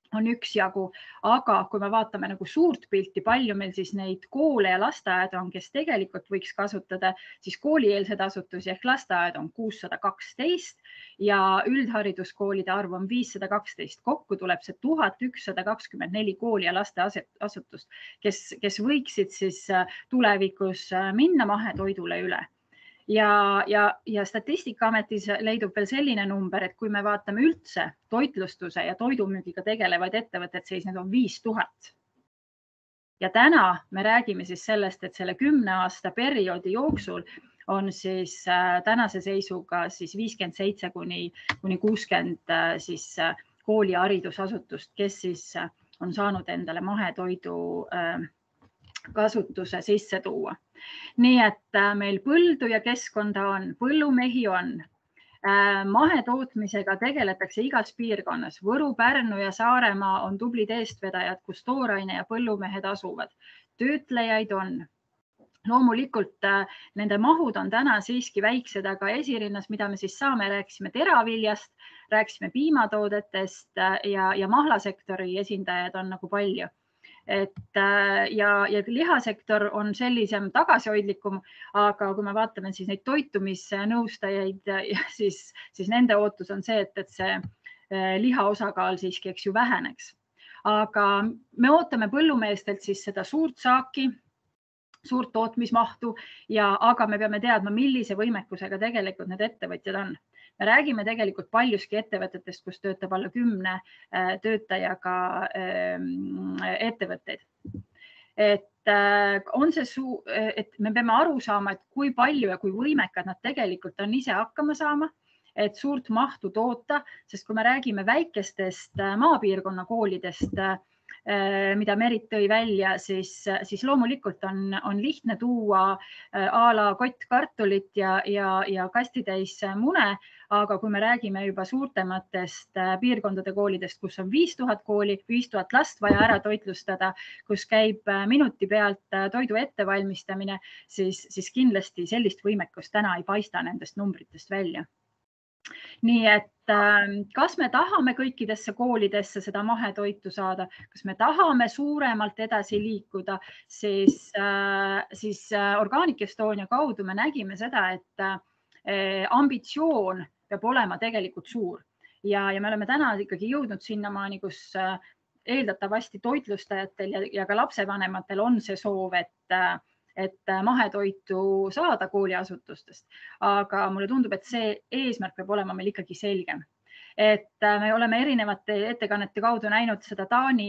on üksjagu, aga kui me vaatame nagu suurt pilti, palju meil siis neid koole ja lasteaed on, kes tegelikult võiks kasutada, siis koolieelseid asutusi ehk lasteaed on 612 ja üldhariduskoolide arv on 512. Kokku tuleb see 1124 kooli ja lasteasutust, kes võiksid siis tulevikus minna mahetoidule üle. Ja Statistikaametis leidub veel selline number, et kui me vaatame üldse toitlustuse ja toidumüügiga tegelevaid ettevõtted, siis need on 5000. Ja täna me räägime siis sellest, et selle 10 aasta perioodi jooksul on siis tänase seisuga siis 57 kuni 60 siis kooli ja haridusasutust, kes siis on saanud endale mahetoidu kasutuse sisse tuua. Nii et meil põldu ja keskkonda on, põllumehi on, mahetootmisega tegeletakse igas piirkonnas. Võru, Pärnu ja Saaremaa on tublid eestvedajad, kus tooraine ja põllumehed asuvad. Töötlejaid on. Loomulikult nende mahud on täna siiski väiksed, aga esirinnas, mida me siis saame, rääkisime teraviljast, rääkisime piimatoodetest ja mahlasektori esindajad on nagu palju. Ja lihasektor on sellisem tagasihoidlikum, aga kui me vaatame siis neid toitumisnõustajaid, siis nende ootus on see, et see liha osakaal siiski eks ju väheneks. Aga me ootame põllumeestelt siis seda suurt saaki, suurt tootmismahtu, aga me peame teadma, millise võimekusega tegelikult need ettevõtjad on. Me räägime tegelikult paljuski ettevõtetest, kus töötab alla 10 töötajaga ettevõtteid. Et me peame aru saama, et kui palju ja kui võimekad nad tegelikult on ise hakkama saama, et suurt mahtu toota, sest kui me räägime väikestest maapiirkonna koolidest, mida Merit tõi välja, siis loomulikult on lihtne tuua a la kott kartulit ja kastitäis mune, aga kui me räägime juba suurtematest piirkondade koolidest, kus on 5000 last vaja ära toitlustada, kus käib minuti pealt toidu ettevalmistamine, siis kindlasti sellist võimekust täna ei paista nendest numbritest välja. Nii et kas me tahame kõikidesse koolidesse seda mahetoitu saada, kas me tahame suuremalt edasi liikuda, siis Organic Estonia kaudu me nägime seda, et ambitsioon peab olema tegelikult suur ja me oleme täna ikkagi jõudnud sinnamaani, kus eeldatavasti toitlustajatel ja ka lapsevanematel on see soov, et mahetoitu saada kooliasutustest. Aga mulle tundub, et see eesmärk peab olema meil ikkagi selgem. Et me oleme erinevate ettekannete kaudu näinud seda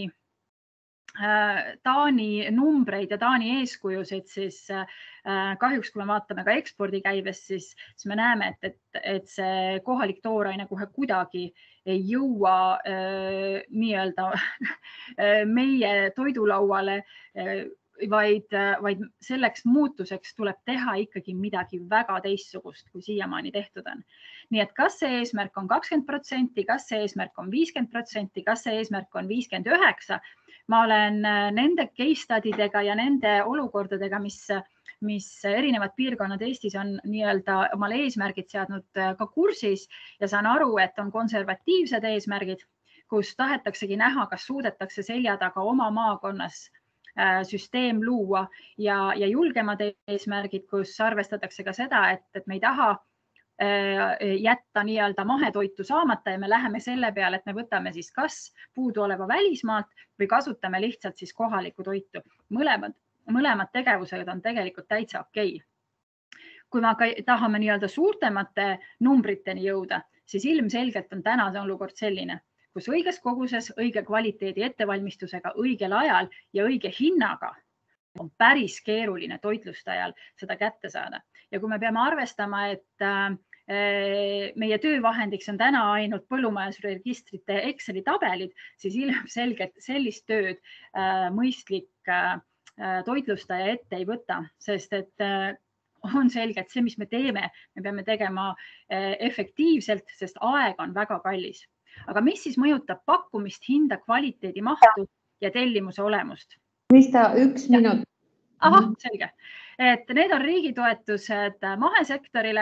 Taani numbreid ja Taani eeskujusid, siis kahjuks, kui me vaatame ka ekspordikäivest, siis me näeme, et see kohalik tooraine kohe kuidagi ei jõua nii-öelda meie toidulauale, vaid selleks muutuseks tuleb teha ikkagi midagi väga teistsugust, kui siiamaani tehtud on. Nii et kas see eesmärk on 20%, kas see eesmärk on 50%, kas see eesmärk on 59%, ma olen nende case study'dega ja nende olukordadega, mis erinevad piirkonnad Eestis on nii-öelda omale eesmärgid seadnud ka kursis ja saan aru, et on konservatiivsed eesmärgid, kus tahetaksegi näha, kas suudetakse selja taga oma maakonnas süsteem luua ja julgemad eesmärgid, kus arvestatakse ka seda, et me ei taha jätta nii-öelda mahetoitu saamata ja me läheme selle peale, et me võtame siis kas puuduoleva välismaalt või kasutame lihtsalt siis kohalikku toitu. Mõlemad tegevused on tegelikult täitsa okei. Kui me tahame nii-öelda suurtemate numbriteni jõuda, siis ilmselgelt on täna see olukord selline, kus õiges koguses, õige kvaliteedi ettevalmistusega, õigel ajal ja õige hinnaga on päris keeruline toitlustajal seda kätte saada. Ja kui me peame arvestama, et meie töövahendiks on täna ainult põllumajandusregistrite Exceli tabelid, siis ilmselgelt sellist tööd mõistlik toitlustaja ette ei võta, sest et on selge, et see, mis me teeme, me peame tegema efektiivselt, sest aeg on väga kallis. Aga mis siis mõjutab pakkumist, hinda, kvaliteedi, mahtu ja tellimuse olemust? Krista, 1 minut. Ahah, selge. Et need on riigi toetused mahesektorile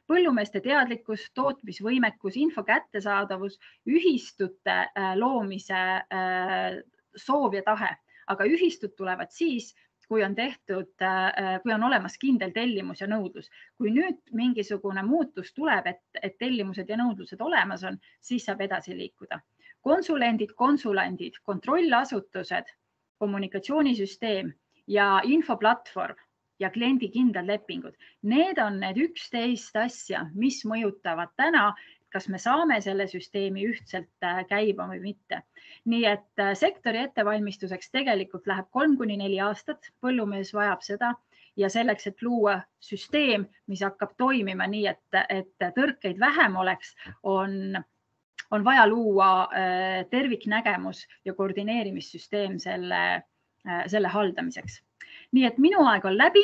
põllumeeste teadlikkus, tootmisvõimekus, info kättesaadavus, ühistute loomise soov ja tahe, aga ühistud tulevad siis, kui on olemas kindel tellimus ja nõudlus. Kui nüüd mingisugune muutus tuleb, et tellimused ja nõudlused olemas on, siis saab edasi liikuda. Konsulandid, kontrollasutused, kommunikatsioonisüsteem ja infoplatvorm ja kliendi kindlad lepingud. Need on need 11 asja, mis mõjutavad täna, kas me saame selle süsteemi ühtselt käima või mitte. Nii et sektori ettevalmistuseks tegelikult läheb 3–4 aastat. Põllumees vajab seda ja selleks, et luua süsteem, mis hakkab toimima nii, et tõrkeid vähem oleks, on vaja luua terviknägemus ja koordineerimissüsteem selle haldamiseks. Nii et minu aeg on läbi.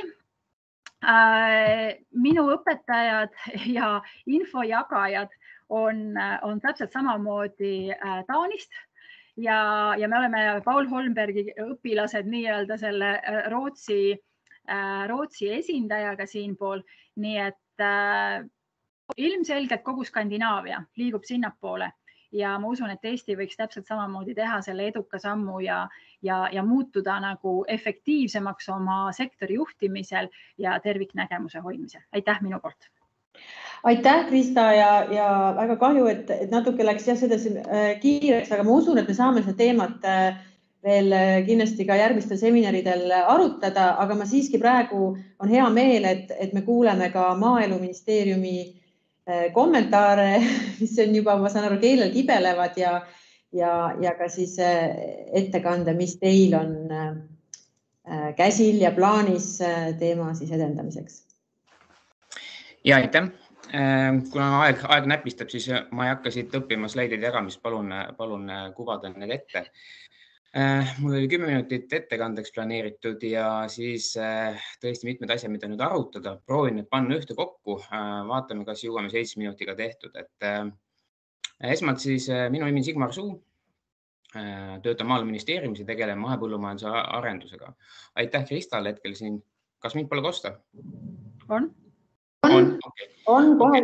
Minu õpetajad ja infojagajad on täpselt samamoodi Taanist ja me oleme Paul Holmbergi õpilased nii-öelda selle Rootsi esindajaga siinpool. Nii et ilmselgelt kogu Skandinaavia liigub sinnapoole ja ma usun, et Eesti võiks täpselt samamoodi teha selle eduka sammu ja muutuda nagu efektiivsemaks oma sektori juhtimisel ja terviknägemuse hoidmisel. Aitäh minu poolt. Aitäh, Krista, ja väga kahju, et natuke läks sedasi kiireks, aga ma usun, et me saame seda teemat veel kindlasti ka järgmistel seminaridel arutada, aga ma siiski praegu on hea meel, et me kuuleme ka Maaeluministeeriumi kommentaare, mis on juba, ma saan aru, keelel kibelevad ja ka siis ettekande, mis teil on käsil ja plaanis teema siis edendamiseks. Ja aitäh. Kuna aeg näpistab, siis ma ei hakka siit õppima slaidide jagamist, palun kuvada need ette. Mul oli 10 minutit ettekandeks planeeritud ja siis tõesti mitmed asjad, mida nüüd arutada. Proovin need panna ühte kokku, vaatame, kas jõuame 7 minutiga tehtud. Esmalt siis minu nimi on Sigmar Suu, töötan Maaeluministeeriumis ja tegelen mahepõllumajanduse arendusega. Aitäh Kristale hetkel siin. Kas mind pole kosta? On kohe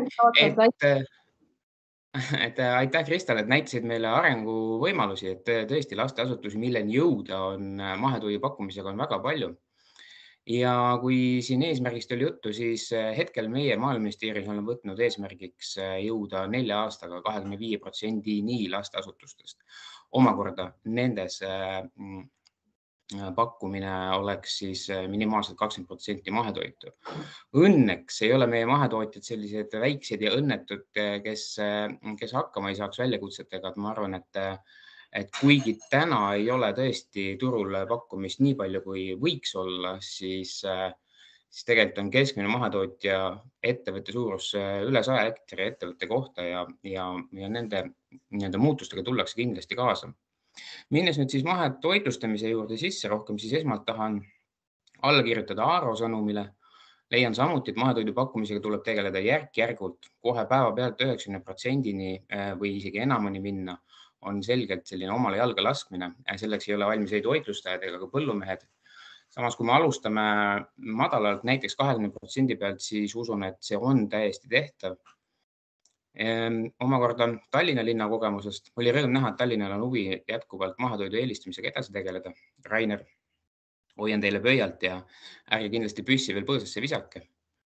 aitäh Kristale, et näitasid meile arenguvõimalusi, et tõesti lasteasutusi, milleni jõuda on mahetoidu pakkumisega on väga palju. Ja kui siin eesmärgist oli juttu, siis hetkel meie Maaeluministeeriumis oleme võtnud eesmärgiks jõuda 4 aastaga 25%-ni lasteasutustest. Omakorda nendes pakkumine oleks siis minimaalselt 20% mahetoitu. Õnneks ei ole meie mahetootjad sellised väiksed ja õnnetud, kes hakkama ei saaks väljakutsetega. Ma arvan, et kuigi täna ei ole tõesti turul pakkumist nii palju, kui võiks olla, siis tegelikult on keskmine mahetootja ettevõtte suurus üle 100 hektari ettevõtte kohta ja nende muutustega tullakse kindlasti kaasa. Minnes nüüd siis mahetoitlustamise juurde sisse rohkem, siis esmalt tahan alla kirjutada Aaro sõnumile. Leian samuti, et mahetoidu pakkumisega tuleb tegeleda järk-järgult. Kohe päeva pealt 90%-ni või isegi enamani minna on selgelt selline omale jalga laskmine. Selleks ei ole valmis ei toitlustajad ega ka põllumehed. Samas, kui me alustame madalalt näiteks 20% pealt, siis usun, et see on täiesti tehtav. Omakorda Tallinna linna kogemusest oli rõõm näha, et Tallinnal on huvi jätkuvalt mahetoidu eelistamisega edasi tegeleda. Rainer, hoian teile pöialt ja ärge kindlasti püssi veel põõsasse visake.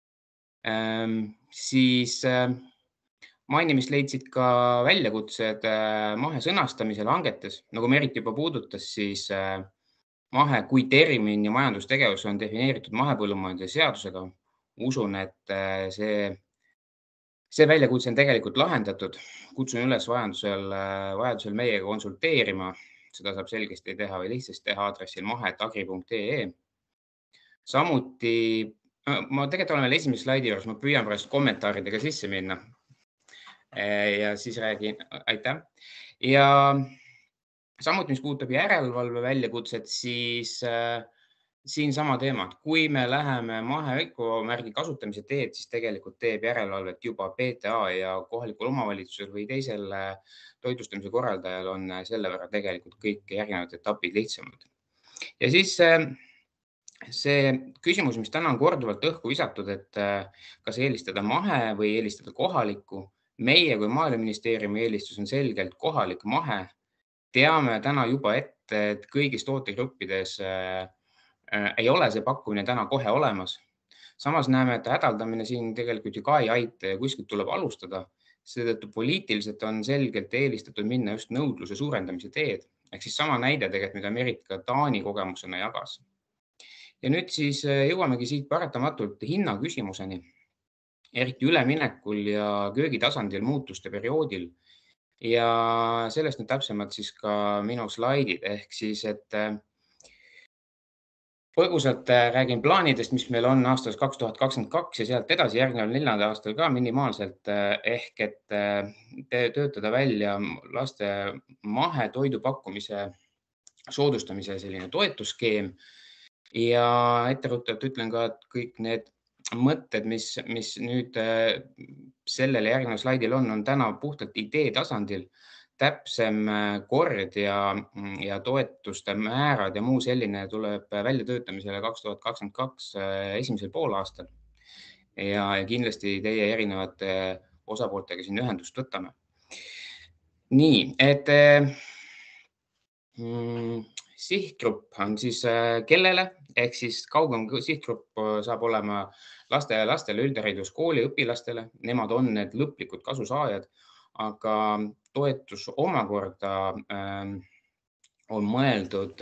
Siis mainimist leidsid ka väljakutsed mahe sõnastamisel hangetes. Nagu Merit juba puudutas, siis mahe kui termin ja majandustegevus on defineeritud mahepõllumajanduse seadusega. Usun, et see väljakutse on tegelikult lahendatud. Kutsun üles vajadusel meiega konsulteerima. Seda saab selgesti teha või lihtsasti teha aadressil mahe.agri.ee. Samuti, ma tegelikult olen veel esimese slaidi juures, ma püüan pärast kommentaaridega sisse minna. Ja siis räägin, aitäh. Ja samuti, mis puudutab järelevalve väljakutset, siis siin sama teema. Kui me läheme maheökomärgi kasutamise teed, siis tegelikult teeb järelevalvet juba PTA ja kohalikul omavalitsusel või teisel toitlustamise korraldajal on selle võrra tegelikult kõik järgnevad etapid lihtsamad. Ja siis see küsimus, mis täna on korduvalt õhku visatud, et kas eelistada mahe või eelistada kohalikku. Meie kui Maaeluministeeriumi eelistus on selgelt kohalik mahe. Teame täna juba ette, et kõigis tootegruppides ei ole see pakkumine täna kohe olemas. Samas näeme, et hädaldamine siin tegelikult ju ka ei aita ja kuskilt tuleb alustada. Seetõttu poliitiliselt on selgelt eelistatud minna just nõudluse suurendamise teed. Ehk siis sama näide tegelikult, mida Merit ka Taani kogemusena jagas. Ja nüüd siis jõuamegi siit paratamatult hinna küsimuseni, eriti üleminekul ja köögitasandil muutuste perioodil. Ja sellest nüüd täpsemalt siis ka minu slaidid, ehk siis, et põgusalt räägin plaanidest, mis meil on aastas 2022 ja sealt edasi järgneval 4. aastal ka minimaalselt, ehk et töötada välja laste mahetoidu pakkumise soodustamise selline toetusskeem. Ja etteruttavalt ütlen ka, et kõik need mõtted, mis nüüd sellele järgneval slaidil on täna puhtalt idee tasandil. Täpsem kord ja toetuste määrad ja muu selline tuleb väljatöötamisele 2022 esimesel poolaastal. Ja kindlasti teie erinevate osapooltega siin ühendust võtame. Nii, et sihtgrupp on siis kellele, ehk siis kaugem sihtgrupp saab olema lastele üldhariduskooli õpilastele. Nemad on need lõplikud kasusaajad, aga toetus omakorda on mõeldud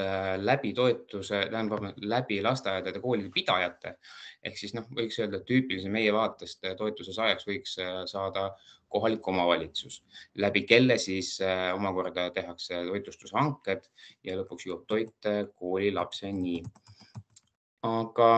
läbi lasteaedade koolide pidajate. Ehk siis võiks öelda, et tüüpilise meie vaatest toetuse saajaks võiks saada kohalik omavalitsus, läbi kelle siis omakorda tehakse toitlustushanked ja lõpuks jõuab toit koolilapseni. Aga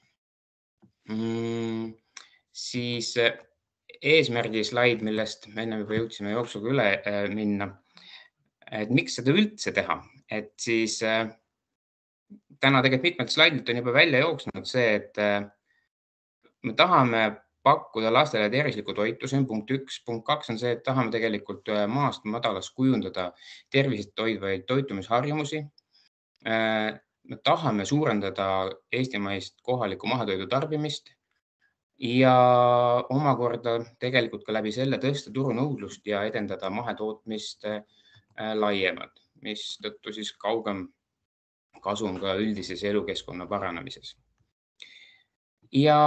siis eesmärgi slaid, millest me enne juba jõudsime jooksuga üle minna, et miks seda üldse teha, et siis täna tegelikult mitmed slaidid on juba välja jooksnud see, et me tahame pakkuda lastele tervislikku toitu, see on punkt 1. Punkt 2 on see, et tahame tegelikult maast madalast kujundada tervist toidvaid toitumisharjumusi. Me tahame suurendada eestimaist kohaliku mahetoidu tarbimist ja omakorda tegelikult ka läbi selle tõsta turunõudlust ja edendada mahetootmist laiemalt, mis tõttu siis kaugem kasu on ka üldises elukeskkonna paranemises. Ja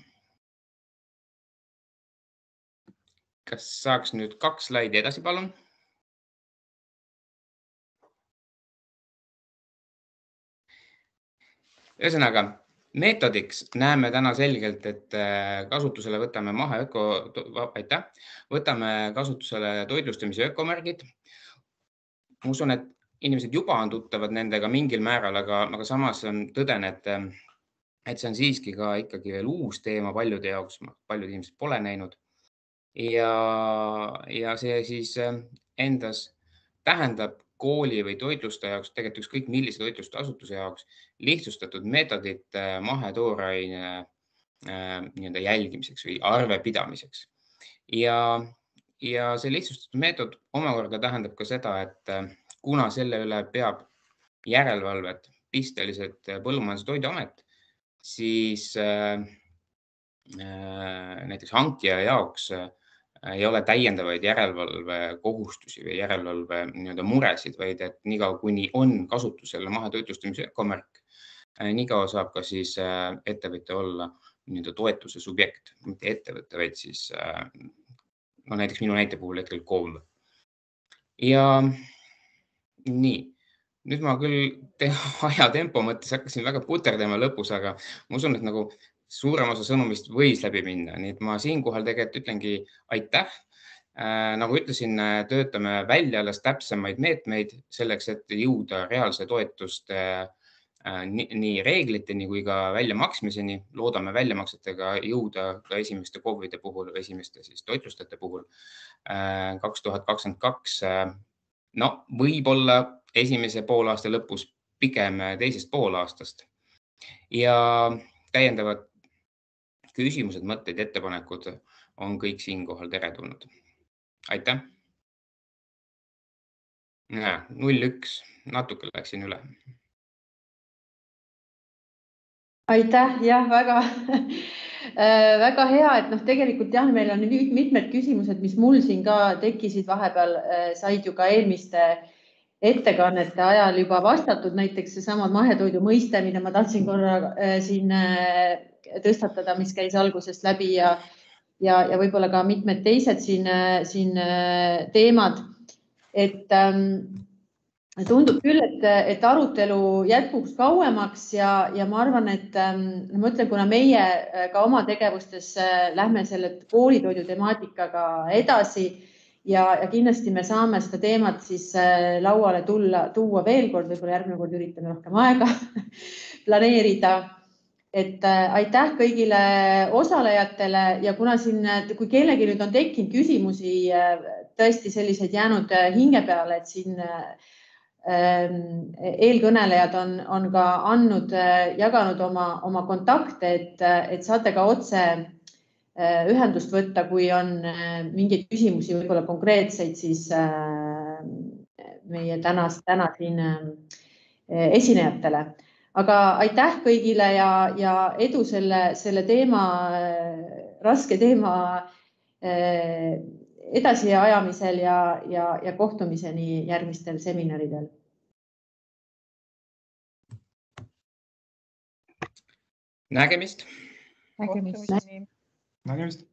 kas saaks nüüd 2 slaidi edasi, palun? Ühesõnaga, meetodiks näeme täna selgelt, et kasutusele võtame kasutusele toitlustamise ökomärgid. Ma usun, et inimesed juba on tuttavad nendega mingil määral, aga samas tõden, et see on siiski ka ikkagi veel uus teema paljude jaoks, paljud inimesed pole näinud. Ja see siis endas tähendab kooli või toitlustaja jaoks, tegelikult ükskõik millise toitlustusasutuse jaoks, lihtsustatud meetodit mahetooraine jälgimiseks või arvepidamiseks. Ja see lihtsustatud meetod omakorda tähendab ka seda, et kuna selle üle peab järelevalvet pisteliselt Põllumajandus- ja Toiduamet, siis näiteks hankija jaoks ei ole täiendavaid järelevalve kohustusi või järelevalve muresid, vaid et niikaua kuni on kasutusel mahetoitlustamise ökomärk, niikaua saab ka siis ettevõtja olla toetuse subjekt, mitte ettevõte, vaid siis näiteks minu näite puhul hetkel KOV. Ja nii, nüüd ma küll ajatempo mõttes hakkasin väga puterdama lõpus, aga ma usun, et suurem osa sõnumist võis läbi minna. Nii et ma siinkohal tegelikult ütlengi aitäh. Nagu ütlesin, töötame välja alles täpsemaid meetmeid selleks, et jõuda reaalse toetust nii reegliteni kui ka väljamaksmiseni. Loodame väljamaksetega jõuda ka esimeste KOV-ide puhul, esimeste siis toitlustajate puhul 2022. Võib-olla esimese poolaasta lõpus, pigem teisest poolaastast. Ja täiendavad küsimused, mõtted, ettepanekud on kõik siinkohal teretulnud. Aitäh! 0,1, natuke läksin üle. Aitäh, jah, väga hea, et tegelikult jah, meil on mitmed küsimused, mis mul siin ka tekkisid vahepeal, said ju ka eelmiste ettekannete ajal juba vastatud, näiteks seesama mahetoidu mõiste, mida ma tahtsin korra siin tõstatada, mis käis algusest läbi ja võib-olla ka mitmed teised siin teemad, et tundub küll, et arutelu jätkuks kauemaks ja ma arvan, et ma ütlen, kuna meie ka oma tegevustes lähme selle koolitoidu temaatikaga edasi ja kindlasti me saame seda teemat siis lauale tuua veel kord, võib-olla järgmine kord üritame rohkem aega planeerida. Et aitäh kõigile osalejatele ja kuna siin, kui kellelgi nüüd on tekkinud küsimusi, tõesti selliseid jäänud hinge peale, et siin eelkõnelejad on ka jaganud oma kontakte, et saate ka otse ühendust võtta, kui on mingeid küsimusi, võib-olla konkreetseid siis meie täna siin esinejatele. Aga aitäh kõigile ja edu selle teema, raske teema edasiajamisel ja kohtumiseni järgmistel seminaridel. Nägemist. Nägemist. Nägemist.